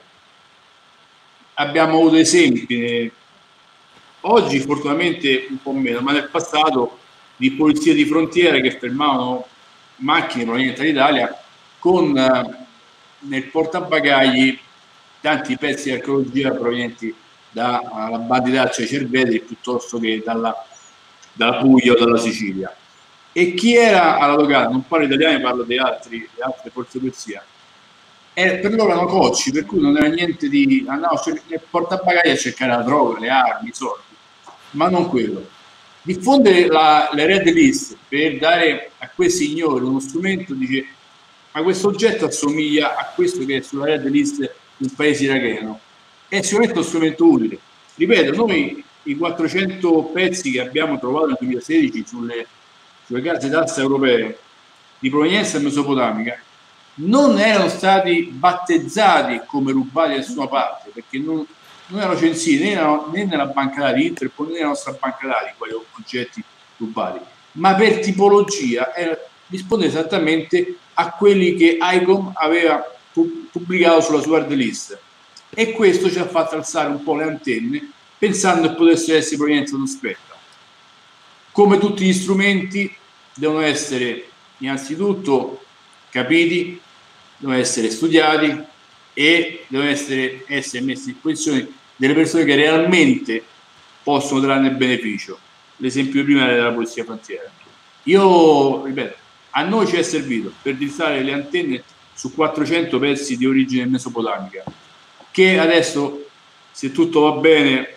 Abbiamo avuto esempi, eh, oggi fortunatamente un po' meno, ma nel passato, di polizie di frontiera che fermavano macchine provenienti dall'Italia con eh, nel portabagagli tanti pezzi di archeologia provenienti dalla banditaccia ai Cerveteri piuttosto che dalla, dalla Puglia o dalla Sicilia. E chi era alla locale, non parlo italiano, parlo di altri, di altre forze di polizia, e per loro erano cocci, per cui non era niente di andavo nel portabagagli a cercare la droga, le armi, i soldi, ma non quello. Diffondere la, le red list per dare a questi signori uno strumento, dice: ma questo oggetto assomiglia a questo che è sulla red list del paese iracheno, è sicuramente uno strumento utile. Ripeto, noi i quattrocento pezzi che abbiamo trovato nel duemilasedici sulle, sulle case d'asta europee di provenienza mesopotamica non erano stati battezzati come rubati da nessuna parte, perché non, non erano censiti né, né nella banca dati Interpol né nella nostra banca dati quali oggetti rubati, ma per tipologia era, risponde esattamente a quelli che ICOM aveva pu pubblicato sulla sua hard list, e questo ci ha fatto alzare un po' le antenne, pensando che potesse essere provenienza sospetta. Come tutti gli strumenti devono essere innanzitutto capiti, devono essere studiati e devono essere, essere messi a disposizione delle persone che realmente possono trarne beneficio. L'esempio prima era della polizia frontiera. Io ripeto, a noi ci è servito per drizzare le antenne su quattrocento pezzi di origine mesopotamica, che adesso, se tutto va bene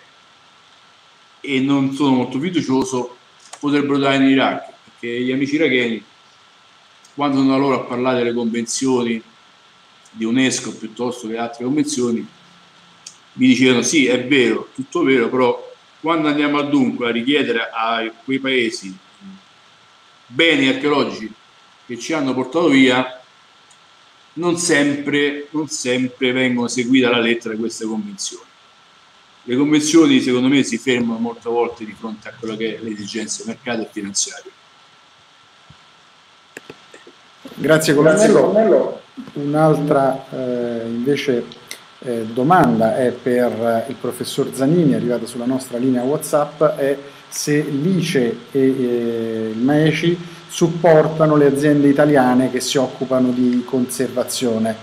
e non sono molto fiducioso, potrebbero dare in Iraq, perché gli amici iracheni, quando sono loro a parlare delle convenzioni di UNESCO piuttosto che altre convenzioni, mi dicevano: sì, è vero, tutto vero, però quando andiamo al dunque a richiedere a quei paesi beni archeologici che ci hanno portato via, non sempre, non sempre vengono seguite alla lettera queste convenzioni. Le convenzioni, secondo me, si fermano molte volte di fronte a quello che è le esigenze mercato e finanziarie. Grazie colonnello. Un'altra eh, invece eh, domanda è per il professor Zanini, arrivata sulla nostra linea WhatsApp, è se l'I C E e eh, il MAECI supportano le aziende italiane che si occupano di conservazione.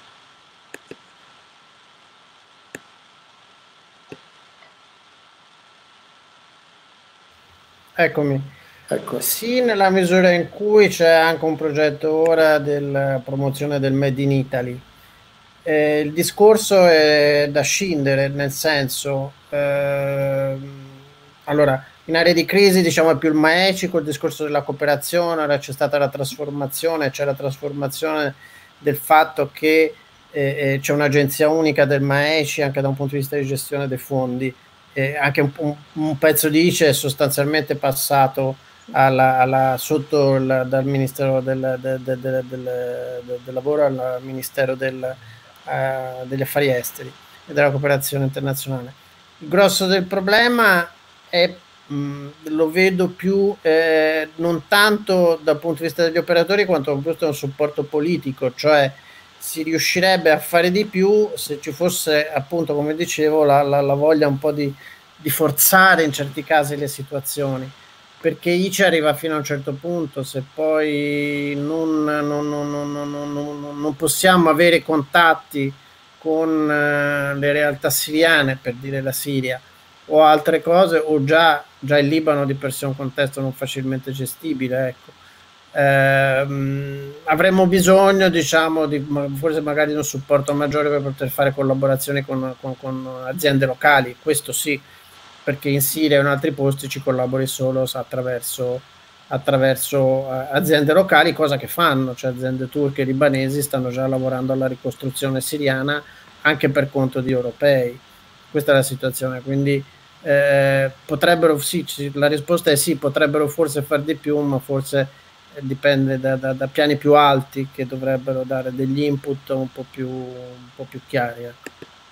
Eccomi. Ecco. Sì, nella misura in cui c'è anche un progetto ora della promozione del Made in Italy. Eh, il discorso è da scindere, nel senso, eh, allora, in aree di crisi diciamo è più il MAECI col discorso della cooperazione, ora c'è stata la trasformazione, c'è la trasformazione del fatto che eh, c'è un'agenzia unica del MAECI anche da un punto di vista di gestione dei fondi, eh, anche un, un, un pezzo di I C E è sostanzialmente passato alla, alla, sotto il, dal Ministero del, del, del, del, del, del Lavoro al Ministero del, uh, degli Affari Esteri e della Cooperazione Internazionale. Il grosso del problema è lo vedo più eh, non tanto dal punto di vista degli operatori quanto dal punto di vista di un supporto politico, cioè si riuscirebbe a fare di più se ci fosse appunto, come dicevo, la, la, la voglia un po' di, di forzare in certi casi le situazioni, perché I C E arriva fino a un certo punto, se poi non, non, non, non, non, non, non possiamo avere contatti con eh, le realtà siriane, per dire la Siria, o altre cose, o già, già il Libano di per sé è un contesto non facilmente gestibile, ecco. Eh, avremmo bisogno, diciamo, di forse magari di un supporto maggiore per poter fare collaborazioni con, con, con aziende locali, questo sì, perché in Siria e in altri posti ci collabori solo attraverso, attraverso eh, aziende locali, cosa che fanno, cioè aziende turche e libanesi stanno già lavorando alla ricostruzione siriana anche per conto di europei. Questa è la situazione, quindi eh, potrebbero, sì, la risposta è sì, potrebbero forse far di più, ma forse dipende da, da, da piani più alti che dovrebbero dare degli input un po' più, un po' più chiari. Ecco,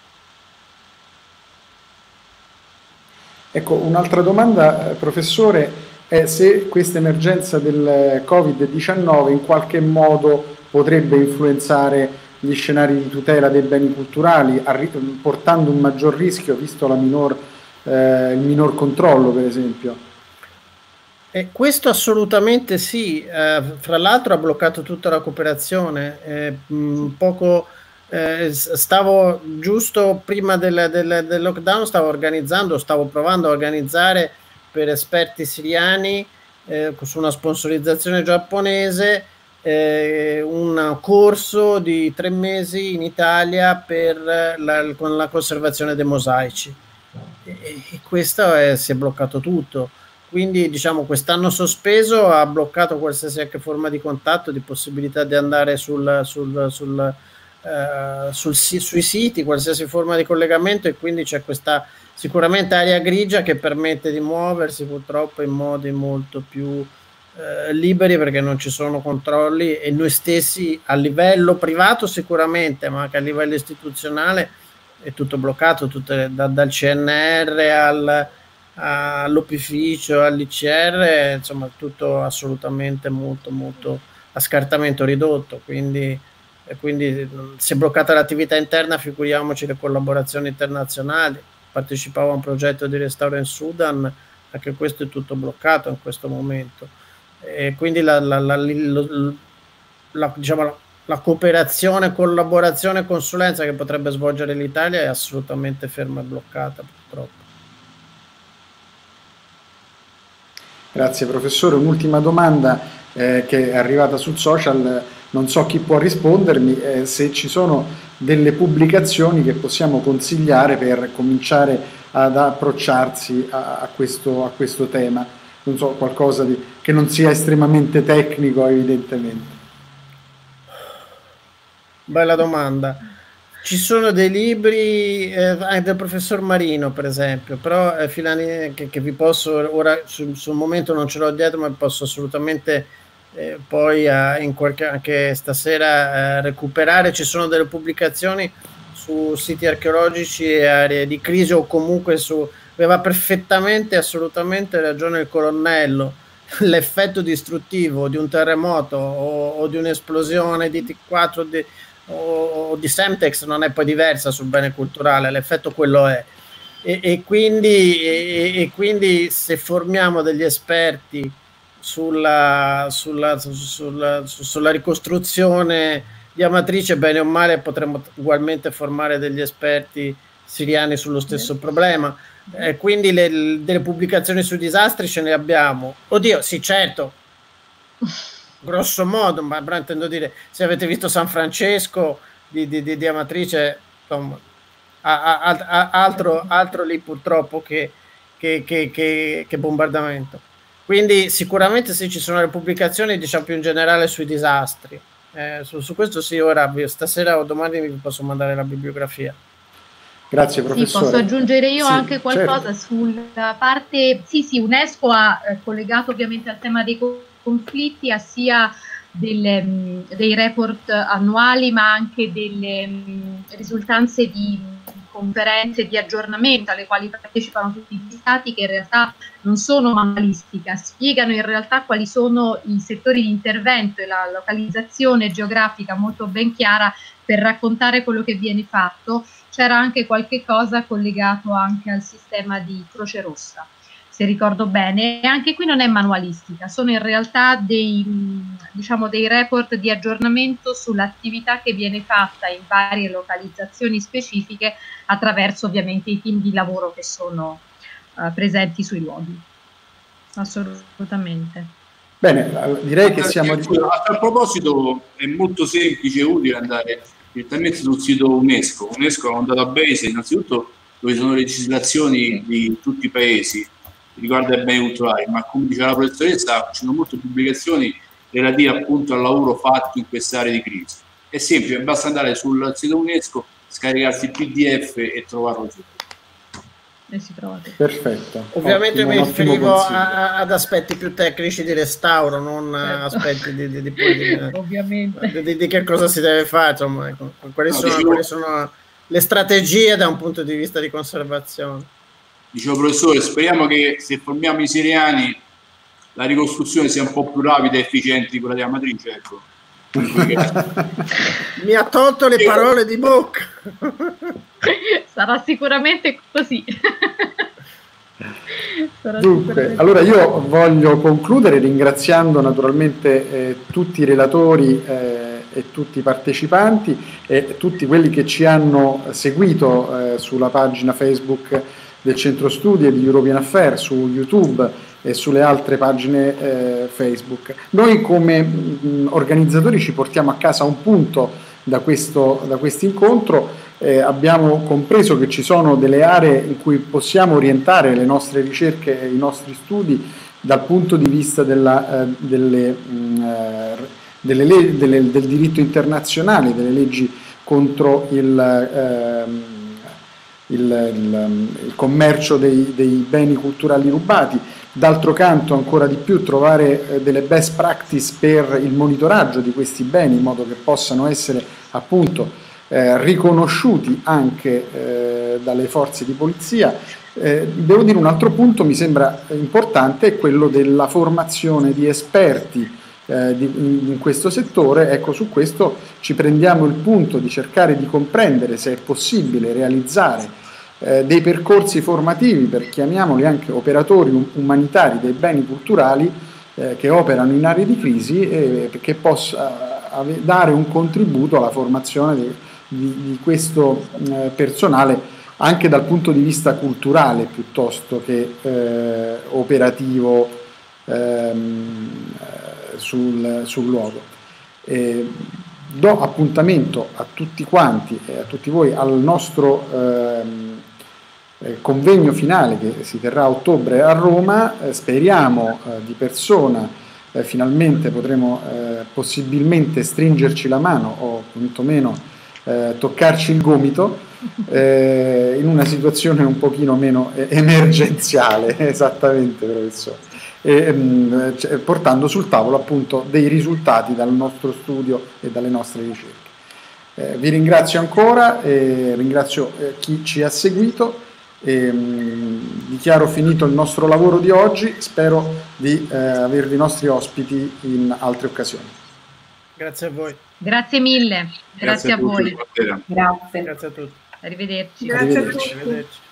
ecco un'altra domanda, professore, è se questa emergenza del Covid diciannove in qualche modo potrebbe influenzare gli scenari di tutela dei beni culturali, portando un maggior rischio visto la minor, eh, il minor controllo, per esempio. E questo assolutamente sì, eh, fra l'altro ha bloccato tutta la cooperazione. Eh, mh, poco eh, stavo giusto prima del, del, del lockdown, stavo organizzando, stavo provando a organizzare per esperti siriani eh, su una sponsorizzazione giapponese Eh, un corso di tre mesi in Italia per la, con la conservazione dei mosaici, e, e questo è, si è bloccato tutto, quindi diciamo quest'anno sospeso ha bloccato qualsiasi anche forma di contatto, di possibilità di andare sul, sul, sul, eh, sul, sui siti, qualsiasi forma di collegamento, e quindi c'è questa sicuramente area grigia che permette di muoversi purtroppo in modi molto più Eh, liberi, perché non ci sono controlli, e noi stessi a livello privato sicuramente, ma anche a livello istituzionale è tutto bloccato, tutte, da, dal C N R al, all'opificio, all'I C R, insomma tutto assolutamente molto molto a scartamento ridotto, quindi, e quindi si è bloccata l'attività interna, figuriamoci le collaborazioni internazionali. Partecipavo a un progetto di restauro in Sudan, anche questo è tutto bloccato in questo momento. E quindi la, la, la, la, la, diciamo, la, la cooperazione, collaborazione e consulenza che potrebbe svolgere l'Italia è assolutamente ferma e bloccata, purtroppo. Grazie professore. Un'ultima domanda eh, che è arrivata sul social, non so chi può rispondermi, eh, se ci sono delle pubblicazioni che possiamo consigliare per cominciare ad approcciarsi a, a, questo, a questo tema. Non so, qualcosa di, che non sia estremamente tecnico, evidentemente. Bella domanda. Ci sono dei libri eh, anche del professor Marino, per esempio, però eh, Filani, che, che vi posso ora sul, sul momento non ce l'ho dietro, ma posso assolutamente eh, poi eh, in qualche, anche stasera eh, recuperare. Ci sono delle pubblicazioni su siti archeologici e aree di crisi, o comunque su... Aveva perfettamente, assolutamente ragione il colonnello. l'effetto distruttivo di un terremoto o, o di un'esplosione di T quattro di, o, o di Semtex non è poi diversa sul bene culturale, l'effetto quello è. E, e, quindi, e, e quindi se formiamo degli esperti sulla, sulla, sulla, sulla ricostruzione di Amatrice, bene o male potremmo ugualmente formare degli esperti siriani sullo stesso problema. Eh, quindi le, le, delle pubblicazioni sui disastri ce ne abbiamo. Oddio, sì, certo, grosso modo, ma però intendo dire, se avete visto San Francesco di, di, di, di Amatrice, insomma, a, a, a, altro, altro lì purtroppo che, che, che, che, che bombardamento. Quindi sicuramente sì, ci sono le pubblicazioni, diciamo più in generale sui disastri. Eh, su, su questo sì, ora stasera o domani vi posso mandare la bibliografia. Grazie professore. Sì, posso aggiungere io sì, anche qualcosa, certo, sulla parte, sì sì, UNESCO ha eh, collegato ovviamente al tema dei conflitti, ha sia delle, mh, dei report annuali ma anche delle mh, risultanze di conferenze di aggiornamento alle quali partecipano tutti gli stati, che in realtà non sono manualistica, spiegano in realtà quali sono i settori di intervento e la localizzazione geografica molto ben chiara per raccontare quello che viene fatto. C'era anche qualche cosa collegato anche al sistema di Croce Rossa, se ricordo bene, e anche qui non è manualistica, sono in realtà dei, diciamo, dei report di aggiornamento sull'attività che viene fatta in varie localizzazioni specifiche attraverso ovviamente i team di lavoro che sono uh, presenti sui luoghi. Assolutamente. Bene, direi che siamo... A tal proposito è molto semplice e utile andare direttamente sul sito UNESCO. UNESCO ha un database innanzitutto dove sono legislazioni di tutti i paesi riguardo ai beni culturali, ma come diceva la professoressa ci sono molte pubblicazioni relative appunto al lavoro fatto in queste aree di crisi. È semplice, basta andare sul sito UNESCO, scaricarsi il P D F e trovarlo subito. E si trova. Perfetto. Ovviamente ottimo, mi riferivo a, ad aspetti più tecnici di restauro, non certo. aspetti di, di, di, di, ovviamente. Di, di, di che cosa si deve fare, insomma, ecco. quali, no, sono, dicevo, quali sono le strategie da un punto di vista di conservazione. Dicevo professore, speriamo che se formiamo i siriani la ricostruzione sia un po' più rapida e efficiente di quella di Amatrice, ecco. Mi ha tolto le parole di bocca. Sarà sicuramente così. Sarà Dunque, sicuramente allora io voglio concludere ringraziando naturalmente eh, tutti i relatori eh, e tutti i partecipanti e tutti quelli che ci hanno seguito eh, sulla pagina Facebook del Centro Studi e di European Affairs, su YouTube e sulle altre pagine eh, Facebook. Noi come mh, organizzatori ci portiamo a casa un punto da questo da questo incontro, eh, abbiamo compreso che ci sono delle aree in cui possiamo orientare le nostre ricerche e i nostri studi dal punto di vista della, eh, delle, mh, delle le, delle, del diritto internazionale, delle leggi contro il eh, Il, il, il commercio dei, dei beni culturali rubati. D'altro canto, ancora di più, trovare eh, delle best practice per il monitoraggio di questi beni in modo che possano essere appunto eh, riconosciuti anche eh, dalle forze di polizia. Eh, devo dire un altro punto mi sembra importante, è quello della formazione di esperti eh, di, in, in questo settore. Ecco, su questo ci prendiamo il punto di cercare di comprendere se è possibile realizzare Eh, dei percorsi formativi per, chiamiamoli anche operatori umanitari dei beni culturali eh, che operano in aree di crisi e che possa ave- dare un contributo alla formazione di, di, di questo eh, personale anche dal punto di vista culturale piuttosto che eh, operativo ehm, sul, sul luogo. E do appuntamento a tutti quanti e a tutti voi al nostro ehm, convegno finale che si terrà a ottobre a Roma. Eh, speriamo eh, di persona, eh, finalmente potremo eh, possibilmente stringerci la mano o quantomeno eh, toccarci il gomito eh, in una situazione un pochino meno eh, emergenziale, esattamente professore, e, mh, cioè, portando sul tavolo appunto dei risultati dal nostro studio e dalle nostre ricerche. Eh, vi ringrazio ancora, e ringrazio eh, chi ci ha seguito E, mh, dichiaro finito il nostro lavoro di oggi, spero di eh, avervi nostri ospiti in altre occasioni. Grazie a voi. Grazie mille, grazie, grazie a, a voi. Grazie. Grazie a tutti. Arrivederci. Grazie Arrivederci. a tutti. Arrivederci.